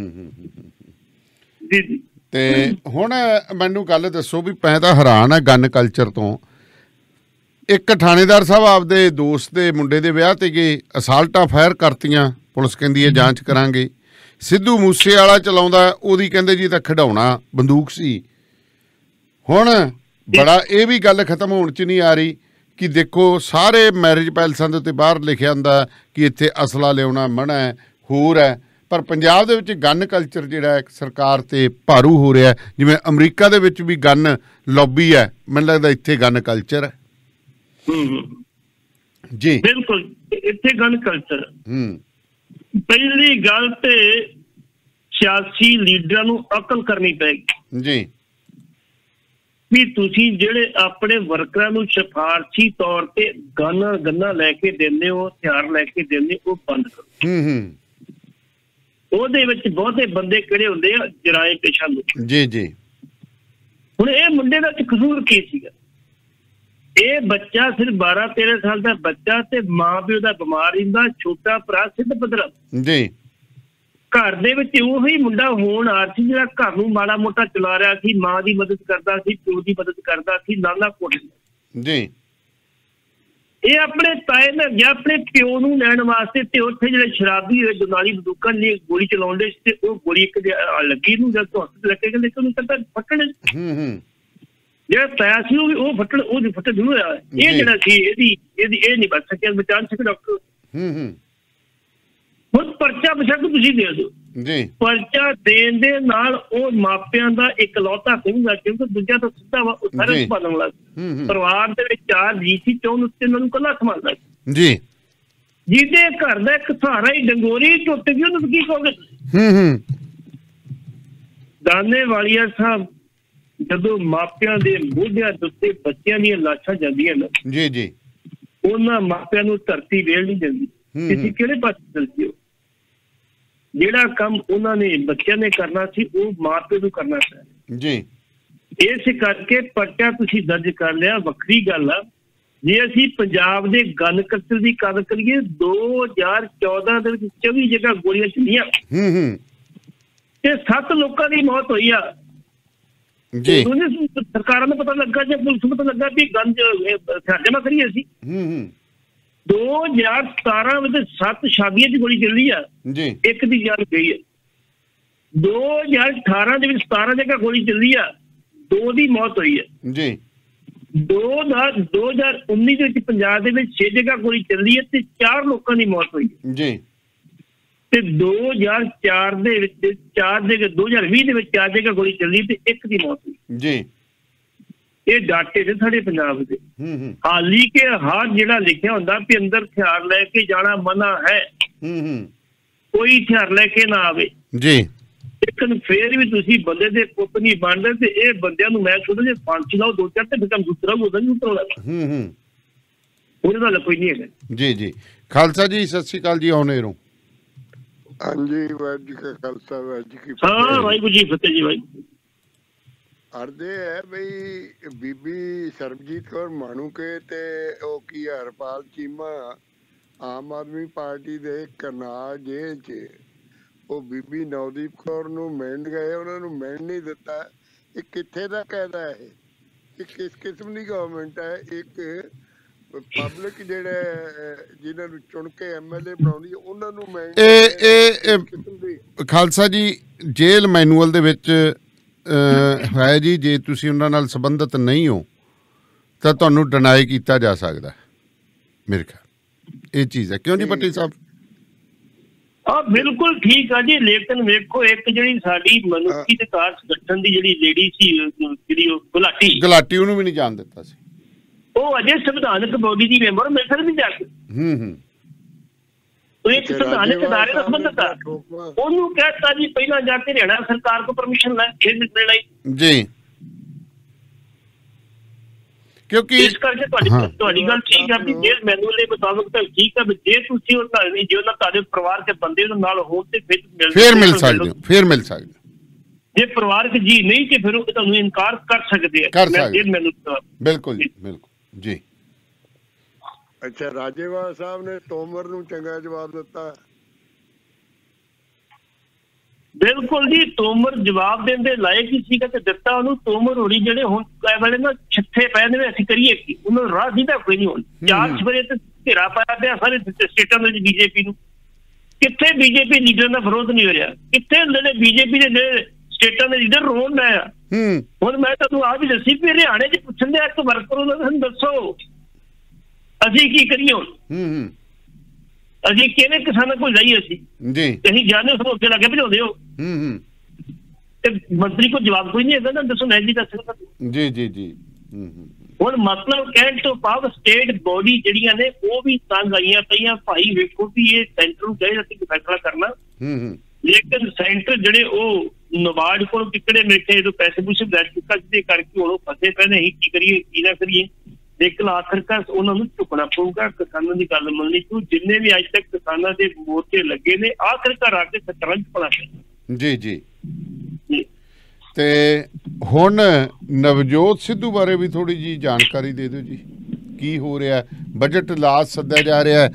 ਜੀ ਜੀ। ਤੇ ਹੁਣ ਮੈਨੂੰ ਗੱਲ ਦੱਸੋ ਵੀ ਮੈਂ ਤਾਂ ਹੈਰਾਨ ਆ ਗਨ ਕਲਚਰ ਤੋਂ। ਇੱਕ ਥਾਣੇਦਾਰ ਸਾਹਿਬ ਆਪਦੇ ਦੋਸਤ ਦੇ ਮੁੰਡੇ ਦੇ ਵਿਆਹ ਤੇ ਗਏ, ਅਸਾਲਟਾਂ ਫਾਇਰ ਕਰਤੀਆਂ, ਪੁਲਿਸ ਕਹਿੰਦੀ ਹੈ ਜਾਂਚ ਕਰਾਂਗੇ। ਸਿੱਧੂ ਮੂਸੇ ਵਾਲਾ ਚਲਾਉਂਦਾ, ਉਹਦੀ ਕਹਿੰਦੇ ਜੀ ਤਾਂ ਖਿਡਾਉਣਾ ਬੰਦੂਕ ਸੀ। ਹੁਣ ਬੜਾ ਇਹ ਵੀ ਗੱਲ ਖਤਮ ਹੋਣ 'ਚ ਨਹੀਂ ਆ ਰਹੀ ਕਿ ਦੇਖੋ ਸਾਰੇ ਮੈਰਿਜ ਪੈਲਸਾਂ ਦੇ ਉੱਤੇ ਬਾਹਰ ਲਿਖਿਆ ਹੁੰਦਾ ਕਿ ਇੱਥੇ ਅਸਲਾ ਲਿਆਉਣਾ ਮਨ੍ਹਾ ਹੈ, ਹੋਰ ਹੈ, ਪਰ ਪੰਜਾਬ ਦੇ ਵਿੱਚ ਗਨ ਕਲਚਰ ਜਿਹੜਾ ਸਰਕਾਰ ਤੇ ਭਾਰੂ ਹੋ ਰਿਹਾ। ਜਿਵੇਂ ਅਮਰੀਕਾ ਦੇ ਵਿੱਚ ਵੀ ਗਨ ਲੌਬੀ ਹੈ, ਮੈਨੂੰ ਲੱਗਦਾ ਇੱਥੇ ਗਨ ਕਲਚਰ ਹੈ ਜੀ। ਬਿਲਕੁਲ, ਇੱਥੇ ਗਨ ਕਲਚਰ। ਪਹਿਲੀ ਗੱਲ ਤੇ ਸਿਆਸੀ ਲੀਡਰਾਂ ਨੂੰ ਅਕਲ ਕਰਨੀ ਪਏਗੀ ਜੀ ਵੀ ਤੁਸੀਂ ਜਿਹੜੇ ਆਪਣੇ ਵਰਕਰਾਂ ਨੂੰ ਸਿਫਾਰਸ਼ੀ ਤੌਰ ਤੇ ਗਨ ਗੰਨਾ ਲੈ ਕੇ ਦਿੰਦੇ ਹੋ, ਹਥਿਆਰ ਲੈ ਕੇ ਦਿੰਦੇ, ਉਹ ਬੰਦ ਕਰੋ। ਉਹਦੇ ਵਿੱਚ ਬਹੁਤੇ ਬੰਦੇ ਕਿਹੜੇ ਹੁੰਦੇ ਆ, ਜਰਾਏ ਪੇਸ਼ਾ ਲੋਕ ਜੀ ਜੀ। ਹੁਣ ਇਹ ਮੁੰਡੇ ਦਾ ਕਸੂਰ ਕੀ ਸੀਗਾ? ਇਹ ਬੱਚਾ ਸਿਰਫ ਬਾਰਾਂ ਤੇਰਾਂ ਸਾਲ ਦਾ ਬੱਚਾ ਤੇ ਮਾਂ ਪਿਓ ਦਾ ਬਿਮਾਰ ਰਹਿੰਦਾ, ਛੋਟਾ ਭਰਾ ਸਿੱਧ ਪੱਧਰਾ ਜੀ। ਘਰ ਦੇ ਵਿੱਚ ਉਹੀ ਮੁੰਡਾ ਹੋਣ ਆ ਸੀ ਜਿਹੜਾ ਘਰ ਨੂੰ ਮਾੜਾ ਮੋਟਾ ਚਲਾ ਰਿਹਾ ਸੀ, ਮਾਂ ਦੀ ਮਦਦ ਕਰਦਾ ਸੀ, ਪਿਓ ਦੀ ਮਦਦ ਕਰਦਾ ਸੀ, ਲਾਲਾ ਕੋਟ ਜੀ। ਇਹ ਆਪਣੇ ਤਾਏ ਨੇ ਗਿਆ ਆਪਣੇ ਪਿਓ ਨੂੰ ਲੈਣ ਵਾਸਤੇ ਤੇ ਉੱਥੇ ਜਿਹੜੇ ਸ਼ਰਾਬੀ ਹੋਏ ਦੁਨਾਲੀ ਬੰਦੂਕਾਂ ਲਈ ਗੋਲੀ ਚਲਾਉਂਦੇ ਸੀ ਤੇ ਉਹ ਗੋਲੀ ਇੱਕ ਲੱਗੀ ਨੂੰ ਜਦ ਹਸਪਤਾਲ ਲੈ ਕੇ ਗਏ ਉਹਨੂੰ ਕਹਿੰਦਾ ਫੱਟਣ। ਜਿਹੜਾ ਤਾਇਆ ਸੀ ਉਹ ਵੀ ਉਹ ਫੱਟਣ ਉਹਦੀ ਫੱਟਣ ਨਹੀਂ ਹੋਇਆ। ਇਹ ਜਿਹੜਾ ਸੀ ਇਹਦੀ ਇਹਦੀ ਇਹ ਨਹੀਂ ਬਚ ਸਕਿਆ, ਬਚਾ ਸਕੇ ਡਾਕਟਰ। ਹੁਣ ਪਰਚਾ ਬੇਸ਼ੱਕ ਤੁਸੀਂ ਦੇ ਦਿਓ ਜੀ, ਪਰਚਾ ਦੇਣ ਦੇ ਨਾਲ ਉਹ ਮਾਪਿਆਂ ਦਾ ਇਕਲੌਤਾ ਸਿੰਘ, ਕਿਉਂਕਿ ਦੂਜਾ ਤਾਂ ਸਿੱਧਾ ਵਾ ਉਹ ਸਾਰੇ ਸੰਭਾਲਣ ਲੱਗ। ਪਰਿਵਾਰ ਦੇ ਵਿੱਚ ਚਾਰ ਜੀ ਸੀ, ਚੌਂ ਉੱਤੇ ਉਹਨਾਂ ਨੂੰ ਇਕੱਲਾ ਸੰਭਾਲਦਾ ਜੀ। ਜਿਹਦੇ ਘਰ ਦਾ ਇੱਕ ਸਹਾਰਾ ਹੀ ਡੰਗੋਰੀ ਟੁੱਟ ਗਈ, ਉਹਨੂੰ ਕੀ ਕਹੋਗੇ? ਦਾਨੇ ਵਾਲੀਆ ਸਾਹਿਬ, ਜਦੋਂ ਮਾਪਿਆਂ ਦੇ ਮੋਢਿਆਂ ਦੇ ਉੱਤੇ ਬੱਚਿਆਂ ਦੀਆਂ ਲਾਸ਼ਾਂ ਜਾਂਦੀਆਂ ਨੇ ਜੀ ਜੀ, ਉਹਨਾਂ ਮਾਪਿਆਂ ਨੂੰ ਧਰਤੀ ਵੇਲ ਨਹੀਂ ਦਿੰਦੀ। ਤੁਸੀਂ ਕਿਹੜੇ ਪਾਸੇ ਚੱਲਦੇ ਹੋ? ਜਿਹੜਾ ਕੰਮ ਉਹਨਾਂ ਨੇ ਬੱਚਿਆਂ ਨੇ ਕਰਨਾ ਸੀ ਉਹ ਮਾਪੇ ਨੂੰ ਕਰਨਾ ਚਾਹੀਦਾ ਜੀ। ਇਸ ਕਰਕੇ ਪਰਚਾ ਤੁਸੀਂ ਦਰਜ ਕਰ ਲਿਆ, ਵੱਖਰੀ ਗੱਲ ਆ। ਜੇ ਅਸੀਂ ਪੰਜਾਬ ਦੇ ਗਨ ਕਤਲ ਦੀ ਗੱਲ ਕਰੀਏ, ਦੋ ਹਜ਼ਾਰ ਚੌਦਾਂ ਦੇ ਵਿੱਚ ਚੌਵੀ ਜਗ੍ਹਾ ਗੋਲੀਆਂ ਚੱਲੀਆਂ। ਤੇ ਸੱਤ ਲੋਕਾਂ ਦੀ ਮੌਤ ਹੋਈ ਆ ਜੀ। ਸਰਕਾਰਾਂ ਨੂੰ ਪਤਾ ਲੱਗਾ ਜਾਂ ਪੁਲਿਸ ਨੂੰ ਪਤਾ ਲੱਗਾ ਵੀ ਗੰਜ ਹਥਿਆਰ ਜਮ੍ਹਾਂ ਕਰੀਏ ਅਸੀਂ। ਦੋ ਹਜ਼ਾਰ ਸਤਾਰਾਂ ਵਿੱਚ ਸੱਤ ਸ਼ਾਦੀਆਂ ਦੀ ਗੋਲੀ ਚੱਲੀ ਆ ਜੀ, ਇੱਕ ਦੀ ਜਾਨ ਗਈ ਹੈ। ਦੋ ਹਜ਼ਾਰ ਅਠਾਰਾਂ ਦੇ ਵਿੱਚ ਸਤਾਰਾਂ ਜਗ੍ਹਾ ਗੋਲੀ ਚੱਲੀ ਆ, ਦੋ ਦੀ ਮੌਤ ਹੋਈ ਹੈ ਜੀ। ਦੋ ਦਾ ਦੋ ਹਜ਼ਾਰ ਉੱਨੀ ਦੇ ਵਿੱਚ ਪੰਜਾਬ ਦੇ ਵਿੱਚ ਛੇ ਜਗ੍ਹਾ ਗੋਲੀ ਚੱਲੀ ਹੈ ਤੇ ਚਾਰ ਲੋਕਾਂ ਦੀ ਮੌਤ ਹੋਈ ਜੀ। ਤੇ ਦੋ ਹਜ਼ਾਰ ਚਾਰ ਦੇ ਵਿੱਚ ਚਾਰ ਜਗ੍ਹਾ ਦੋ ਹਜ਼ਾਰ ਵੀਹ ਦੇ ਵਿੱਚ ਚਾਰ ਜਗ੍ਹਾ ਗੋਲੀ ਚੱਲੀ ਤੇ ਇੱਕ ਦੀ ਮੌਤ ਹੋਈ ਜੀ। ਇਹ ਡਾਟੇ ਨੇ ਸਾਡੇ ਪੰਜਾਬ ਦੇ। ਹਾਲੀ ਕਿ ਹਾਰ ਜਿਹੜਾ ਲਿਖਿਆ ਹੁੰਦਾ ਵੀ ਅੰਦਰ ਹਥਿਆਰ ਲੈ ਕੇ ਜਾਣਾ ਮਨਾ ਹੈ, ਕੋਈ ਹਥਿਆਰ ਲੈ ਕੇ ਨਾ ਆਵੇ ਜੀ। ਲੇਕਿਨ ਫੇਰ ਵੀ ਤੁਸੀਂ ਬੰਦੇ ਦੇ ਪੁੱਤ ਨਹੀਂ ਬਣਦੇ ਤੇ ਇਹ ਬੰਦਿਆਂ ਨੂੰ ਮੈਂ ਸੁਣਦਾ ਜੇ ਪੰਜ ਲਾਓ ਦੋ ਚਾਰ ਤੇ ਫਿਰ ਦੂਸਰਾ ਉਹਦਾ ਨਹੀਂ ਉਤਰਦਾ। ਹੂੰ ਹੂੰ ਉਹਦੇ ਨਾਲ ਕੋਈ ਨਹੀਂ ਹੈਗਾ ਜੀ। ਜੀ ਖਾਲਸਾ ਜੀ ਸਤਿ ਸ਼੍ਰੀ ਅਕਾਲ ਜੀ। ਆਉਣੇ ਰੋ ਹਾਂਜੀ ਵਾਹਿਗੁਰੂ ਜੀ ਕਾ ਖਾਲਸਾ ਵਾਹਿਗੁਰੂ ਜੀ ਕੀ ਫਤਿਹ। ਹਾਂ ਵਾਹਿਗੁਰੂ ਜੀ ਫਤਿਹ ਜੀ। ਵਾਹਿਗੁਰੂ ਅਰਦੇ ਹੈ ਬਈ ਬੀਬੀ ਸਰਬਜੀਤ ਕੌਰ ਮਾਣੂਕੇ ਤੇ ਉਹ ਕੀ ਹਰਪਾਲ ਚੀਮਾ ਆਮ ਆਦਮੀ ਪਾਰਟੀ ਦੇ ਕਰਨਾਲ ਜੇਲ੍ਹ 'ਚ ਉਹ ਬੀਬੀ ਨਵਦੀਪ ਕੌਰ ਨੂੰ ਮਿਲਣ ਗਏ, ਉਹਨਾਂ ਨੂੰ ਮਿਲਣ ਨਹੀਂ ਦਿੱਤਾ। ਇਹ ਕਿੱਥੇ ਦਾ ਕਾਇਦਾ ਹੈ? ਇਹ ਕਿਸ ਕਿਸਮ ਦੀ ਗਵਰਨਮੈਂਟ ਹੈ? ਇੱਕ ਪਬਲਿਕ ਜਿਹੜੇ ਜਿਨ੍ਹਾਂ ਨੂੰ ਚੁਣ ਕੇ ਐਮਐਲਏ ਬਣਾਉਂਦੀ ਉਹਨਾਂ ਨੂੰ ਮਿਲਣ ਇਹ ਇਹ ਖਾਲਸਾ ਜੀ ਜੇਲ੍ਹ ਮੈਨੂਅਲ ਦੇ ਵਿੱਚ ਹੈ ਜੀ। ਜੇ ਤੁਸੀਂ ਉਹਨਾਂ ਨਾਲ ਸੰਬੰਧਿਤ ਨਹੀਂ ਹੋ ਤਾਂ ਤੁਹਾਨੂੰ ਡਿਨਾਈ ਕੀਤਾ ਜਾ ਸਕਦਾ ਮੇਰੇ ਖਿਆਲ ਇਹ ਚੀਜ਼ ਹੈ। ਕਿਉਂ ਜੀ ਪੱਟੀ ਸਾਹਿਬ? ਆ ਬਿਲਕੁਲ ਠੀਕ ਆ ਜੀ। ਲੇਕਿਨ ਵੇਖੋ ਇੱਕ ਜਿਹੜੀ ਸਾਡੀ ਮਨੁੱਖੀ ਤੇ ਕਾਰ ਸੰਗਠਨ ਦੀ ਜਿਹੜੀ ਲੇਡੀ ਸੀ ਜਿਹੜੀ ਉਹ ਗੁਲਾਟੀ ਗੁਲਾਟੀ ਉਹਨੂੰ ਵੀ ਨਹੀਂ ਜਾਣ ਦਿੱਤਾ ਸੀ। ਉਹ ਅਜੇ ਸੰਵਿਧਾਨਕ ਬੋਡੀ ਦੀ ਮੈਂਬਰ ਮਿਲ ਸਕਦੀ ਜਾ ਕੇ। ਹੂੰ ਹੂੰ ਉਹ ਇੱਕ ਸੰਵਿਧਾਨਕ ਅਦਾਰੇ ਦਾ ਸੰਬੰਧਤ ਆ। ਉਹਨੂੰ ਕਹਿਤਾ ਜੀ ਪਹਿਲਾਂ ਜਾ ਕੇ ਹਰਿਆਣਾ ਸਰਕਾਰ ਕੋਲ ਪਰਮਿਸ਼ਨ ਲੈ ਫਿਰ ਨਿਕਲਣਾ ਜੀ। ਕਿਉਂਕਿ ਇਸ ਕਰਕੇ ਤੁਹਾਡੀ ਤੁਹਾਡੀ ਗੱਲ ਠੀਕ ਹੈ ਵੀ ਜੇਲ੍ਹ ਮੈਨੂਅਲ ਦੇ ਮੁਤਾਬਕ ਤਾਂ ਠੀਕ ਹੈ ਵੀ ਜੇ ਤੁਸੀਂ ਉਹਨਾਂ ਨਹੀਂ ਜੇ ਉਹਨਾਂ ਤੁਹਾਡੇ ਪਰਿਵਾਰ ਦੇ ਬੰਦੇ ਨਾਲ ਹੋਣ ਤੇ ਫਿਰ ਫਿਰ ਮਿਲ ਸਕਦੇ ਹੋ ਫਿਰ ਮਿਲ ਸਕਦੇ ਜੇ ਪਰਿਵਾਰਕ ਜੀ ਨਹੀਂ ਤੇ ਫਿਰ ਉਹ ਤੁਹਾਨੂੰ ਇਨਕਾਰ ਕਰ ਸਕਦੇ ਆ ਜੇਲ੍ਹ ਮੈਨੂਅਲ। ਬਿਲਕੁਲ ਜੀ ਬਿਲਕੁਲ ਜੀ। ਅੱਛਾ ਰਾਜੇਵਾਲ ਸਾਹਿਬ ਨੇ ਤੋਮਰ ਨੂੰ ਚੰਗਾ ਜਵਾਬ ਦਿੱਤਾ। ਬਿਲਕੁਲ ਜੀ ਤੋਮਰ ਜਵਾਬ ਦੇਣ ਦੇ ਲਾਇਕ ਹੀ ਸੀਗਾ ਤੇ ਦਿੱਤਾ ਉਹਨੂੰ। ਤੋਮਰ ਹੋਣੀ ਜਿਹੜੇ ਹੁਣ ਵੇਲੇ ਨਾ ਛਿੱਥੇ ਪੈ ਨੇ ਅਸੀਂ ਕਰੀਏ ਕੀ, ਉਹਨਾਂ ਨੂੰ ਰਾਹ ਨਹੀਂ ਤਾਂ ਕੋਈ ਨਹੀਂ ਹੁਣ। ਚਾਰ ਸਵੇਰੇ ਤੇ ਘੇਰਾ ਪਾਇਆ ਪਿਆ ਸਾਰੇ ਸਟੇਟਾਂ ਦੇ ਬੀਜੇਪੀ ਨੂੰ। ਕਿੱਥੇ ਬੀਜੇਪੀ ਲੀਡਰ ਦਾ ਵਿਰੋਧ ਨਹੀਂ ਹੋ ਰਿਹਾ? ਕਿੱਥੇ ਜਿਹੜੇ ਬੀਜੇਪੀ ਦੇ ਜਿਹੜੇ ਸਟੇਟਾਂ ਦੇ ਲੀਡਰ ਰੋਣ ਆਇਆ? ਹੁਣ ਮੈਂ ਤੁਹਾਨੂੰ ਆਹ ਵੀ ਦੱਸੀ ਵੀ ਹਰਿਆਣੇ ਚ ਪੁੱਛਣ ਦੇ ਇੱਕ ਵਰਕਰ ਉਹਨਾਂ ਨੂੰ ਦੱਸੋ ਅਸੀਂ ਕੀ ਕਰੀਏ ਹੁਣ? ਅਸੀਂ ਕਿਹਨੇ ਕਿਸਾਨਾਂ ਕੋਲ ਜਾਈਏ? ਅਸੀਂ ਜੀ ਅਸੀਂ ਜਾਣੇ ਉਸ ਨੂੰ ਅੱਗੇ ਲੱਗੇ ਭਜਾਉਂਦੇ ਹੋ ਤੇ ਮੰਤਰੀ ਕੋਲ ਜਵਾਬ ਕੋਈ ਨਹੀਂ ਹੈਗਾ ਨਾ। ਦੱਸੋ ਮੈਂ ਜੀ ਦੱਸ ਸਕਦਾ ਜੀ ਜੀ ਜੀ। ਹੁਣ ਮਤਲਬ ਕਹਿਣ ਤੋਂ ਭਾਵ ਸਟੇਟ ਬੋਡੀ ਜਿਹੜੀਆਂ ਨੇ ਉਹ ਵੀ ਤੰਗ ਆਈਆਂ ਪਈਆਂ। ਭਾਈ ਵੇਖੋ ਵੀ ਇਹ ਸੈਂਟਰ ਨੂੰ ਚਾਹੀਦਾ ਸੀ ਫੈਸਲਾ ਕਰਨਾ, ਲੇਕਿਨ ਸੈਂਟਰ ਜਿਹੜੇ ਉਹ ਨਵਾਜ ਕੋਲ ਕਿਕੜੇ ਮੇਰੇ ਜਦੋਂ ਪੈਸੇ ਪੂਸੇ ਲੈ ਚੁੱਕਾ ਜਿਹਦੇ ਕਰਕੇ ਹੁਣ ਉਹ ਫਸੇ ਪਏ ਨੇ। ਅਸੀਂ ਕੀ ਕਰੀਏ ਕੀ ਨਾ ਕਰੀਏ? ਲੇਕਿਨ ਆਖਰਕਾਰ ਉਹਨਾਂ ਨੂੰ ਝੁਕਣਾ ਪਊਗਾ, ਕਿਸਾਨਾਂ ਦੀ ਗੱਲ ਮੰਨਣੀ ਪਊ। ਜਿੰਨੇ ਵੀ ਅੱਜ ਤੱਕ ਕਿਸਾਨਾਂ ਦੇ ਮੋਰਚੇ ਲੱਗੇ ਨੇ ਆਖਰਕਾਰ ਆ ਕੇ ਸਰਕਾਰਾਂ ਚ ਪਣਾ ਜੀ ਜੀ। ਤੇ ਹੁਣ ਨਵਜੋਤ ਸਿੱਧੂ ਬਾਰੇ ਵੀ ਥੋੜੀ ਜੀ ਜਾਣਕਾਰੀ ਦੇ ਦਿਓ ਜੀ। ਕੀ ਹੋ ਰਿਹਾ? ਬਜਟ ਲਾਸ ਸੱਦਿਆ ਜਾ ਰਿਹਾ।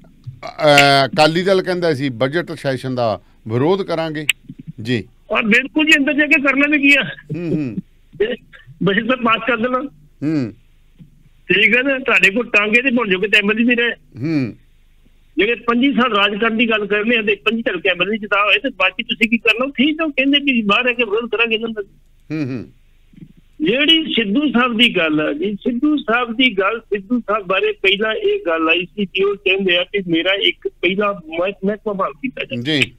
ਅਕਾਲੀ ਦਲ ਕਹਿੰਦਾ ਸੀ ਬਜਟ ਸੈਸ਼ਨ ਦਾ ਵਿਰੋਧ ਕਰਾਂਗੇ ਜੀ। ਔਰ ਬਿਲਕੁਲ ਜੀ ਅੰਦਰ ਜਾ ਕੇ ਕਰਨਾ ਵੀ ਕੀ ਆ, ਬਜਟ ਤਾਂ ਪਾਸ ਕਰ ਦੇਣਾ। ਹੂੰ ਠੀਕ ਹੈ ਨਾ। ਤੁਹਾਡੇ ਕੋਲ ਟਾਂਗੇ ਤੇ ਬਣ ਜੋਗੇ ਤਾਂ ਐਮਐਲਏ ਨਹੀਂ ਰਹੇ। ਹੂੰ ਜਿਹੜੇ ਪੰਜੀ ਸਾਲ ਰਾਜ ਕਰਨ ਦੀ ਗੱਲ ਕਰਨੇ ਆ ਤੇ ਪੰਜੀ ਧਰ ਕੇ ਐਮਐਲਏ ਜਿਤਾ ਹੋਏ ਤੇ ਬਾਕੀ ਤੁਸੀਂ ਕੀ ਕਰਨਾ? ਠੀਕ ਹੈ ਕਹਿੰਦੇ ਕਿ ਬਾਹਰ ਆ ਕੇ ਵਿਰੋਧ ਕਰਾਂਗੇ ਇਹਨਾਂ ਦਾ। ਹੂੰ ਹੂੰ ਜਿਹੜੀ ਸਿੱਧੂ ਸਾਹਿਬ ਦੀ ਗੱਲ ਆ ਜੀ, ਸਿੱਧੂ ਸਾਹਿਬ ਦੀ ਗੱਲ ਸਿੱਧੂ ਸਾਹਿਬ ਬਾਰੇ ਪਹਿਲਾਂ ਇਹ ਗੱਲ ਆਈ ਸੀ ਕਿ ਉਹ ਕਹਿੰਦੇ ਆ ਕਿ ਮੇਰਾ ਇੱਕ ਪਹਿਲਾ ਮਹਿਕਮਾ ਬਹਾਲ ਕੀਤਾ ਜਾਵੇ ਜੀ।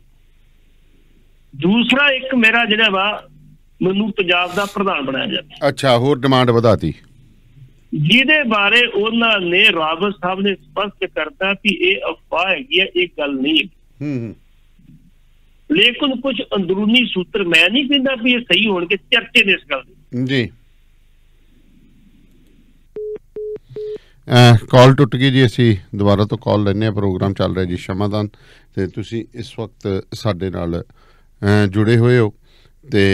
ਦੂਸਰਾ ਇੱਕ ਮੇਰਾ ਜਿਹੜਾ ਵਾ ਮੈਨੂੰ ਪੰਜਾਬ ਦਾ ਪ੍ਰਧਾਨ ਬਣਾਇਆ ਜਾਵੇ। ਅੱਛਾ ਹੋਰ ਡਿਮਾਂਡ ਵਧਾਤੀ ਜਿਹਦੇ ਬਾਰੇ ਉਹਨਾਂ ਨੇ ਰਾਵਤ ਸਾਹਿਬ ਨੇ ਸਪਸ਼ਟ ਕਰਤਾ ਕਿ ਇਹ ਅਫਵਾਹ ਹੈਗੀ ਹੈ, ਇਹ ਗੱਲ ਨਹੀਂ ਹੈ। ਲੇਕਿਨ ਕੁਝ ਅੰਦਰੂਨੀ ਸੂਤਰ, ਮੈਂ ਨਹੀਂ ਕਹਿੰਦਾ ਵੀ ਇਹ ਸਹੀ ਹੋਣਗੇ, ਚਰਚੇ ਨੇ ਇਸ ਗੱਲ ਦੇ ਜੀ। ਕਾਲ ਟੁੱਟ ਗਈ ਜੀ। ਅਸੀਂ ਦੁਬਾਰਾ ਤੋਂ ਕਾਲ ਲੈਂਦੇ ਹਾਂ। ਪ੍ਰੋਗਰਾਮ ਚੱਲ ਰਿਹਾ ਜੀ ਸ਼ਮਾਦਾਨ ਤੇ ਤੁਸੀਂ ਇਸ ਵਕਤ ਸਾਡੇ ਨਾਲ ਜੁੜੇ ਹੋਏ ਹੋ ਤੇ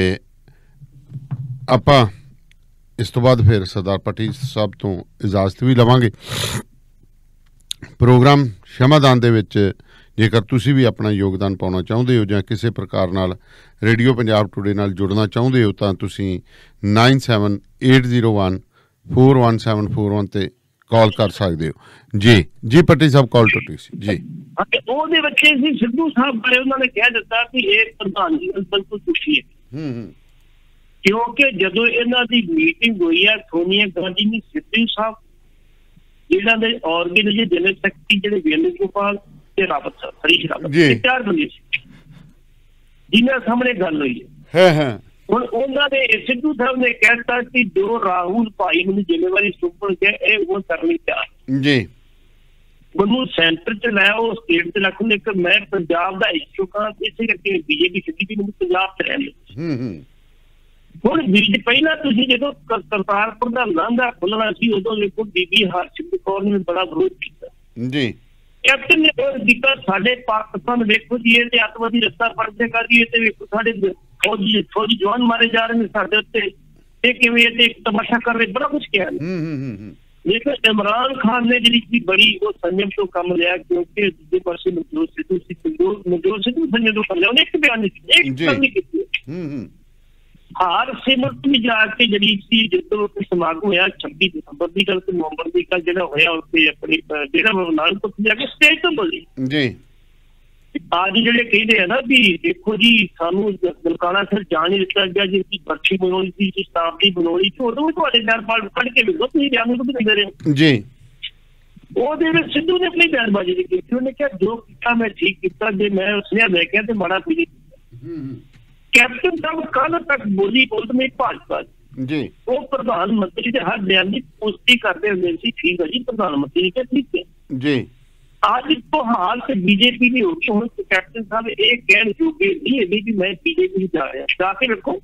ਆਪਾਂ ਇਸ ਤੋਂ ਬਾਅਦ ਫਿਰ ਸਰਦਾਰ ਪੱਟੀ ਸਾਹਿਬ ਤੋਂ ਇਜਾਜ਼ਤ ਵੀ ਲਵਾਂਗੇ। ਪ੍ਰੋਗਰਾਮ ਸ਼ਮਾਦਾਨ ਦੇ ਵਿੱਚ ਜੇਕਰ ਤੁਸੀਂ ਵੀ ਆਪਣਾ ਯੋਗਦਾਨ ਪਾਉਣਾ ਚਾਹੁੰਦੇ ਹੋ ਜਾਂ ਕਿਸੇ ਪ੍ਰਕਾਰ ਨਾਲ ਰੇਡੀਓ ਪੰਜਾਬ ਟੂਡੇ ਨਾਲ ਜੁੜਨਾ ਚਾਹੁੰਦੇ ਹੋ ਤਾਂ ਤੁਸੀਂ nine seven eight zero one four one seven four one 'ਤੇ ਕਾਲ ਕਰ ਸਕਦੇ ਹੋ। ਜੀ ਜੀ ਪੱਟੀ ਸਾਹਿਬ ਕਾਲ ਟੁੱਟੀ ਸੀ ਜੀ। ਉਹਦੇ ਵਿੱਚ ਸੀ ਸਿੱਧੂ ਸਾਹਿਬ ਬਾਰੇ ਉਹਨਾਂ ਨੇ ਕਹਿ ਦਿੱਤਾ ਕਿ ਇਹ ਪ੍ਰਧਾਨ ਜੀ ਬਿਲਕੁਲ ਖੁਸ਼ੀ ਹੈ, ਕਿਉਂਕਿ ਜਦੋਂ ਇਹਨਾਂ ਦੀ ਮੀਟਿੰਗ ਹੋਈ ਹੈ ਸੋਨੀਆ ਗਾਂਧੀ ਨੇ ਸਿੱਧੂ ਸਾਹਿਬ ਜਿਹੜਾ ਦੇ ਆਰਗੇਨਾਈਜ਼ਰ ਜਨਰਲ ਸੈਕਟਰੀ ਜਿਹੜੇ ਵੇਨੂ ਗੋਪਾਲ ਤੇ ਰਾਵਤ ਸਾਹਿਬ ਹਰੀਸ਼ ਰਾਵਤ ਚਾਰ ਬੰਦੇ ਸੀ ਜਿਨ੍ਹਾਂ ਸਾਹਮਣੇ ਗੱਲ ਹੋਈ ਹੈ। ਹੁਣ ਉਹਨਾਂ ਨੇ ਸਿੱਧੂ ਸਾਹਿਬ ਨੇ ਕਹਿਤਾ ਕਿ ਜੋ ਰਾਹੁਲ ਭਾਈ ਮੈਨੂੰ ਜ਼ਿੰਮੇਵਾਰੀ ਸੌਂਪਣ ਕੇ ਇਹ ਉਹ ਕਰਨੀ ਚਾਹ ਜੀ ਮੈਨੂੰ ਸੈਂਟਰ ਚ ਲੈ ਉਹ ਸਟੇਟ ਚ ਰੱਖ ਲੈ ਕਿ ਮੈਂ ਪੰਜਾਬ ਦਾ ਇਸ਼ੂਕ ਹਾਂ ਇਸੇ ਕਰਕੇ ਬੀਜੇਪੀ ਸਿੱਧੀ ਵੀ ਮੈਨੂੰ ਪੰਜਾਬ ਚ ਰਹਿਣ ਦੇ। ਹੁਣ ਬੀਜ ਪਹਿਲਾਂ ਤੁਸੀਂ ਜਦੋਂ ਕਰਤਾਰਪੁਰ ਦਾ ਲਾਂਘਾ ਖੁੱਲਣਾ ਸੀ ਉਦੋਂ ਵੇਖੋ ਬੀਬੀ ਹਰਸਿਮਰਤ ਕੌਰ ਨੇ ਬੜਾ ਵਿਰੋਧ ਕੀਤਾ ਜੀ। ਕੈਪਟਨ ਨੇ ਵਿਰੋਧ ਕੀਤਾ। ਸਾਡੇ ਪਾਕਿਸਤਾਨ ਵੇਖੋ ਜੀ ਇਹ ਤੇ ਅੱਤਵਾਦੀ ਰਸਤਾ ਫੜਦੇ ਕਰ ਜੀ ਤੇ ਵੇਖੋ ਸਾਡੇ ਫੌਜੀ ਫੌਜੀ ਜਵਾਨ ਮਾਰੇ ਜਾ ਰਹੇ ਨੇ ਸਾਡੇ ਉੱਤੇ ਇਹ ਕਿਵੇਂ ਤੇ ਇੱਕ ਤਮਾਸ਼ਾ ਕਰ ਰਹੇ ਬੜਾ ਕੁਛ ਕਿਹਾ। ਲੇਕਿਨ ਇਮਰਾਨ ਖਾਨ ਨੇ ਜਿਹੜੀ ਸੀ ਬੜੀ ਉਹ ਸੰਯਮ ਤੋਂ ਕੰਮ ਲਿਆ ਕਿਉਂਕਿ ਦੂਜੇ ਪਾਸੇ ਨਵਜੋਤ ਸਿੱਧੂ ਸੀ ਨਵਜੋਤ ਸਿੱਧੂ ਸੰਯਮ ਤੋਂ ਕੰਮ ਲਿਆ ਉਹਨੇ ਇੱਕ ਬਿਆਨ ਨਹੀਂ ਇੱਕ ਗੱਲ ਨਹੀਂ ਕੀਤੀ। ਹਾਰ ਸਿਮਰਤ ਵੀ ਜਾ ਕੇ ਜਿਹੜੀ ਸੀ ਜਦੋਂ ਉੱਥੇ ਸਮਾਗਮ ਹੋਇਆ ਛੱਬੀ ਦਸੰਬਰ ਦੀ ਗੱਲ ਤੇ ਨਵੰਬਰ ਦੀ ਗੱਲ ਜਿਹੜਾ ਹੋਇਆ ਉੱਥੇ ਆਪਣੀ ਜਿਹੜਾ ਨਾਲ ਤੋਂ ਜਾ ਕੇ ਸਟੇਜ ਤੋਂ ਬੋਲੀ ਜੀ। ਅੱਜ ਜਿਹੜੇ ਕਹਿੰਦੇ ਆ ਨਾ ਵੀ ਦੇਖੋ ਜੀ ਸਾਨੂੰ ਨਨਕਾਣਾ ਸਾਹਿਬ ਜਾਣ ਨਹੀਂ ਦਿੱਤਾ ਗਿਆ ਜਿਸ ਦੀ ਬਰਛੀ ਬਣਾਉਣੀ ਸੀ ਜਿਸ ਸ਼ਤਾਬਦੀ ਬਣਾਉਣੀ ਸੀ ਉਦੋਂ ਵੀ ਤੁਹਾਡੇ ਬਿਆਨ ਕੱਢ ਕੇ ਮਿਲੋ ਤੁਸੀਂ ਬਿਆਨ ਨੂੰ ਕਿਉਂ ਦੇ ਰਹੇ ਜੀ। ਉਹਦੇ ਵਿੱਚ ਸਿੱਧੂ ਨੇ ਆਪਣੀ ਬਿਆਨਬਾਜ਼ੀ ਨਹੀਂ ਕੀਤੀ। ਉਹਨੇ ਕਿਹਾ ਜੋ ਕੀਤਾ ਮੈਂ ਠੀਕ ਕੀਤਾ ਜੇ ਮੈਂ ਉਸਨੇ ਲੈ ਕੇ ਤੇ ਮਾੜਾ ਪੀ ਕੈਪਟਨ ਸਾਹਿਬ ਕੱਲ ਤੱਕ ਬੋਲੀ ਬੋਲਦੇ ਨੇ ਭਾਜਪਾ ਜੀ ਉਹ ਪ੍ਰਧਾਨ ਮੰਤਰੀ ਦੇ ਹਰ ਬਿਆਨ ਦੀ ਪੁਸ਼ਟੀ ਕਰਦੇ ਹੁੰਦੇ ਸੀ ਠੀਕ ਹੈ ਜੀ ਪ੍ਰਧਾਨ ਮੰਤਰੀ ਨੇ ਠੀਕ ਹੈ ਜੀ। ਅੱਜ ਤੋਂ ਹਾਲ ਤੇ ਬੀਜੇਪੀ ਨਹੀਂ ਹੋ ਗਈ ਹੁਣ ਕੈਪਟਨ ਸਾਹਿਬ ਇਹ ਕਹਿਣ ਜੋਗੇ ਨਹੀਂ ਹੈ ਵੀ ਮੈਂ ਬੀਜੇਪੀ ਜਾ ਰਿਹਾ ਜਾ ਕੇ ਵੇਖੋ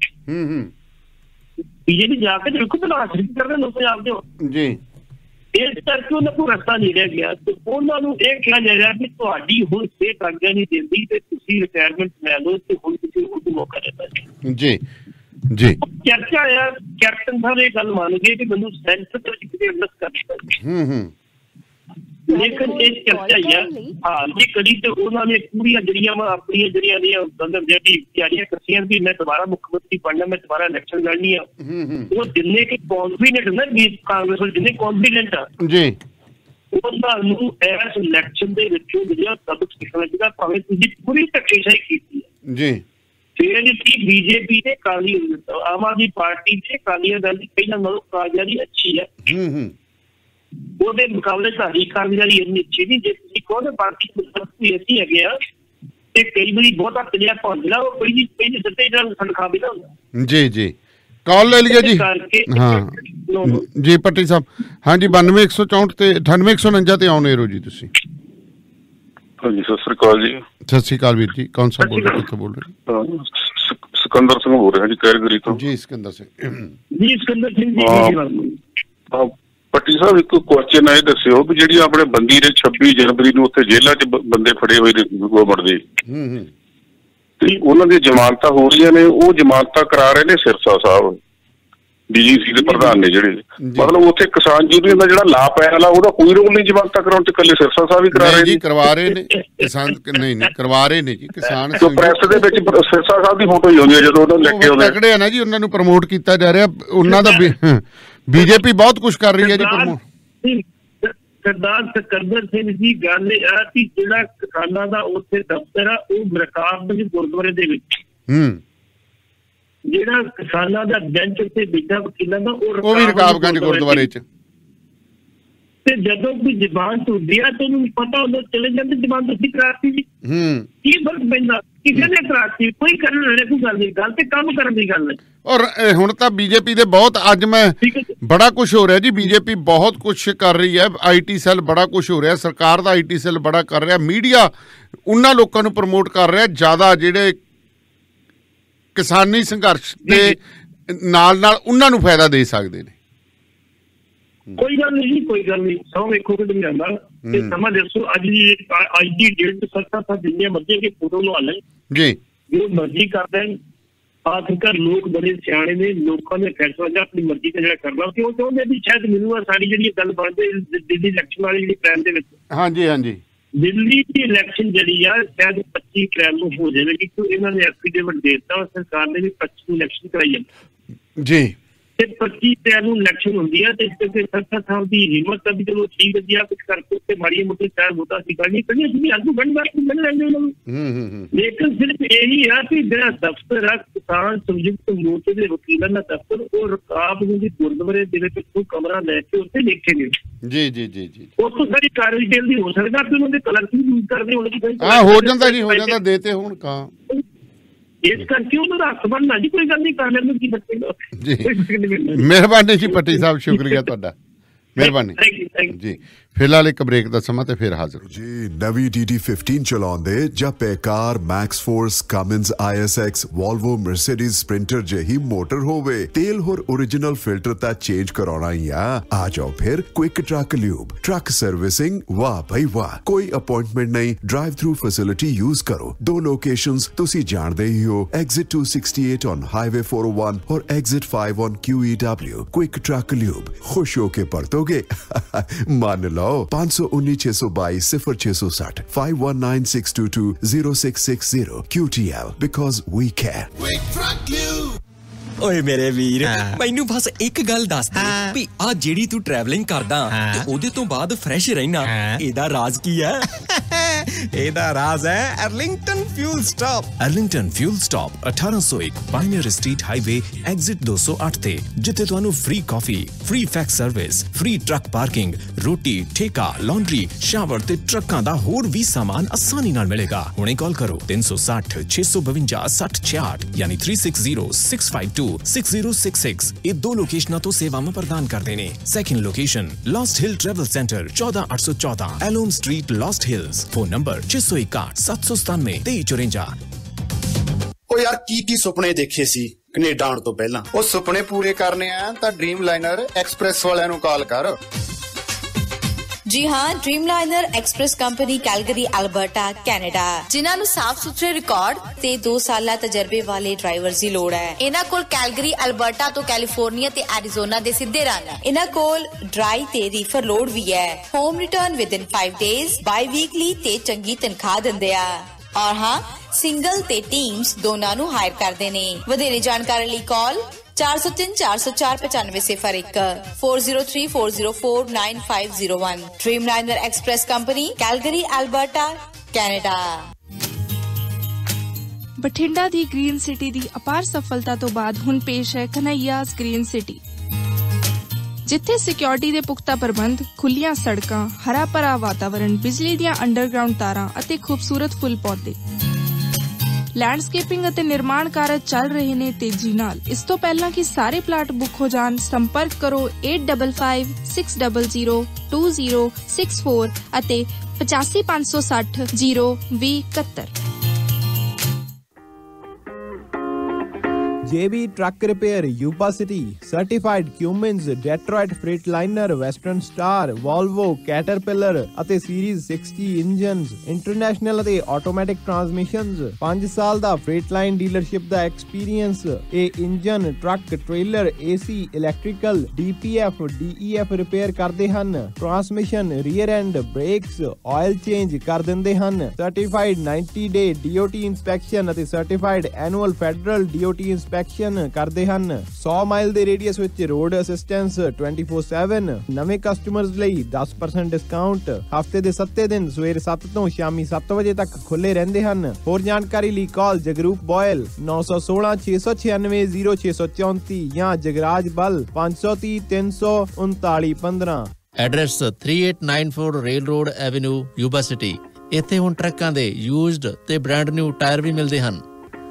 ਬੀਜੇਪੀ ਜਾ ਕੇ ਦੇਖੋ ਤਾਂ ਹਾਸਿਲ ਕਰਦੇ ਲੋਕ ਪੰਜਾਬ ਦੇ ਜੀ। ਇਸ ਕਰਕੇ ਉਹਨਾਂ ਕੋਲ ਰਸਤਾ ਨਹੀਂ ਰਹਿ ਗਿਆ ਤੇ ਉਹਨਾਂ ਨੂੰ ਇਹ ਕਿਹਾ ਜਾ ਰਿਹਾ ਕਿ ਤੁਹਾਡੀ ਹੁਣ ਸਿਹਤ ਆਗਿਆ ਨਹੀਂ ਦਿੰਦੀ ਤੇ ਤੁਸੀਂ ਰਿਟਾਇਰਮੈਂਟ ਲੈ ਲਓ ਤੇ ਹੁਣ ਤੁਸੀਂ ਉਹ ਮੌਕਾ ਦਿੱਤਾ ਜੀ ਜੀ। ਚਰਚਾ ਆ ਕੈਪਟਨ ਸਾਹਿਬ ਇਹ ਗੱਲ ਮੰਨ ਗਏ ਕਿ ਮੈਨੂੰ ਸੈਂਟਰ ਤੋਂ ਕਿਤੇ ਅਡਰੈਸ ਕਰਨਾ ਹੂੰ ਹੂੰ ਲੇਕਿਨ ਇਹ ਚਰਚਾ ਹੀ ਆ ਹਾਂ ਜੀ ਕੜੀ ਤੇ ਉਹਨਾਂ ਨੇ ਪੂਰੀਆਂ ਜਿਹੜੀਆਂ ਆਪਣੀਆਂ ਜਿਹੜੀਆਂ ਦੀਆਂ ਅੰਦਰ ਜਿਹੜੀ ਤਿਆਰੀਆਂ ਕੀਤੀਆਂ ਵੀ ਮੈਂ ਦੁਬਾਰਾ ਮੁੱਖ ਮੰਤਰੀ ਬਣਨਾ ਮੈਂ ਦੁਬਾਰਾ ਇਲੈਕਸ਼ਨ ਲੜਨੀ ਆ ਉਹ ਜਿੰਨੇ ਕਿ ਕੌਨਫੀਡੈਂਟ ਨਾ ਵੀ ਕਾਂਗਰਸ ਵਿੱਚ ਜਿੰਨੇ ਕੌਨਫੀਡੈਂਟ ਆ ਜੀ ਉਹਨਾਂ ਨੂੰ ਇਸ ਇਲੈਕਸ਼ਨ ਦੇ ਵਿੱਚੋਂ ਜਿਹੜਾ ਸਬਕ ਸਿੱਖਣਾ ਚਾਹੀਦਾ ਭਾਵੇਂ ਤੁਸੀਂ ਪੂਰੀ ਧੱਕੇਸ਼ਾਹੀ ਕੀਤੀ ਹੈ ਜੀ। ਫਿਰ ਜਿਹੜੀ ਬੀਜੇਪੀ ਤੇ ਕਾਲੀ ਆਮ ਆਦਮੀ ਪਾਰਟੀ ਤੇ ਕਾਲੀਆਂ ਦਲ ਦੀ ਪਹਿਲਾਂ ਨਾਲੋਂ ਕਾਰਗੁਜ਼ਾਰੀ ਅੱਛੀ ਹੈ ਉਹਦੇ ਮੁਕਾਬਲੇ ਸਾਡੀ ਕਾਰਗੁਜ਼ਾਰੀ ਇੰਨੀ ਅੱਛੀ ਨਹੀਂ ਜੇ ਤੁਸੀਂ ਕਹੋ ਪਾਰਟੀ ਐਸੀ ਹੈਗੇ ਆ ਤੇ ਕਈ ਵਾਰੀ ਬਹੁਤਾ ਕਲਿਆ ਪਹੁੰਚਦਾ ਉਹ ਕੋਈ ਪਹਿਲੇ ਸੱਤੇ ਨਾਲ ਖੜਖਾ ਵੀ ਨਾ ਹੁੰਦਾ ਜੀ ਜੀ। ਕਾਲ ਲੈ ਲਿਆ ਜੀ ਹਾਂ ਜੀ ਪੱਟੀ ਸਾਹਿਬ ਹਾਂਜੀ ਬਾਨਵੇਂ ਇੱਕ ਸੌ ਚੌਂਹਠ ਤੇ ਅਠਾਨਵੇਂ ਇੱਕ ਸੌ ਉਣੰਜਾ ਤੇ ਆਉਣੇ ਰੋ ਜੀ ਤੁਸੀਂ। ਹਾਂਜੀ ਸਤਿ ਸ੍ਰੀ ਅਕਾਲ ਜੀ। ਸਤਿ ਸ੍ਰੀ ਅਕਾਲ ਵੀਰ ਜੀ ਕੌਣ ਸਾ ਬੋਲ ਰਹੇ ਕਿੱਥੋਂ ਬੋਲ ਰਹੇ? ਸਿਕੰਦਰ ਸਿੰਘ ਬੋਲ ਰਿਹਾ ਜੀ ਕੈਰਗਰੀ ਤੋਂ ਜੀ। ਸਿਕੰਦਰ ਸਿੰਘ ਜੀ ਸਿਕੰਦਰ ਸਿੰਘ ਜੀ ਪੱਟੀ ਸਾਹਿਬ ਇੱਕ ਕੁਐਸਚਨ ਇਹ ਦੱਸਿਓ ਵੀ ਜਿਹੜੀ ਆਪਣੇ ਬੰਦੀ ਨੇ ਛੱਬੀ ਜਨਵਰੀ ਨੂੰ ਉੱਥੇ ਜੇਲ੍ਹਾਂ ਚ ਬੰਦੇ ਫੜੇ ਹੋਏ ਨੇ ਗਵਰਨਮੈਂਟ ਦੇ ਤੇ ਉਹਨਾਂ ਦੀਆਂ ਜ਼ਮਾਨਤਾਂ ਹੋ ਰਹੀਆਂ ਨੇ ਉਹ ਜ਼ਮਾਨਤਾਂ ਕਰਾ ਰਹੇ ਨੇ ਸਿਰਸਾ ਸਾਹਿਬ ਡੀਜੀਸੀ ਦੇ ਪ੍ਰਧਾਨ ਨੇ ਜਿਹੜੇ ਮਤਲਬ ਉੱਥੇ ਕਿਸਾਨ ਯੂਨੀਅਨ ਦਾ ਜਿਹੜਾ ਲਾਭ ਪੈਣ ਵਾਲਾ ਉਹਦਾ ਕੋਈ ਰੋਲ ਨਹੀਂ ਜ਼ਮਾਨਤਾਂ ਕਰਾਉਣ ਤੇ ਇਕੱਲੇ ਸਿਰਸਾ ਸਾਹਿਬ ਹੀ ਕਰਾ ਰਹੇ ਨੇ ਜੀ। ਕਰਵਾ ਰਹੇ ਨੇ ਕਿਸਾਨ ਨਹੀਂ ਨਹੀਂ ਕਰਵਾ ਰਹੇ ਨੇ ਜੀ ਕਿਸਾਨ ਪ੍ਰੈਸ ਦੇ ਵਿੱਚ ਸਿਰਸਾ ਸਾਹਿਬ ਦੀ ਫੋਟੋ ਹੀ ਆਉਂਦੀ ਹੈ ਜਦੋਂ ਉਹਨਾਂ ਲੈ ਕੇ ਆਉਂਦੇ ਤਕੜੇ ਆ ਨਾ ਜੀ ਉਹਨਾਂ ਨੂੰ ਪ੍ਰਮੋਟ ਕੀਤਾ ਜਾ ਰਿਹਾ ਉਹਨਾਂ ਦਾ ਬੀਜੇਪੀ ਬਹੁਤ ਕੁਛ ਕਰ ਰਹੀ ਹੈ ਜੀ ਪ੍ਰਮੋਟ। ਸਰਦਾਰ ਸਿਕੰਦਰ ਸਿੰਘ ਜੀ ਗੱਲ ਇਹ ਆ ਕਿ ਜਿਹੜਾ ਕਿਸਾਨਾਂ ਦਾ ਉੱਥੇ ਦਫ਼ਤਰ ਆ ਉਹ ਰਕਾਬਗੰਜ ਗੁਰਦੁਆਰੇ ਦੇ ਵਿੱਚ ਹੂੰ ਜਿਹੜਾ ਕਿਸਾਨਾਂ ਦਾ ਬੈਂਚ ਉੱਤੇ ਬੈਠਾ ਵਕੀਲਾਂ ਦਾ ਉਹ ਵੀ ਰਕਾਬਗੰਜ ਗੁਰਦੁਆਰੇ ਚ ਤੇ ਜਦੋਂ ਕੋਈ ਜ਼ਬਾਨ ਹੁੰਦੀ ਆ ਤੇ ਉਹਨੂੰ ਪਤਾ ਹੁੰਦਾ ਚਲੇ ਜਾਂਦੇ ਜ਼ਬਾਨ ਤੁਸੀਂ ਕਰਾਤੀ ਜੀ ਹੂੰ ਕੀ ਫਰਕ ਪੈਂਦਾ ਕਿਸੇ ਨੇ ਕਰਾਤੀ ਕੋਈ ਕਰਨ ਵਾਲੇ ਕੋਈ ਗੱਲ ਨਹੀਂ ਗੱਲ ਤੇ ਕੰਮ ਕਰਨ ਦੀ ਗੱਲ ਹੈ। ਔਰ ਹੁਣ ਤਾਂ ਬੀਜੇਪੀ ਦੇ ਬਹੁਤ ਅੱਜ ਮੈਂ ਬੜਾ ਕੁਛ ਹੋ ਰਿਹਾ ਜੀ ਬੀਜੇਪੀ ਬਹੁਤ ਕੁਛ ਕਰ ਰਹੀ ਹੈ ਆਈਟੀ ਸੈੱਲ ਬੜਾ ਕੁਛ ਹੋ ਰਿਹਾ ਸਰਕਾਰ ਦਾ ਆਈਟੀ ਸੈੱਲ ਬੜਾ ਕਰ ਰਿਹਾ ਮੀਡੀਆ ਉਹਨਾਂ ਲੋਕਾਂ ਨੂੰ ਪ੍ਰਮੋਟ ਕਰ ਰਿਹਾ ਜ਼ਿਆਦਾ ਜਿਹੜੇ ਕਿਸਾਨੀ ਸੰਘਰਸ਼ ਦੇ ਨਾਲ ਨਾਲ ਉਹਨਾਂ ਨੂੰ ਫਾਇਦਾ ਦੇ ਸਕਦੇ ਨੇ। ਕੋਈ ਗੱਲ ਨਹੀਂ ਕੋਈ ਗੱਲ ਨਹੀਂ ਸੌ ਵੇਖੋ ਕਿ ਨਹੀਂ ਜਾਂਦਾ ਤੇ ਸਮਾਂ ਦੱਸੋ ਅੱਜ ਦੀ ਅੱਜ ਦੀ ਡੇਟ ਸੱਤਾ ਸਾ ਜਿੰਨੇ ਮਰਜ਼ੀ ਕੇ ਫੋਟੋ ਲਵਾ ਲੈ ਜੀ ਜੋ ਮਰਜ਼ੀ ਕਰਦੇ ਆਖਿਰਕਾਰ ਲੋਕ ਬੜੇ ਸਿਆਣੇ ਨੇ ਲੋਕਾਂ ਨੇ ਫੈਸਲਾ ਜਾਂ ਆਪਣੀ ਮਰਜ਼ੀ ਤੇ ਜਿਹੜਾ ਕਰਨਾ ਕਿ ਉਹ ਚਾਹੁੰਦੇ ਵੀ ਸ਼ਾਇਦ ਮੈਨੂੰ ਸਾਡੀ ਜਿਹੜੀ ਗੱਲ ਬਣਦੇ ਦਿੱਲੀ ਇਲੈਕਸ਼ਨ ਵਾਲੀ ਜਿਹੜੀ ਪਲਾਨ ਦੇ ਵਿੱਚ ਹਾਂਜੀ ਹਾਂਜੀ ਦਿੱਲੀ ਦੀ ਇਲੈਕਸ਼ਨ ਜਿਹੜੀ ਆ ਸ਼ਾਇਦ ਪੱਚੀ ਅਪ੍ਰੈਲ ਨੂੰ ਹੋ ਜਾਵੇਗੀ ਕਿਉਂਕਿ ਇਹਨਾਂ ਨੇ ਐਫੀਡੇਵਿਟ ਦੇ ਦਿੱਤਾ ਸਰਕਾਰ ਨੇ ਵੀ ਪੱਚੀ ਨੂੰ ਇਲੈਕਸ਼ਨ ਕਰਾਈ ਹੈ ਜੀ ਤੇ ਪੱਚੀ ਅਪ੍ਰੈਲ ਨੂੰ ਇਲੈਕਸ਼ਨ ਹੁੰਦੀ ਹੈ ਤੇ ਇਸ ਕਰਕੇ ਸਰਕਾਰ ਸਾਹਿਬ ਦੀ ਹਿੰਮਤ ਤਾਂ ਵੀ ਚਲੋ ਠੀਕ ਹੈ ਜੀ ਆ ਕੁਝ ਕਰਕੇ ਤੇ ਮਾੜੀ ਮੋਟੀ ਚਾਰ ਵੋਟਾਂ ਸੀ ਕਰਨੀ ਕਣੀ ਅਸੀਂ ਆਗੂ ਬਣ ਬਾਕੀ ਬਣ ਲੈਂਦੇ ਉਹਨਾਂ ਨੂੰ ਲੇਕਿਨ ਸਿਰਫ ਇਹੀ ਆ ਕਿ ਜਿਹੜਾ ਦਫ਼ਤਰ ਆ ਕਿਸਾਨ ਸੰਯੁਕਤ ਮੋਰਚੇ ਦੇ ਵਕੀਲਾਂ ਦਾ ਦਫ਼ਤਰ ਉਹ ਰਕਾਬਗੰਜ ਦੇ ਗੁਰਦੁਆਰੇ ਦੇ ਵਿੱਚ ਕੋਈ ਕਮਰਾ ਲੈ ਕੇ ਉੱਥੇ ਦੇਖੇ ਨੇ ਜੀ ਜੀ ਜੀ ਜੀ ਉੱਥੋਂ ਸਾਰੀ ਕਾਰਵਾਈ ਜਲਦੀ ਹੋ ਸਕਦਾ ਕਿ ਉਹਨਾਂ ਦੇ ਕਲਰਕੀ ਯੂਜ਼ ਕਰਦੇ ਉਹਨਾਂ ਦੀ ਹਾਂ ਹੋ ਜਾਂਦਾ ਜੀ ਹੋ ਜਾਂਦਾ ਦੇਤੇ ਹੁਣ ਕਾਂ ਇਸ ਕਰਕੇ ਉਹਨਾਂ ਦਾ ਹੱਥ ਬਣਨਾ ਜੀ ਕੋਈ ਗੱਲ ਨਹੀਂ ਕਰ ਲੈਣ ਕੀ ਬੱਚੇ ਜੀ ਮਿਹਰਬਾਨੀ ਜੀ ਪੱਟੀ ਸਾਹਿਬ ਸ਼ੁਕਰੀਆ ਤੁਹਾਡਾ ਮਿਹਰਬਾਨੀ ਜੀ ਫਿਲਹਾਲ ਇੱਕ ਬ੍ਰੇਕ ਦਾ ਸਮਾਂ ਤੇ ਫਿਰ ਹਾਜ਼ਰ ਜੀ ਨਵੀਂ ਡੀ ਡੀ ਫਿਫਟੀਨ ਚਲਾਉਂਦੇ ਜਾਂ Paccar Max Force Cummins I S X Volvo Mercedes Sprinter ਜਿਹੀ ਮੋਟਰ ਹੋਵੇ ਤੇਲ ਹੋਰ ओरिजिनल ਫਿਲਟਰ ਤਾਂ ਚੇਂਜ ਕਰਾਉਣਾ ਹੀ ਆ ਆ ਜਾਓ ਫਿਰ quick truck lube truck servicing ਵਾਹ ਭਾਈ ਵਾਹ ਕੋਈ ਅਪਾਇੰਟਮੈਂਟ ਨਹੀਂ ਡਰਾਈਵ ਥਰੂ ਫੈਸਿਲਿਟੀ ਯੂਜ਼ ਕਰੋ ਦੋ ਲੋਕੇਸ਼ਨਸ ਤੁਸੀਂ ਜਾਣਦੇ ਹੀ ਹੋ exit two sixty-eight on highway four oh one or exit five on Q E W quick truck lube खुश होके परतोगे मान लो पाँच सौ उन्नीस छह सौ बाईस सिफर छह सौ साठ five one nine six two two zero six six zero Q T L because we care. Quick Truck Lube. ਓਏ ਮੇਰੇ ਵੀਰ ਮੈਨੂੰ ਬਸ ਇੱਕ ਗੱਲ ਦੱਸ ਦੇ ਵੀ ਆ ਜਿਹੜੀ ਤੂੰ ਟਰੈਵਲਿੰਗ ਕਰਦਾ ਤੇ ਉਹਦੇ ਤੋਂ ਬਾਅਦ ਫਰੈਸ਼ ਰਹਿਣਾ ਇਹਦਾ ਰਾਜ਼ ਕੀ ਹੈ ਇਹਦਾ ਰਾਜ਼ ਹੈ Arlington fuel stop Arlington fuel stop eighteen oh one pioneer street highway exit two oh eight ਤੇ ਜਿੱਥੇ ਤੁਹਾਨੂੰ free coffee free fax service free truck parking ਰੋਟੀ ਠੇਕਾ ਲਾਂਡਰੀ ਸ਼ਾਵਰ ਤੇ ਟਰੱਕਾਂ ਦਾ ਹੋਰ ਵੀ ਸਾਮਾਨ ਆਸਾਨੀ ਨਾਲ ਮਿਲੇਗਾ ਹੁਣੇ ਕਾਲ ਕਰੋ ਤਿੰਨ ਸੌ ਸੱਠ ਛੇ ਸੌ ਬਵੰਜਾ ਸੱਠ ਛਿਆਹਠ ਯਾਨੀ three six zero six five two six zero six six ਇਹ ਦੋ ਲੋਕੇਸ਼ਨਾਂ ਤੋਂ ਸੇਵਾਵਾਂ ਪ੍ਰਦਾਨ ਕਰਦੇ ਨੇ second location Lost Hill travel centre ਚੌਦਾਂ ਅੱਠ ਸੌ ਚੌਦਾਂ Alom street Lost Hills phone number ਛੇ ਸੌ ਇਕਾਹਠ ਸੱਤ ਸੌ ਸਤਾਨਵੇਂ ਤੇਈ ਚੁਰੰਜਾ ਉਹ ਯਾਰ ਕੀ ਕੀ ਸੁਪਨੇ ਦੇਖੇ ਸੀ ਕੈਨੇਡਾ ਆਉਣ ਤੋਂ ਪਹਿਲਾਂ ਉਹ ਸੁਪਨੇ ਪੂਰੇ ਕਰਨੇ ਆ ਤਾਂ ਡ੍ਰੀਮ ਲਾਈਨਰ ਐਕਸਪ੍ਰੈਸ ਵਾਲਿਆਂ ਨੂੰ ਕਾਲ ਕਰ ਜੀ ਹਾਂ Dreamliner Express company Calgary Alberta Canada ਜਿਨ੍ਹਾਂ ਨੂੰ ਸਾਫ਼ ਸੁਥਰੇ ਰਿਕਾਰਡ ਤੇ ਦੋ ਸਾਲਾ ਤਜਰਬੇ ਵਾਲੇ ਡਰਾਈਵਰਸ ਦੀ ਲੋੜ ਹੈ ਇਹਨਾਂ ਕੋਲ ਕੈਲਗਰੀ ਅਲਬਰਟਾ ਤੋਂ ਕੈਲੀਫੋਰਨੀਆ ਤੇ ਐਰੀਜ਼ੋਨਾ ਦੇ ਸਿੱਧੇ ਰਨ ਇਹਨਾਂ ਕੋਲ ਡਰਾਈ ਤੇ ਰੀਫਰ ਲੋਡ ਵੀ ਹੈ home return within five days biweekly ਤੇ ਚੰਗੀ ਤਨਖਾਹ ਦਿੰਦੇ ਆ ਔਰ ਹਾਂ ਸਿੰਗਲ ਤੇ ਟੀਮਸ ਦੋਨਾਂ ਨੂੰ ਹਾਇਰ ਕਰਦੇ ਨੇ ਵਧੇਰੇ ਜਾਣਕਾਰੀ ਲਈ ਕਾਲ four oh three four oh four pचानवे सिफर एक four oh three four oh four nine five oh one Dreamliner Express Company Calgary Alberta Canada Bathinda ਦੀ ਗ੍ਰੀਨ ਸਿਟੀ ਦੀ ਅਪਾਰ ਸਫਲਤਾ ਤੋਂ ਬਾਅਦ ਹੁਣ ਪੇਸ਼ ਹੈ ਕਨਈਆਸ ਗ੍ਰੀਨ ਸਿਟੀ ਜਿੱਥੇ ਸਿਕਿਉਰਿਟੀ ਦੇ ਪੁਖਤਾ ਪ੍ਰਬੰਧ ਖੁੱਲੀਆਂ ਸੜਕਾਂ ਹਰਾ ਭਰਾ ਵਾਤਾਵਰਣ ਬਿਜਲੀ ਦੀਆਂ ਅੰਡਰਗਰਾਉਂਡ ਤਾਰਾਂ ਅਤੇ ਖੂਬਸੂਰਤ ਫੁੱਲ ਪੌਦੇ ਲੈਂਡਸਕੇਪਿੰਗ ਅਤੇ ਨਿਰਮਾਣ ਕਾਰਜ ਚੱਲ ਰਹੇ ਨੇ ਤੇਜ਼ੀ ਨਾਲ ਇਸ ਤੋਂ ਪਹਿਲਾਂ ਕਿ ਸਾਰੇ ਪਲਾਟ ਬੁੱਕ ਹੋ ਜਾਣ ਸੰਪਰਕ ਕਰੋ eight five five six zero zero two zero six four ਅਤੇ ਪਚਾਸੀ ਪੰਜ ਸੌ ਸੱਠ ਜ਼ੀਰੋ ਵੀਹ ਇਕਹੱਤਰ J B Truck Repair, Yuba City, Certified Cummins, Detroit Freightliner, Western Star, Volvo, Caterpillar ਅਤੇ Series sixty engines, International ਅਤੇ Automatic Transmissions, five ਸਾਲ ਦਾ Freightline dealership ਦਾ experience, ਇਹ engine, truck, trailer, A C, Electrical, D P F, D E F repair ਕਰਦੇ ਹਨ, Transmission, Rear End, Brakes, Oil Change ਕਰ ਦਿੰਦੇ ਹਨ, Certified ninety day D O T Inspection ਅਤੇ Certified Annual Federal D O T Inspection ਕਰਦੇ ਹਨ one hundred mile ਦੇ radius ਵਿੱਚ ਰੋਡ ਅਸਿਸਟੈਂਸ twenty-four seven ਨਵੇਂ ਕਸਟਮਰਸ ਲਈ ten percent ਡਿਸਕਾਊਂਟ ਹਫਤੇ ਦੇ ਸੱਤ ਦਿਨ ਸਵੇਰ ਸੱਤ ਤੋਂ ਸ਼ਾਮੀ ਸੱਤ ਵਜੇ ਤੱਕ ਖੁੱਲੇ ਰਹਿੰਦੇ ਹਨ ਹੋਰ ਜਾਣਕਾਰੀ ਲਈ call Jagroop Boyal nine one six six six nine nine zero six four four ਜਾਂ ਜਗਰਾਜ ਬਲ five three zero three nine nine one five address three eight nine four railroad avenue Yuba City ਇੱਥੇ ਹੁਣ ਟਰੱਕਾਂ ਦੇ ਯੂਜ਼ਡ ਤੇ brand new tyre ਵੀ ਮਿਲਦੇ ਹਨ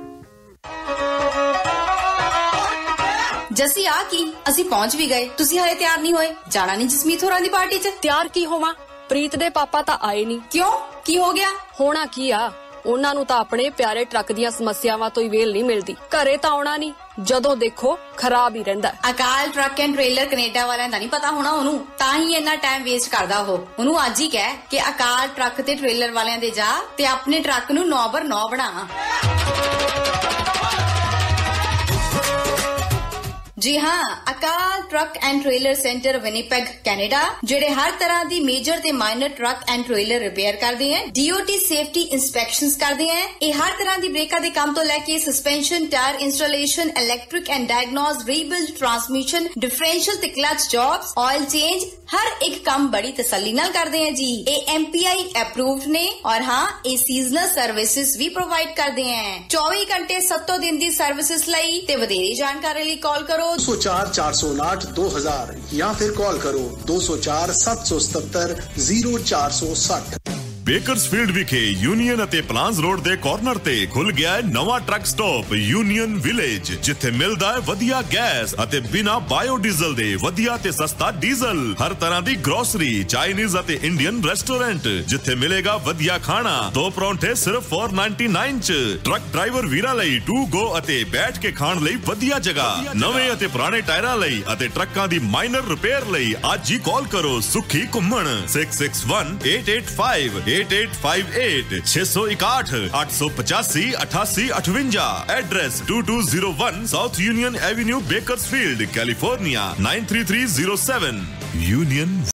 ਜੱਸੀ ਆ ਕੀ ਅਸੀਂ ਪਹੁੰਚ ਵੀ ਗਏ ਤੁਸੀਂ ਹਲੇ ਤਿਆਰ ਨਹੀਂ ਹੋਏ ਜਾਣਾ ਨਹੀਂ ਜਸਮੀਤ ਹੋਰਾਂ ਦੀ ਪਾਰਟੀ 'ਚ ਤਿਆਰ ਕੀ ਹੋਵਾਂ ਪ੍ਰੀਤ ਦੇ ਪਾਪਾ ਤਾਂ ਆਏ ਨਹੀਂ ਕਿਉਂ ਕੀ ਹੋ ਗਿਆ ਹੋਣਾ ਕੀ ਆ ਉਹਨਾਂ ਨੂੰ ਤਾਂ ਆਪਣੇ ਪਿਆਰੇ ਟਰੱਕ ਦੀਆਂ ਸਮੱਸਿਆਵਾਂ ਤੋਂ ਹੀ ਵੇਲ ਨਹੀਂ ਮਿਲਦੀ ਘਰੇ ਤਾਂ ਆਉਣਾ ਨਹੀਂ ਜਦੋਂ ਦੇਖੋ ਖਰਾਬ ਹੀ ਰਹਿੰਦਾ Akal truck and trailer Canada ਵਾਲਿਆਂ ਦਾ ਨਹੀਂ ਪਤਾ ਹੋਣਾ ਉਹਨੂੰ ਤਾਂ ਹੀ ਇੰਨਾ ਟਾਈਮ ਵੇਸਟ ਕਰਦਾ ਉਹ ਉਹਨੂੰ ਅੱਜ ਹੀ ਕਹਿ ਕਿ ਅਕਾਲ ਟਰੱਕ ਤੇ ਟ੍ਰੇਲਰ ਵਾਲਿਆਂ ਦੇ ਜਾ ਤੇ ਆਪਣੇ ਟਰੱਕ ਨੂੰ ਨੌ ਬਰ ਨੌ ਬਣਾ जी हाँ, Akal truck and trailer centre Winnipeg Canada ਜਿਹੜੇ हर तरह ਦੀ मेजर ਤੇ minor truck and trailer repair ਕਰਦੇ हैं, डीओटी सेफ्टी इंस्पेक्शंस ਕਰਦੇ हैं। ਇਹ हर तरह ਦੀ ਬ੍ਰੇਕਾਂ ਦੇ ਕੰਮ ਤੋਂ ਲੈ ਕੇ suspension, tyre installation, electric and diagnose, rebuild, transmission, differential ਤੇ क्लच जॉब्स, ऑयल चेंज, हर एक काम बड़ी तसल्ली नाल करते हैं जी। ਇਹ एमपीआई अप्रूव्ड ने और हाँ ਇਹ सीजनल सर्विसेज भी प्रोवाइड करते हैं। चौबीस घंटे सत्तों दिन ਦੀ सर्विसेज ਲਈ ਤੇ ਵਧੇਰੇ ਜਾਣਕਾਰੀ ਲਈ ਕਾਲ ਕਰੋ दो सौ चार चार सौ उनाहठ दो हजार या फिर कॉल करो दो सौ चार सात सौ सतहत्तर जीरो चार सौ साठ। ਬੇਕਰਸਫੀਲਡ ਵਿਖੇ ਯੂਨੀਅਨ ਅਤੇ ਪਲਾਨਸ ਰੋਡ ਦੇ ਕਾਰਨਰ ਤੇ ਖੁੱਲ ਗਿਆ ਹੈ ਨਵਾਂ ਟਰੱਕ ਸਟਾਪ ਯੂਨੀਅਨ ਵਿਲੇਜ, ਜਿੱਥੇ ਮਿਲਦਾ ਹੈ ਵਧੀਆ ਗੈਸ ਅਤੇ ਬਿਨਾ ਬਾਇਓ ਡੀਜ਼ਲ ਦੇ ਵਧੀਆ ਤੇ ਸਸਤਾ ਡੀਜ਼ਲ, ਹਰ ਤਰ੍ਹਾਂ ਦੀ ਗਰੋਸਰੀ, ਚਾਈਨੀਜ਼ ਅਤੇ ਇੰਡੀਅਨ ਰੈਸਟੋਰੈਂਟ, ਜਿੱਥੇ ਮਿਲੇਗਾ ਵਧੀਆ ਖਾਣਾ, ਦੋ ਪਰੌਂਠੇ ਸਿਰਫ ਚਾਰ ਸੌ ਨਿਨਆਨਵੇਂ ਚ। ਟਰੱਕ ਡਰਾਈਵਰ ਵੀਰਾਂ ਲਈ ਟੂ ਗੋ ਅਤੇ ਬੈਠ ਕੇ ਖਾਣ ਲਈ ਵਧੀਆ ਜਗ੍ਹਾ, ਨਵੇਂ ਅਤੇ ਪੁਰਾਣੇ ਟਾਇਰਾਂ ਲਈ ਅਤੇ ਟਰੱਕਾਂ ਦੀ ਮਾਈਨਰ ਰਿਪੇਅਰ ਲਈ ਅੱਜ ਹੀ ਕਾਲ ਕਰੋ ਸੁਖੀ ਘੁੰਮਣ ਛੇ ਛੇ ਇੱਕ ਅੱਠ ਅੱਠ ਪੰਜ एट एट फाइव एट छह सौ इकाठ आठ सौ पचासी अठासी अठवंजा। Address two two zero one South Union Avenue, Bakersfield, California nine three three zero seven. Union